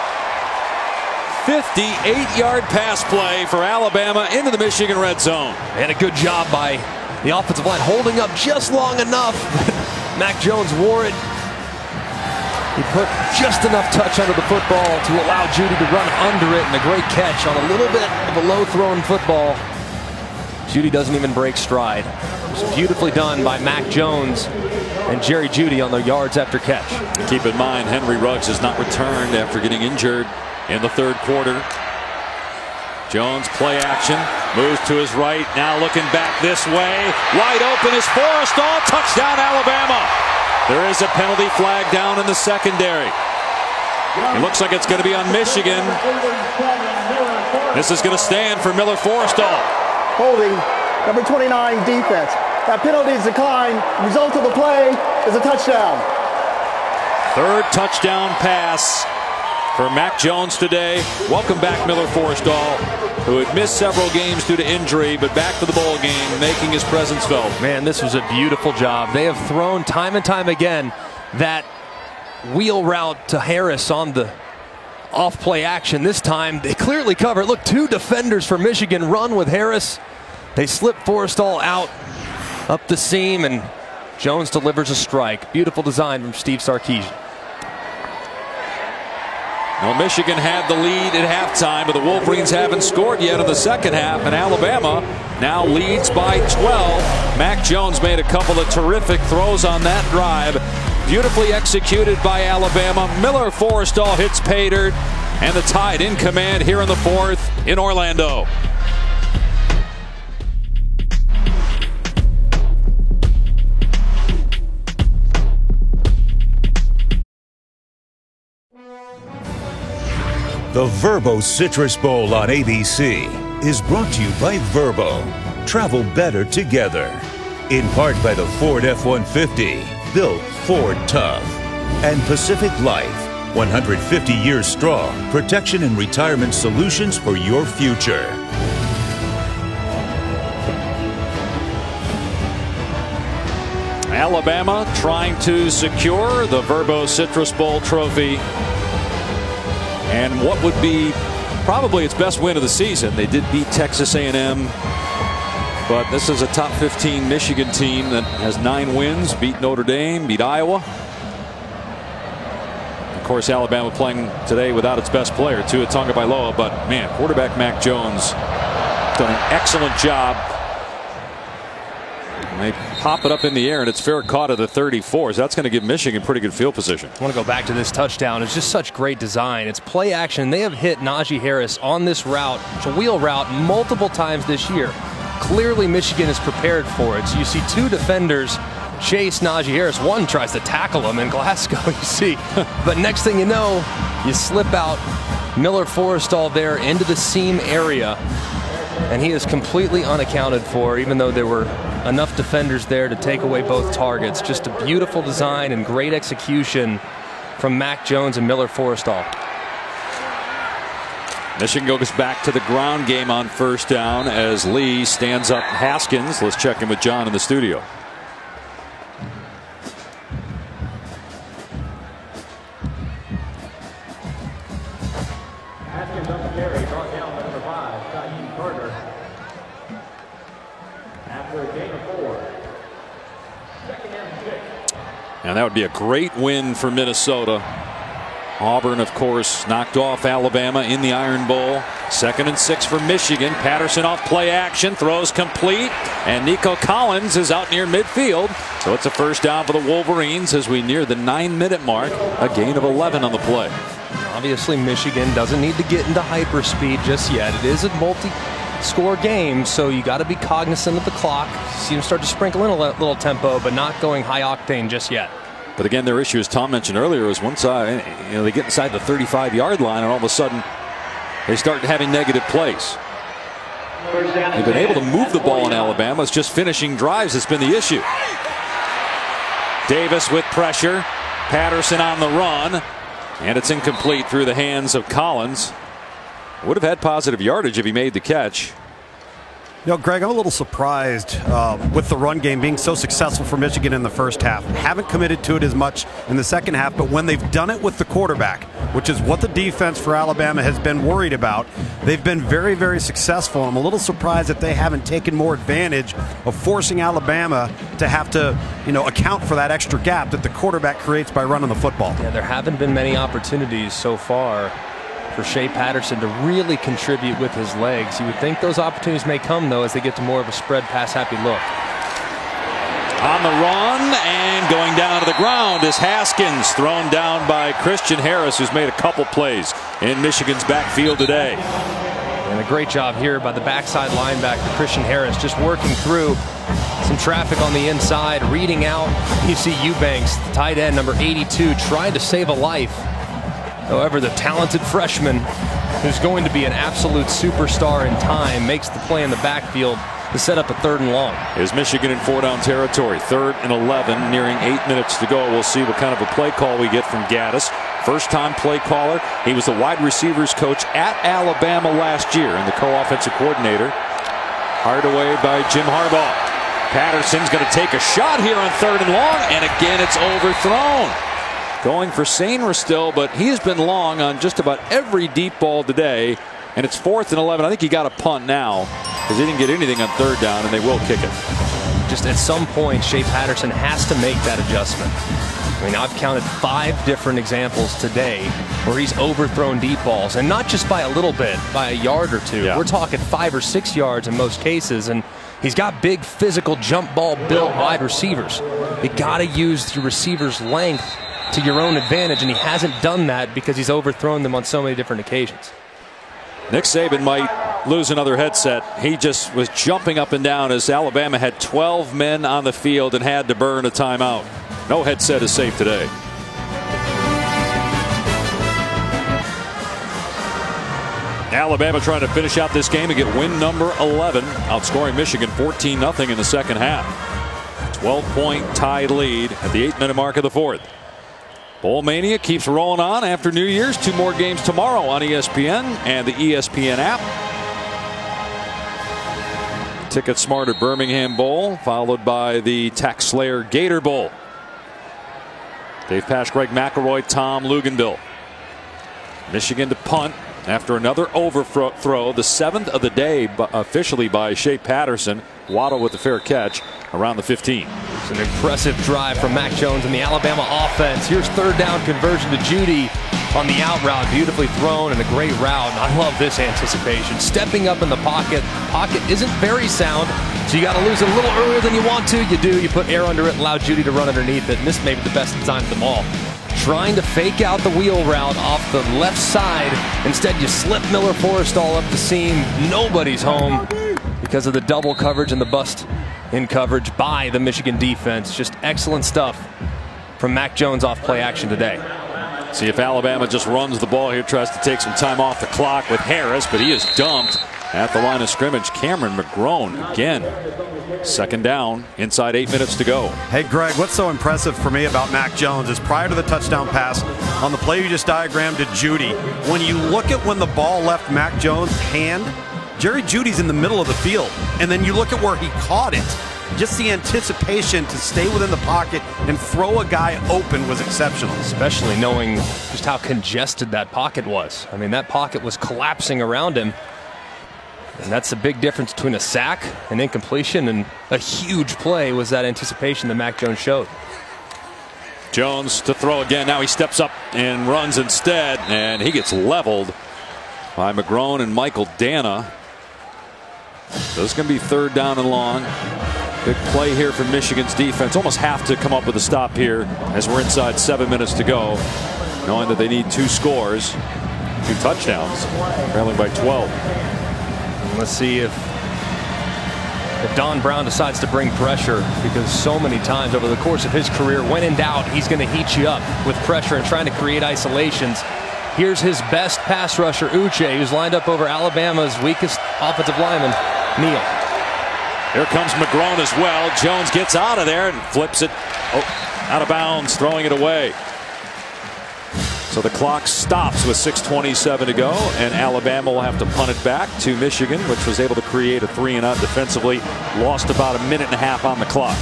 fifty-eight yard pass play for Alabama into the Michigan red zone. And a good job by the offensive line holding up just long enough. Mac Jones wore it. He put just enough touch under the football to allow Judy to run under it, and a great catch on a little bit of a low-thrown football. Judy doesn't even break stride. It was beautifully done by Mac Jones and Jerry Judy on the yards after catch. Keep in mind, Henry Ruggs has not returned after getting injured in the third quarter. Jones play action, moves to his right, now looking back this way. Wide open is Forrestall, touchdown Alabama. There is a penalty flag down in the secondary. It looks like it's going to be on Michigan. This is going to stand for Miller Forrestall. Holding number twenty-nine defense. That penalty is declined. The result of the play is a touchdown. Third touchdown pass for Mac Jones today. Welcome back, Miller Forrestall, who had missed several games due to injury, but back to the bowl game, making his presence felt. Man, this was a beautiful job. They have thrown time and time again that wheel route to Harris on the off-play action. This time, they clearly cover. Look, two defenders for Michigan run with Harris. They slip Forrestall out up the seam, and Jones delivers a strike. Beautiful design from Steve Sarkisian. Well, Michigan had the lead at halftime, but the Wolverines haven't scored yet in the second half, and Alabama now leads by twelve. Mac Jones made a couple of terrific throws on that drive. Beautifully executed by Alabama. Miller Forrestall hits pay dirt, and the Tide in command here in the fourth in Orlando. The Verbo Citrus Bowl on A B C is brought to you by Verbo. Travel better together. In part by the Ford F one fifty, built Ford tough. And Pacific Life, one hundred fifty years strong, protection and retirement solutions for your future. Alabama trying to secure the Verbo Citrus Bowl trophy. And what would be probably its best win of the season. They did beat Texas A and M, but this is a top fifteen Michigan team that has nine wins, beat Notre Dame, beat Iowa. Of course, Alabama playing today without its best player, Tua Tagovailoa, but man, quarterback Mac Jones done an excellent job. And they pop it up in the air, and it's fair caught at the thirty-four. So that's going to give Michigan pretty good field position. I want to go back to this touchdown. It's just such great design. It's play action. They have hit Najee Harris on this route. It's a wheel route multiple times this year. Clearly, Michigan is prepared for it. So you see two defenders chase Najee Harris. One tries to tackle him in Glasgow, you see. But next thing you know, you slip out Miller Forrestall there into the seam area. And he is completely unaccounted for, even though there were enough defenders there to take away both targets. Just a beautiful design and great execution from Mac Jones and Miller Forrestall. Michigan goes back to the ground game on first down as Lee stands up Haskins. Let's check in with John in the studio. Haskins on the carry, brought down by number five, Shaheed Carter. After a gain of four. Second and six. And that would be a great win for Minnesota. Auburn, of course, knocked off Alabama in the Iron Bowl. Second and six for Michigan. Patterson off play action, throws complete, and Nico Collins is out near midfield. So it's a first down for the Wolverines as we near the nine minute mark. A gain of eleven on the play. Obviously, Michigan doesn't need to get into hyperspeed just yet. It is a multi-score game, so you got to be cognizant of the clock. See them start to sprinkle in a little tempo, but not going high octane just yet. But again, their issue, as Tom mentioned earlier, is once uh, you know, they get inside the thirty-five yard line, and all of a sudden they start having negative plays. They've been able to move the ball in Alabama. It's just finishing drives that's been the issue. Davis with pressure. Patterson on the run. And it's incomplete through the hands of Collins. Would have had positive yardage if he made the catch. You know, Greg, I'm a little surprised uh, with the run game being so successful for Michigan in the first half. Haven't committed to it as much in the second half, but when they've done it with the quarterback, which is what the defense for Alabama has been worried about, they've been very, very successful. I'm a little surprised that they haven't taken more advantage of forcing Alabama to have to, you know, account for that extra gap that the quarterback creates by running the football. Yeah, there haven't been many opportunities so far for Shea Patterson to really contribute with his legs. You would think those opportunities may come, though, as they get to more of a spread pass happy look. On the run and going down to the ground is Haskins, thrown down by Christian Harris, who's made a couple plays in Michigan's backfield today. And a great job here by the backside linebacker Christian Harris, just working through some traffic on the inside, reading out. You see Eubanks, the tight end, number eighty-two, trying to save a life. However, the talented freshman, who's going to be an absolute superstar in time, makes the play in the backfield to set up a third and long. Is Michigan in four down territory. Third and eleven, nearing eight minutes to go. We'll see what kind of a play call we get from Gaddis. First time play caller. He was the wide receivers coach at Alabama last year and the co-offensive coordinator. Hired away by Jim Harbaugh. Patterson's going to take a shot here on third and long, and again it's overthrown. Going for Sainer still, but he has been long on just about every deep ball today. And it's fourth and eleven. I think he got a punt now because he didn't get anything on third down, and they will kick it. Just at some point, Shea Patterson has to make that adjustment. I mean, I've counted five different examples today where he's overthrown deep balls, and not just by a little bit, by a yard or two. Yeah. We're talking five or six yards in most cases, and he's got big physical jump ball built wide receivers. You got to use the receiver's length to your own advantage, and he hasn't done that because he's overthrown them on so many different occasions. Nick Saban might lose another headset. He just was jumping up and down as Alabama had twelve men on the field and had to burn a timeout. No headset is safe today. Alabama trying to finish out this game and get win number eleven, outscoring Michigan fourteen nothing in the second half. twelve point tied lead at the eight minute mark of the fourth. Bowl Mania keeps rolling on after New Year's. Two more games tomorrow on E S P N and the E S P N app. Ticket Smarter Birmingham Bowl, followed by the TaxSlayer Gator Bowl. Dave Pasch, Greg McElroy, Tom Luginbill. Michigan to punt after another overthrow, the seventh of the day officially by Shea Patterson. Waddle with the fair catch around the fifteen. It's an impressive drive from Mac Jones and the Alabama offense. Here's third down conversion to Judy on the out route. Beautifully thrown and a great route. And I love this anticipation. Stepping up in the pocket. Pocket isn't very sound, so you got to lose it a little earlier than you want to. You do. You put air under it and allow Judy to run underneath it. And this may be the best design of them all. Trying to fake out the wheel route off the left side. Instead, you slip Miller Forristall up the seam. Nobody's home because of the double coverage and the bust in coverage by the Michigan defense. Just excellent stuff from Mac Jones off play action today. See if Alabama just runs the ball here, tries to take some time off the clock with Harris, but he is dumped at the line of scrimmage. Cameron McGrone again. Second down, inside eight minutes to go. Hey, Greg, what's so impressive for me about Mac Jones is prior to the touchdown pass, on the play you just diagrammed to Jeudy. When you look at when the ball left Mac Jones' hand, Jerry Jeudy's in the middle of the field. And then you look at where he caught it. Just the anticipation to stay within the pocket and throw a guy open was exceptional. Especially knowing just how congested that pocket was. I mean, that pocket was collapsing around him. And that's a big difference between a sack, an incompletion, and a huge play was that anticipation that Mac Jones showed. Jones to throw again. Now he steps up and runs instead, and he gets leveled by McGrone and Michael Dana. So it's going to be third down and long. Big play here from Michigan's defense. Almost have to come up with a stop here as we're inside seven minutes to go, knowing that they need two scores, two touchdowns, trailing by twelve. And let's see if, if Don Brown decides to bring pressure, because so many times over the course of his career, when in doubt, he's going to heat you up with pressure and trying to create isolations. Here's his best pass rusher, Uche, who's lined up over Alabama's weakest offensive lineman, Neal. Here comes McGrone as well. Jones gets out of there and flips it oh, out of bounds, throwing it away. So the clock stops with six twenty-seven to go, and Alabama will have to punt it back to Michigan, which was able to create a three and out defensively. Lost about a minute and a half on the clock.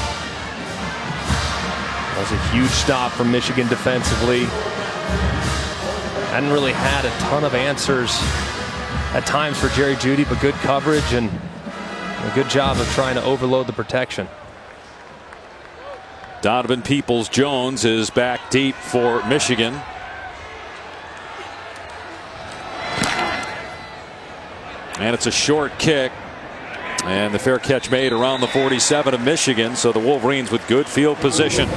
That was a huge stop from Michigan defensively. Hadn't really had a ton of answers at times for Jerry Jeudy, but good coverage and a good job of trying to overload the protection. Donovan Peoples-Jones is back deep for Michigan. And it's a short kick. And the fair catch made around the forty-seven of Michigan. So the Wolverines with good field position.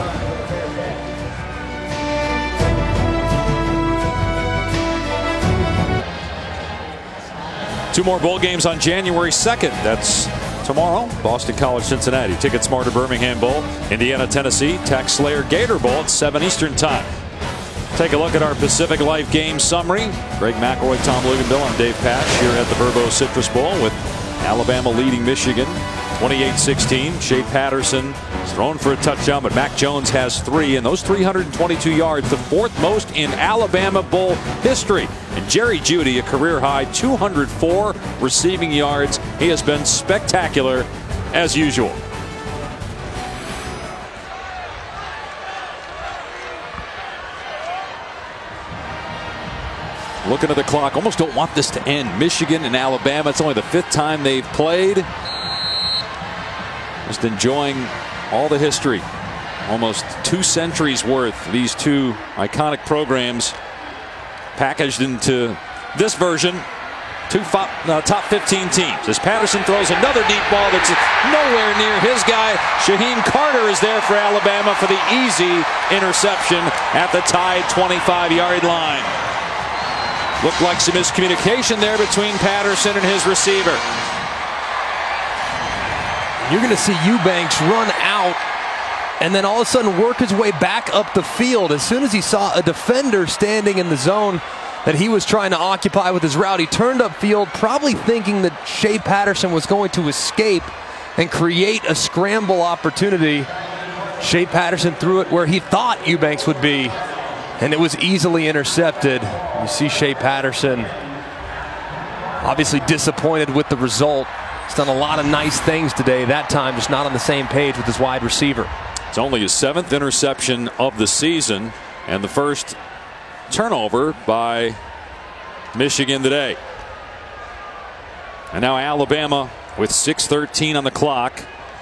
Two more bowl games on January second. That's tomorrow. Boston College, Cincinnati. Ticket Smarter Birmingham Bowl. Indiana, Tennessee. Tax Slayer Gator Bowl at seven Eastern time. Take a look at our Pacific Life game summary. Greg McElroy, Tom Luganville, I'm Dave Pasch here at the Verbo Citrus Bowl with Alabama leading Michigan twenty-eight sixteen. Shea Patterson is thrown for a touchdown, but Mac Jones has three, and those three hundred twenty-two yards, the fourth most in Alabama Bowl history. And Jerry Jeudy, a career high two hundred four receiving yards. He has been spectacular as usual. Looking at the clock, almost don't want this to end. Michigan and Alabama, it's only the fifth time they've played. Just enjoying all the history. Almost two centuries worth, these two iconic programs packaged into this version. Two uh, top fifteen teams. As Patterson throws another deep ball that's nowhere near his guy. Shaheem Carter is there for Alabama for the easy interception at the tied twenty-five yard line. Looked like some miscommunication there between Patterson and his receiver. You're going to see Eubanks run out and then all of a sudden work his way back up the field. As soon as he saw a defender standing in the zone that he was trying to occupy with his route, he turned upfield, probably thinking that Shea Patterson was going to escape and create a scramble opportunity. Shea Patterson threw it where he thought Eubanks would be, and it was easily intercepted. You see Shea Patterson obviously disappointed with the result. He's done a lot of nice things today. That time just not on the same page with his wide receiver. It's only his seventh interception of the season and the first turnover by Michigan today. And now Alabama with six thirteen on the clock.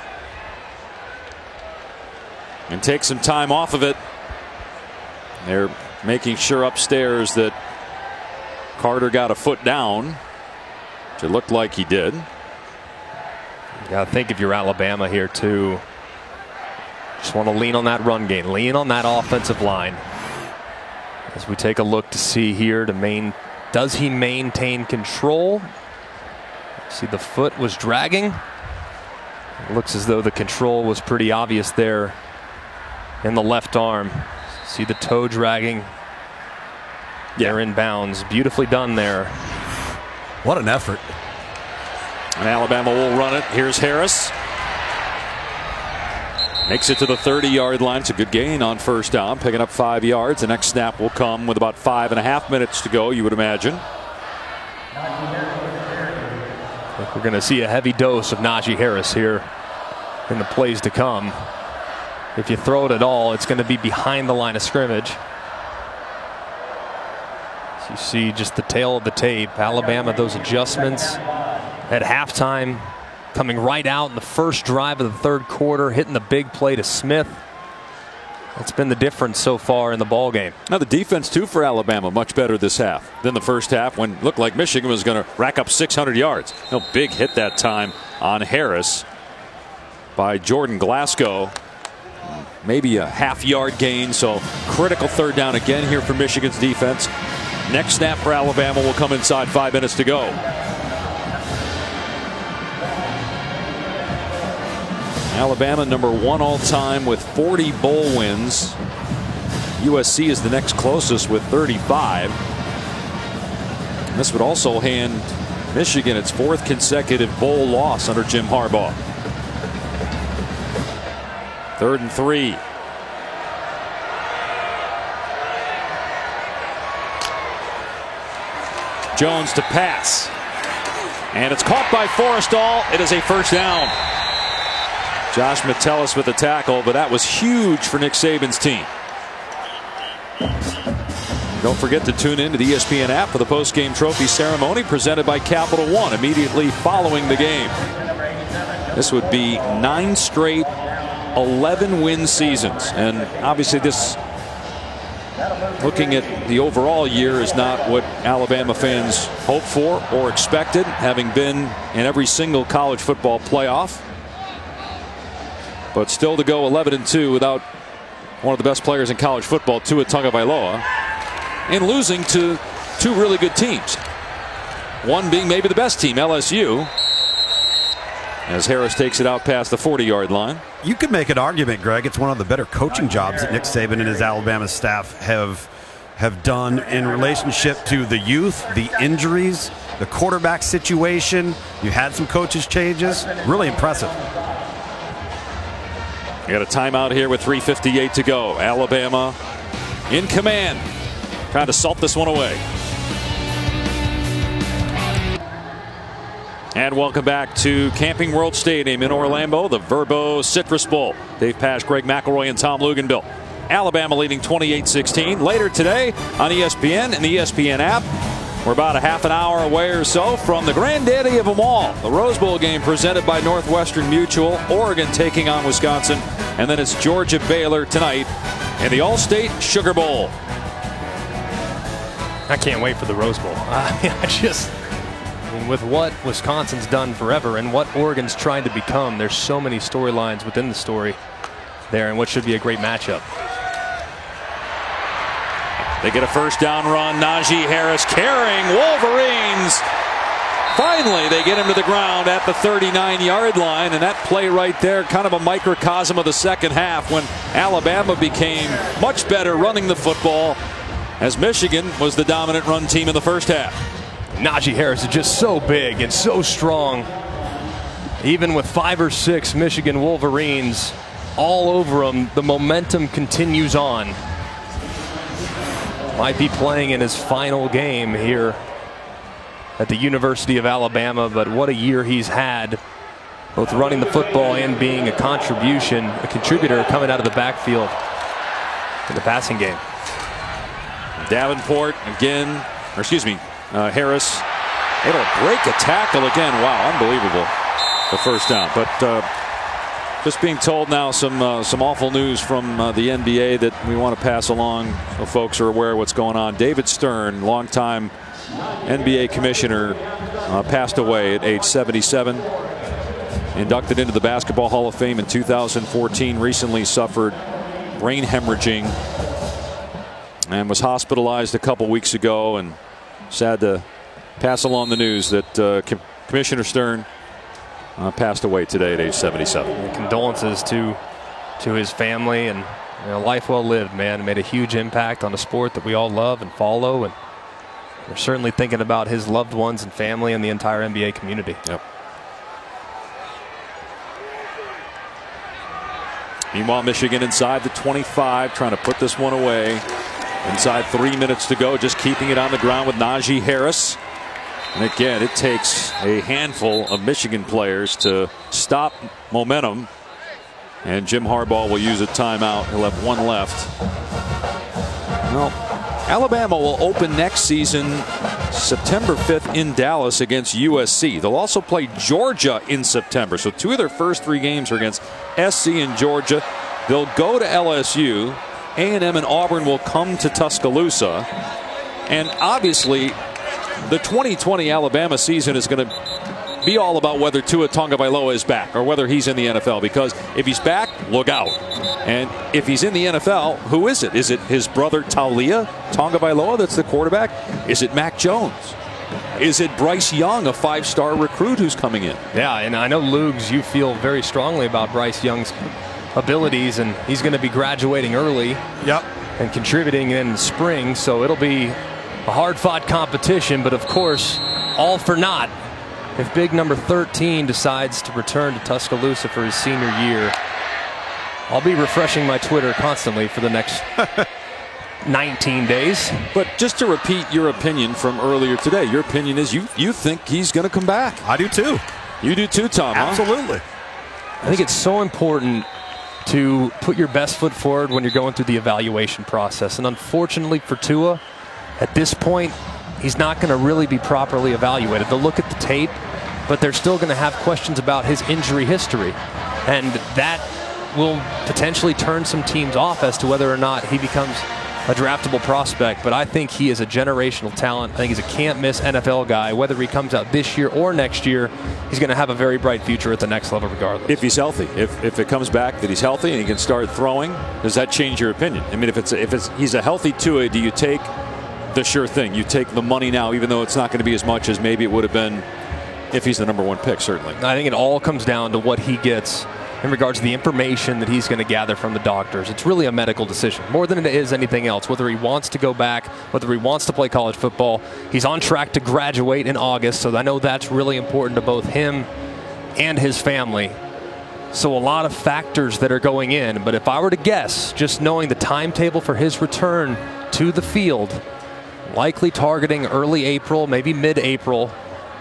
And take some time off of it. They're making sure upstairs that Carter got a foot down, which it looked like he did. You got to think if you're Alabama here too. Just want to lean on that run game, lean on that offensive line. As we take a look to see here, to main, does he maintain control? See, the foot was dragging. It looks as though the control was pretty obvious there in the left arm. See the toe dragging. They're in bounds. Beautifully done there. What an effort. And Alabama will run it. Here's Harris. Makes it to the thirty-yard line. It's a good gain on first down, picking up five yards. The next snap will come with about five and a half minutes to go, you would imagine. I think we're going to see a heavy dose of Najee Harris here in the plays to come. If you throw it at all, it's going to be behind the line of scrimmage. So you see just the tail of the tape. Alabama, those adjustments at halftime, coming right out in the first drive of the third quarter, hitting the big play to Smith. That's been the difference so far in the ball game. Now the defense too for Alabama much better this half than the first half, when it looked like Michigan was going to rack up six hundred yards. No big hit that time on Harris by Jordan Glasgow. Maybe a half yard gain, so critical third down again here for Michigan's defense. Next snap for Alabama will come inside five minutes to go. Alabama number one all time with forty bowl wins. U S C is the next closest with thirty-five. And this would also hand Michigan its fourth consecutive bowl loss under Jim Harbaugh. Third and three. Jones to pass. And it's caught by Forrestall. It is a first down. Josh Metellus with the tackle, but that was huge for Nick Saban's team. Don't forget to tune in to the E S P N app for the post-game trophy ceremony presented by Capital One immediately following the game. This would be nine straight eleven win seasons, and obviously this, looking at the overall year, is not what Alabama fans hoped for or expected, having been in every single college football playoff. But still to go eleven and two without one of the best players in college football, Tua Tagovailoa, and losing to two really good teams. One being maybe the best team, L S U, as Harris takes it out past the forty yard line. You could make an argument, Greg, it's one of the better coaching jobs that Nick Saban and his Alabama staff have have done in relationship to the youth, the injuries, the quarterback situation. You had some coaches changes. Really impressive. You got a timeout here with three fifty-eight to go. Alabama in command, trying to salt this one away. And welcome back to Camping World Stadium in Orlando, the Verbo Citrus Bowl. Dave Pasch, Greg McElroy, and Tom Luginbill. Alabama leading twenty-eight sixteen. Later today on E S P N and the E S P N app. We're about a half an hour away or so from the granddaddy of them all, the Rose Bowl game presented by Northwestern Mutual. Oregon taking on Wisconsin, and then it's Georgia Baylor tonight in the Allstate Sugar Bowl. I can't wait for the Rose Bowl. I mean, I just, I mean, with what Wisconsin's done forever and what Oregon's trying to become, there's so many storylines within the story there, and what should be a great matchup. They get a first down run. Najee Harris carrying Wolverines. Finally, they get him to the ground at the thirty-nine yard line, and that play right there, kind of a microcosm of the second half when Alabama became much better running the football, as Michigan was the dominant run team in the first half. Najee Harris is just so big and so strong. Even with five or six Michigan Wolverines all over him, the momentum continues on. Might be playing in his final game here at the University of Alabama, but what a year he's had, both running the football and being a contribution, a contributor coming out of the backfield in the passing game. Davenport again, or excuse me, uh, Harris able to break a tackle again. Wow, unbelievable, the first down. But uh, just being told now some uh, some awful news from uh, the N B A that we want to pass along so folks are aware of what's going on. David Stern, longtime N B A commissioner, uh, passed away at age seventy-seven. Inducted into the Basketball Hall of Fame in two thousand fourteen. Recently suffered brain hemorrhaging and was hospitalized a couple weeks ago, and sad to pass along the news that uh, Com Commissioner Stern Uh, passed away today at age seventy-seven. And condolences to to his family, and you know, life well lived, man. Made a huge impact on a sport that we all love and follow, and we're certainly thinking about his loved ones and family and the entire N B A community. Yep. Meanwhile, Michigan inside the twenty-five, trying to put this one away. Inside three minutes to go, just keeping it on the ground with Najee Harris. And again, it takes a handful of Michigan players to stop momentum. And Jim Harbaugh will use a timeout. He'll have one left. Well, Alabama will open next season September fifth in Dallas against U S C. They'll also play Georgia in September. So two of their first three games are against S C and Georgia. They'll go to L S U. A and M and Auburn will come to Tuscaloosa. And obviously, the twenty twenty Alabama season is going to be all about whether Tua Tagovailoa is back or whether he's in the N F L. Because if he's back, look out. And if he's in the N F L, who is it? Is it his brother Taulia Tagovailoa that's the quarterback? Is it Mac Jones? Is it Bryce Young, a five-star recruit who's coming in? Yeah, and I know, Lugs, you feel very strongly about Bryce Young's abilities, and he's going to be graduating early. Yep. And contributing in spring, so it'll be a hard-fought competition, but of course, all for naught if big number thirteen decides to return to Tuscaloosa for his senior year. I'll be refreshing my Twitter constantly for the next nineteen days. But just to repeat your opinion from earlier today, your opinion is you you think he's going to come back. I do too. You do too, Tom. Absolutely. Huh? I think it's so important to put your best foot forward when you're going through the evaluation process. And unfortunately for Tua, at this point, he's not going to really be properly evaluated. They'll look at the tape, but they're still going to have questions about his injury history. And that will potentially turn some teams off as to whether or not he becomes a draftable prospect. But I think he is a generational talent. I think he's a can't-miss N F L guy. Whether he comes out this year or next year, he's going to have a very bright future at the next level regardless. If he's healthy. If, if it comes back that he's healthy and he can start throwing, does that change your opinion? I mean, if it's if it's he's a healthy Tua, do you take the sure thing? You take the money now, even though it's not going to be as much as maybe it would have been if he's the number one pick, certainly. I think it all comes down to what he gets in regards to the information that he's going to gather from the doctors. It's really a medical decision, more than it is anything else. Whether he wants to go back, whether he wants to play college football. He's on track to graduate in August, so I know that's really important to both him and his family. So a lot of factors that are going in. But if I were to guess, just knowing the timetable for his return to the field, likely targeting early April, maybe mid-April,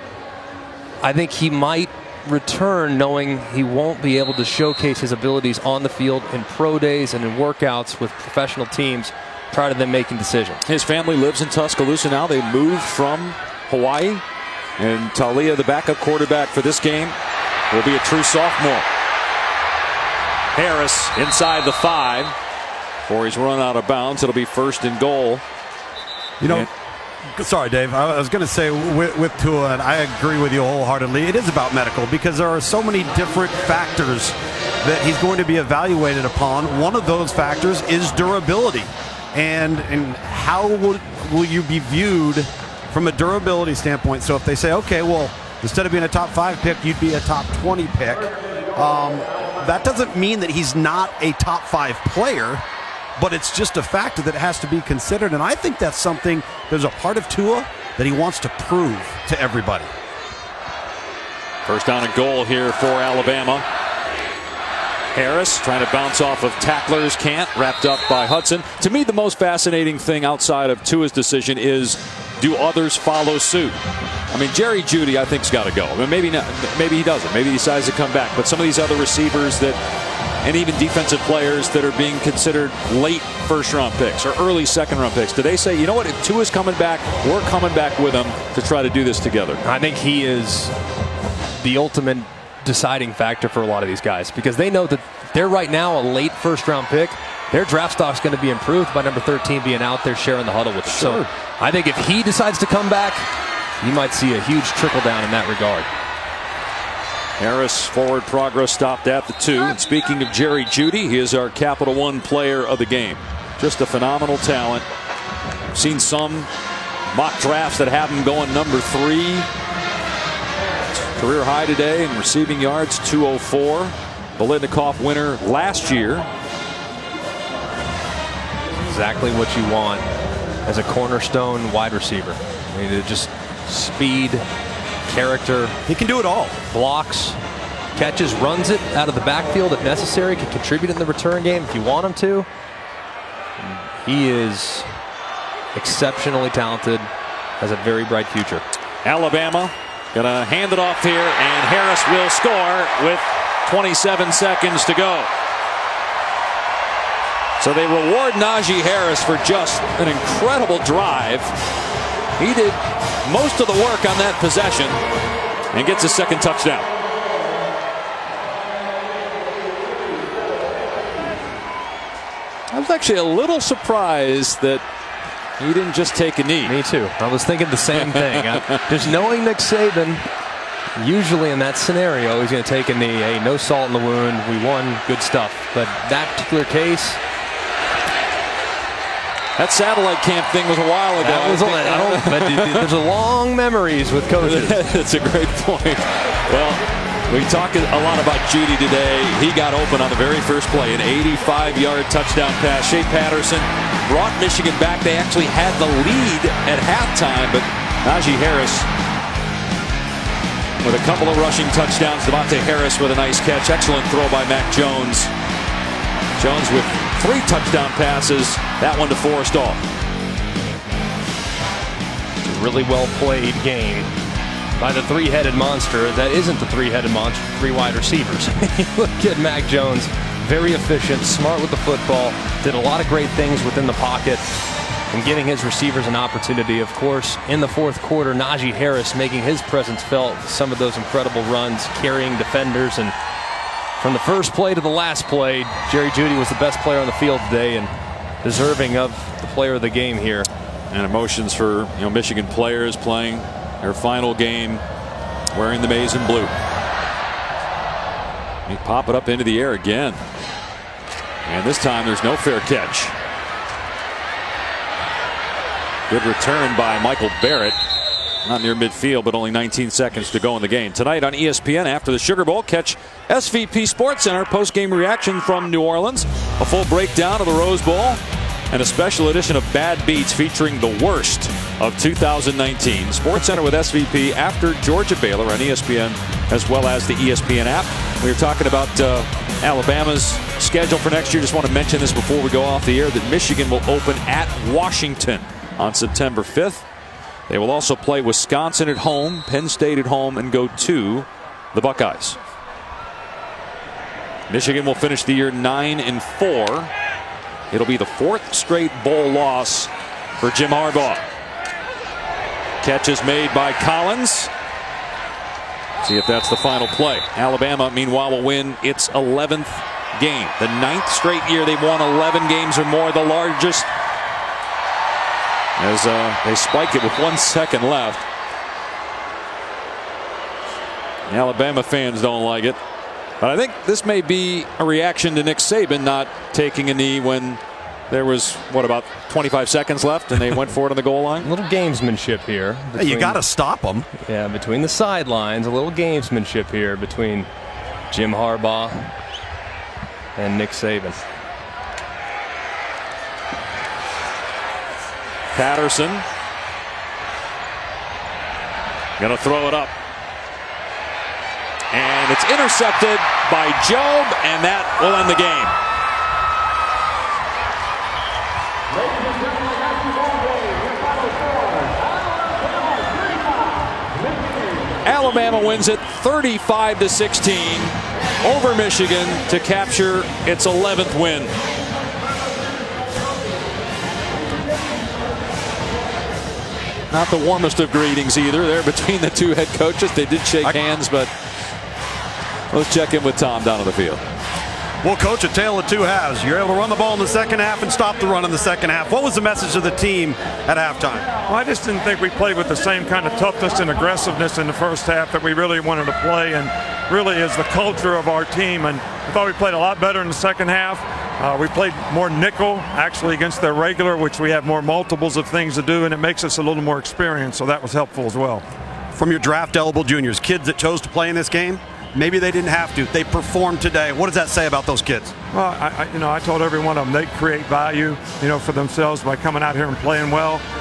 I think he might return knowing he won't be able to showcase his abilities on the field in pro days and in workouts with professional teams prior to them making decisions. His family lives in Tuscaloosa now. They moved from Hawaii. And Taulia, the backup quarterback for this game, will be a true sophomore. Harris inside the five. Before he's run out of bounds, it'll be first and goal. You know, and sorry, Dave. I was going to say with, with Tua, and I agree with you wholeheartedly, it is about medical because there are so many different factors that he's going to be evaluated upon. One of those factors is durability. And, and how will, will you be viewed from a durability standpoint? So if they say, okay, well, instead of being a top five pick, you'd be a top twenty pick. Um, that doesn't mean that he's not a top five player, but it's just a factor that has to be considered. And I think that's something, there's a part of Tua that he wants to prove to everybody. First down and goal here for Alabama. Harris trying to bounce off of tacklers, can't, wrapped up by Hudson. To me, the most fascinating thing outside of Tua's decision is, do others follow suit? I mean, Jerry Jeudy, I think, has got to go. I mean, maybe not, maybe he doesn't. Maybe he decides to come back. But some of these other receivers that, and even defensive players that are being considered late first-round picks or early second-round picks, do they say, you know what, if Tua's coming back, we're coming back with him to try to do this together? I think he is the ultimate deciding factor for a lot of these guys because they know that they're right now a late first-round pick. Their draft stock's going to be improved by number thirteen being out there sharing the huddle with them. Sure. So I think if he decides to come back, you might see a huge trickle down in that regard. Harris forward progress stopped at the two. And speaking of Jerry Jeudy, he is our Capital One player of the game. Just a phenomenal talent. I've seen some mock drafts that have him going number three. Career high today in receiving yards, two oh four. Biletnikoff winner last year. Exactly what you want as a cornerstone wide receiver. I mean, just speed, character. He can do it all. Blocks, catches, runs it out of the backfield if necessary, can contribute in the return game if you want him to. He is exceptionally talented, has a very bright future. Alabama gonna hand it off here, and Harris will score with twenty-seven seconds to go. So they reward Najee Harris for just an incredible drive. He did most of the work on that possession and gets his second touchdown. I was actually a little surprised that he didn't just take a knee. Me too. I was thinking the same thing. I, just knowing Nick Saban, usually in that scenario, he's going to take a knee. Hey, no salt in the wound. We won. Good stuff. But that particular case, that satellite camp thing was a while ago. That was a, I don't, but there's a long memories with coaches. That's a great point. Well, we talked a lot about Judy today. He got open on the very first play, an eighty-five yard touchdown pass. Shea Patterson brought Michigan back. They actually had the lead at halftime, but Najee Harris with a couple of rushing touchdowns. Devontae Harris with a nice catch. Excellent throw by Mac Jones. Jones with three touchdown passes. That one to Forrest All. It's a really well played game by the three-headed monster. That isn't the three-headed monster, three wide receivers. Look at Mac Jones, very efficient, smart with the football, did a lot of great things within the pocket and giving his receivers an opportunity. Of course, in the fourth quarter, Najee Harris making his presence felt with some of those incredible runs, carrying defenders, and from the first play to the last play, Jerry Jeudy was the best player on the field today and deserving of the player of the game here. And emotions for you know Michigan players playing their final game wearing the maize and blue. He pop it up into the air again. And this time there's no fair catch. Good return by Michael Barrett. Not near midfield, but only nineteen seconds to go in the game. Tonight on E S P N after the Sugar Bowl, catch S V P Sports Center post-game reaction from New Orleans. A full breakdown of the Rose Bowl and a special edition of Bad Beats featuring the worst of two thousand nineteen. Sports Center with S V P after Georgia Baylor on E S P N as well as the E S P N app. We were talking about uh, Alabama's schedule for next year. Just want to mention this before we go off the air that Michigan will open at Washington on September fifth. They will also play Wisconsin at home, Penn State at home, and go to the Buckeyes. Michigan will finish the year nine and four. It'll be the fourth straight bowl loss for Jim Harbaugh. Catch is made by Collins. See if that's the final play. Alabama, meanwhile, will win its eleventh game. The ninth straight year they've won eleven games or more, the largest. As uh, they spike it with one second left. Alabama fans don't like it. But I think this may be a reaction to Nick Saban not taking a knee when there was, what, about twenty-five seconds left and they went for it on the goal line? A little gamesmanship here. Between, you got to stop them. Yeah, between the sidelines, a little gamesmanship here between Jim Harbaugh and Nick Saban. Patterson gonna throw it up, and it's intercepted by Jobe, and that will end the game. Alabama wins it thirty-five to sixteen over Michigan to capture its eleventh win. Not the warmest of greetings either there between the two head coaches. They did shake hands, but let's check in with Tom down on the field. Well, Coach, a tale of two halves. You're able to run the ball in the second half and stop the run in the second half. What was the message of the team at halftime? Well, I just didn't think we played with the same kind of toughness and aggressiveness in the first half that we really wanted to play, and really is the culture of our team. And I thought we played a lot better in the second half. Uh, we played more nickel, actually, against their regular, which we have more multiples of things to do, and it makes us a little more experienced, so that was helpful as well. From your draft-eligible juniors, kids that chose to play in this game, maybe they didn't have to. They performed today. What does that say about those kids? Well, I, I, you know, I told every one of them they create value, you know, for themselves by coming out here and playing well.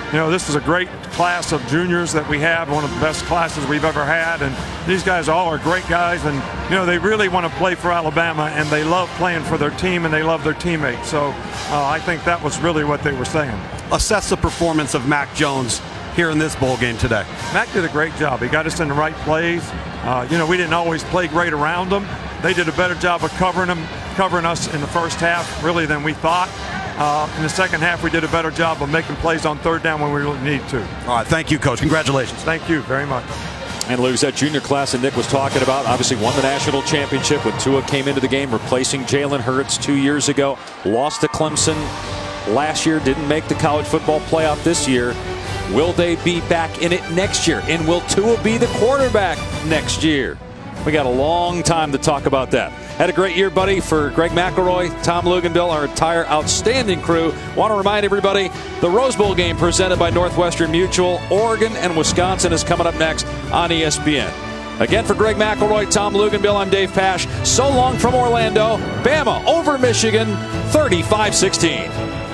you know, this is a great class of juniors that we have, one of the best classes we've ever had, and these guys all are great guys, and you know, they really want to play for Alabama, and they love playing for their team, and they love their teammates. So uh, I think that was really what they were saying. Assess the performance of Mac Jones here in this bowl game today. Mac did a great job. He got us in the right plays. Uh, you know, we didn't always play great around them. They did a better job of covering them, covering us in the first half, really, than we thought. Uh, in the second half, we did a better job of making plays on third down when we really need to. All right, thank you, Coach. Congratulations. Thank you very much. And Luke, that junior class that Nick was talking about obviously won the national championship when Tua came into the game, replacing Jalen Hurts two years ago. Lost to Clemson last year, didn't make the college football playoff this year. Will they be back in it next year? And will Tua be the quarterback next year? We got a long time to talk about that. Had a great year, buddy. For Greg McElroy, Tom Luginbill, our entire outstanding crew. Want to remind everybody, the Rose Bowl game presented by Northwestern Mutual. Oregon and Wisconsin is coming up next on E S P N. Again, for Greg McElroy, Tom Luginbill, I'm Dave Pasch. So long from Orlando. Bama over Michigan, thirty-five sixteen.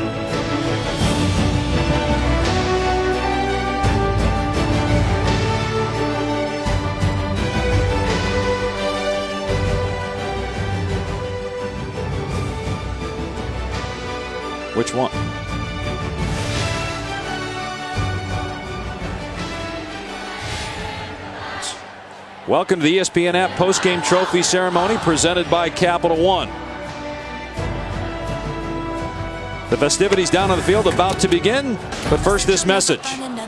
Which one? Welcome to the E S P N app post-game trophy ceremony presented by Capital One. The festivities down on the field about to begin, but first this message.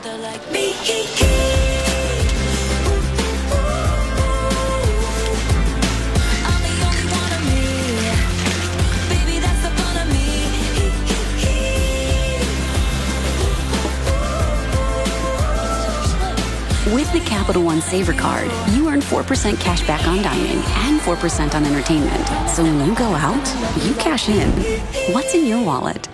With the Capital One Saver Card, you earn four percent cash back on dining and four percent on entertainment. So when you go out, you cash in. What's in your wallet?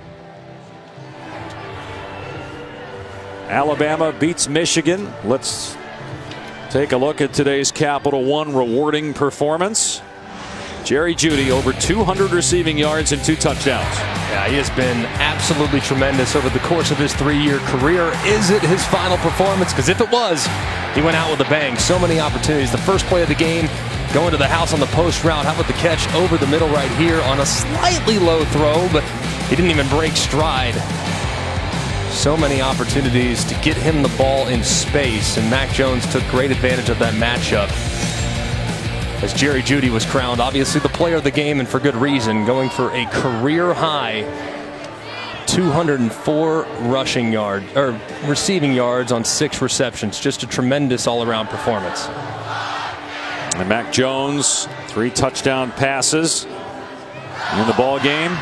Alabama beats Michigan. Let's take a look at today's Capital One rewarding performance. Jerry Jeudy over two hundred receiving yards and two touchdowns. Yeah, he has been absolutely tremendous over the course of his three-year career. Is it his final performance? Because if it was, he went out with a bang. So many opportunities. The first play of the game, going to the house on the post route. How about the catch over the middle right here on a slightly low throw, but he didn't even break stride. So many opportunities to get him the ball in space, and Mac Jones took great advantage of that matchup. As Jerry Jeudy was crowned, obviously the player of the game, and for good reason, going for a career-high two hundred four rushing yard or receiving yards on six receptions. Just a tremendous all-around performance. And Mac Jones, three touchdown passes in the ball game.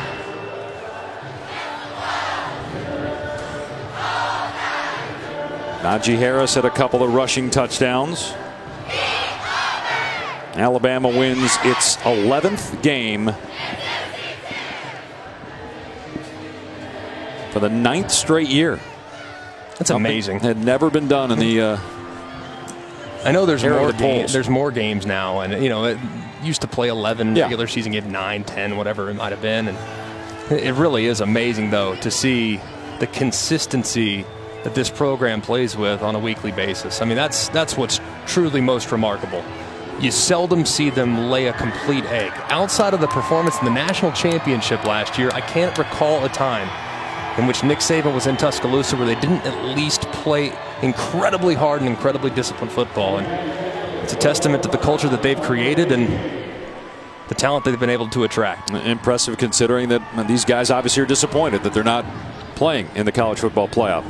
Najee Harris had a couple of rushing touchdowns. Alabama wins its eleventh game for the ninth straight year. That's Something amazing. Had never been done in the. Uh, I know there's more the games. There's more games now, and you know it used to play eleven yeah. regular season, game nine, ten, whatever it might have been, and it really is amazing though to see the consistency that this program plays with on a weekly basis. I mean, that's that's what's truly most remarkable. You seldom see them lay a complete egg. Outside of the performance in the national championship last year, I can't recall a time in which Nick Saban was in Tuscaloosa where they didn't at least play incredibly hard and incredibly disciplined football. And it's a testament to the culture that they've created and the talent that they've been able to attract. Impressive considering that these guys obviously are disappointed that they're not playing in the college football playoff.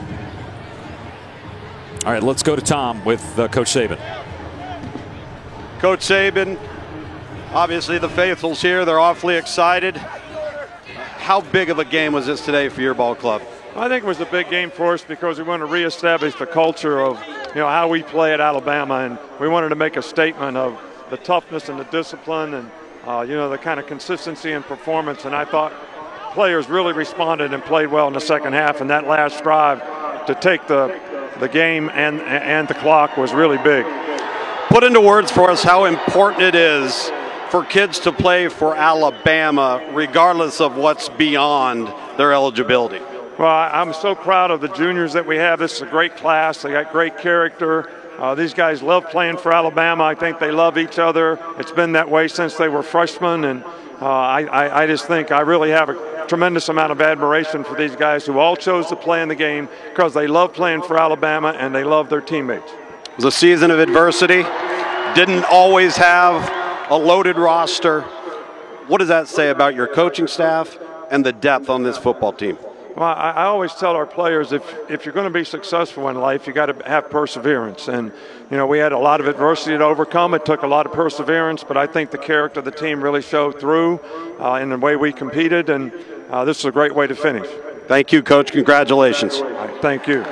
All right, let's go to Tom with uh, Coach Saban. Coach Saban, obviously the faithfuls here, they're awfully excited. How big of a game was this today for your ball club? I think it was a big game for us because we wanted to reestablish the culture of, you know, how we play at Alabama, and we wanted to make a statement of the toughness and the discipline and, uh, you know, the kind of consistency and performance. And I thought players really responded and played well in the second half, and that last drive to take the, the game and, and the clock was really big. Put into words for us how important it is for kids to play for Alabama regardless of what's beyond their eligibility. Well, I, I'm so proud of the juniors that we have. This is a great class. They got great character. Uh, these guys love playing for Alabama. I think they love each other. It's been that way since they were freshmen, and uh, I, I, I just think I really have a tremendous amount of admiration for these guys who all chose to play in the game because they love playing for Alabama and they love their teammates. It was a season of adversity. Didn't always have a loaded roster. What does that say about your coaching staff and the depth on this football team? Well, I, I always tell our players if, if you're going to be successful in life, you got to have perseverance. And, you know, we had a lot of adversity to overcome. It took a lot of perseverance, but I think the character of the team really showed through uh, in the way we competed, and uh, this is a great way to finish. Thank you, Coach. Congratulations. Right, thank you.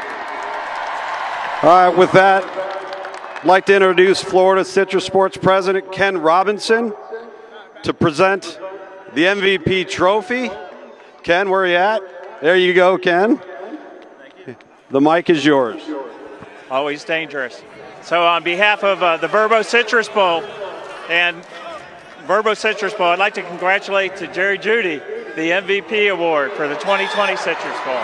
All right, with that, I'd like to introduce Florida Citrus Sports President Ken Robinson to present the M V P trophy. Ken, where are you at? There you go, Ken. The mic is yours. Always dangerous. So on behalf of uh, the Verbo Citrus Bowl and Verbo Citrus Bowl, I'd like to congratulate to Jerry Judy the M V P award for the twenty twenty Citrus Bowl.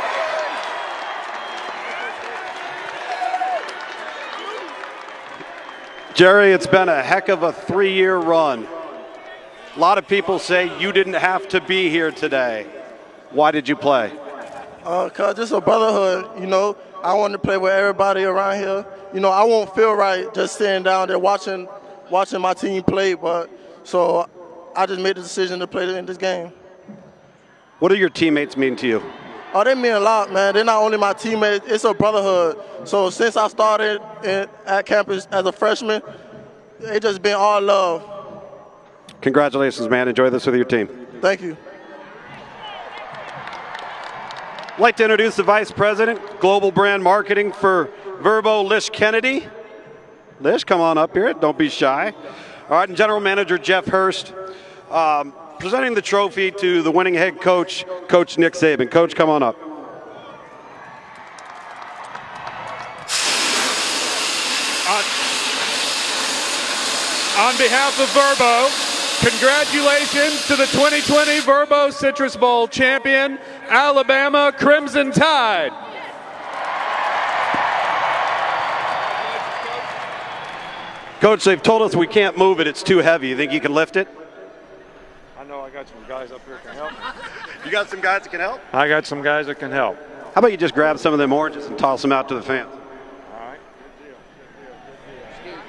Jerry, it's been a heck of a three-year run. A lot of people say you didn't have to be here today. Why did you play? Uh, cause it's a brotherhood, you know. I want to play with everybody around here. You know, I won't feel right just sitting down there watching, watching my team play. But so I just made the decision to play in this game. What do your teammates mean to you? Oh, they mean a lot, man. They're not only my teammates; it's a brotherhood. So since I started in, at campus as a freshman, it just been all love. Congratulations, man. Enjoy this with your team. Thank you. I'd like to introduce the Vice President, Global Brand Marketing for Verbo, Lish Kennedy. Lish, come on up here. Don't be shy. All right, and General Manager Jeff Hurst, um, presenting the trophy to the winning head coach, Coach Nick Saban. Coach, come on up. On, on behalf of Verbo, congratulations to the twenty twenty Verbo Citrus Bowl champion, Alabama Crimson Tide. Coach, they've told us we can't move it. It's too heavy. You think you can lift it? I know I got some guys up here that can help. You got some guys that can help? I got some guys that can help. How about you just grab some of them oranges and toss them out to the fans? All right. Good deal. Good deal. Good deal.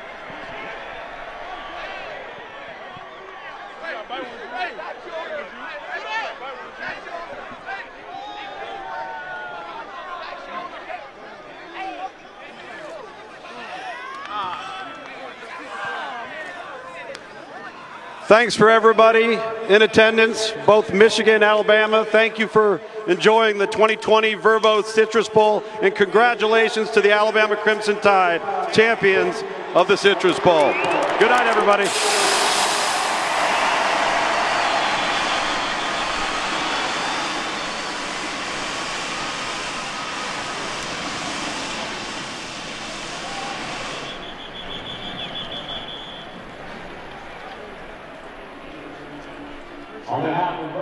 Thanks for everybody in attendance, both Michigan and Alabama. Thank you for enjoying the twenty twenty Verbo Citrus Bowl, and congratulations to the Alabama Crimson Tide, champions of the Citrus Bowl. Good night, everybody. On behalf of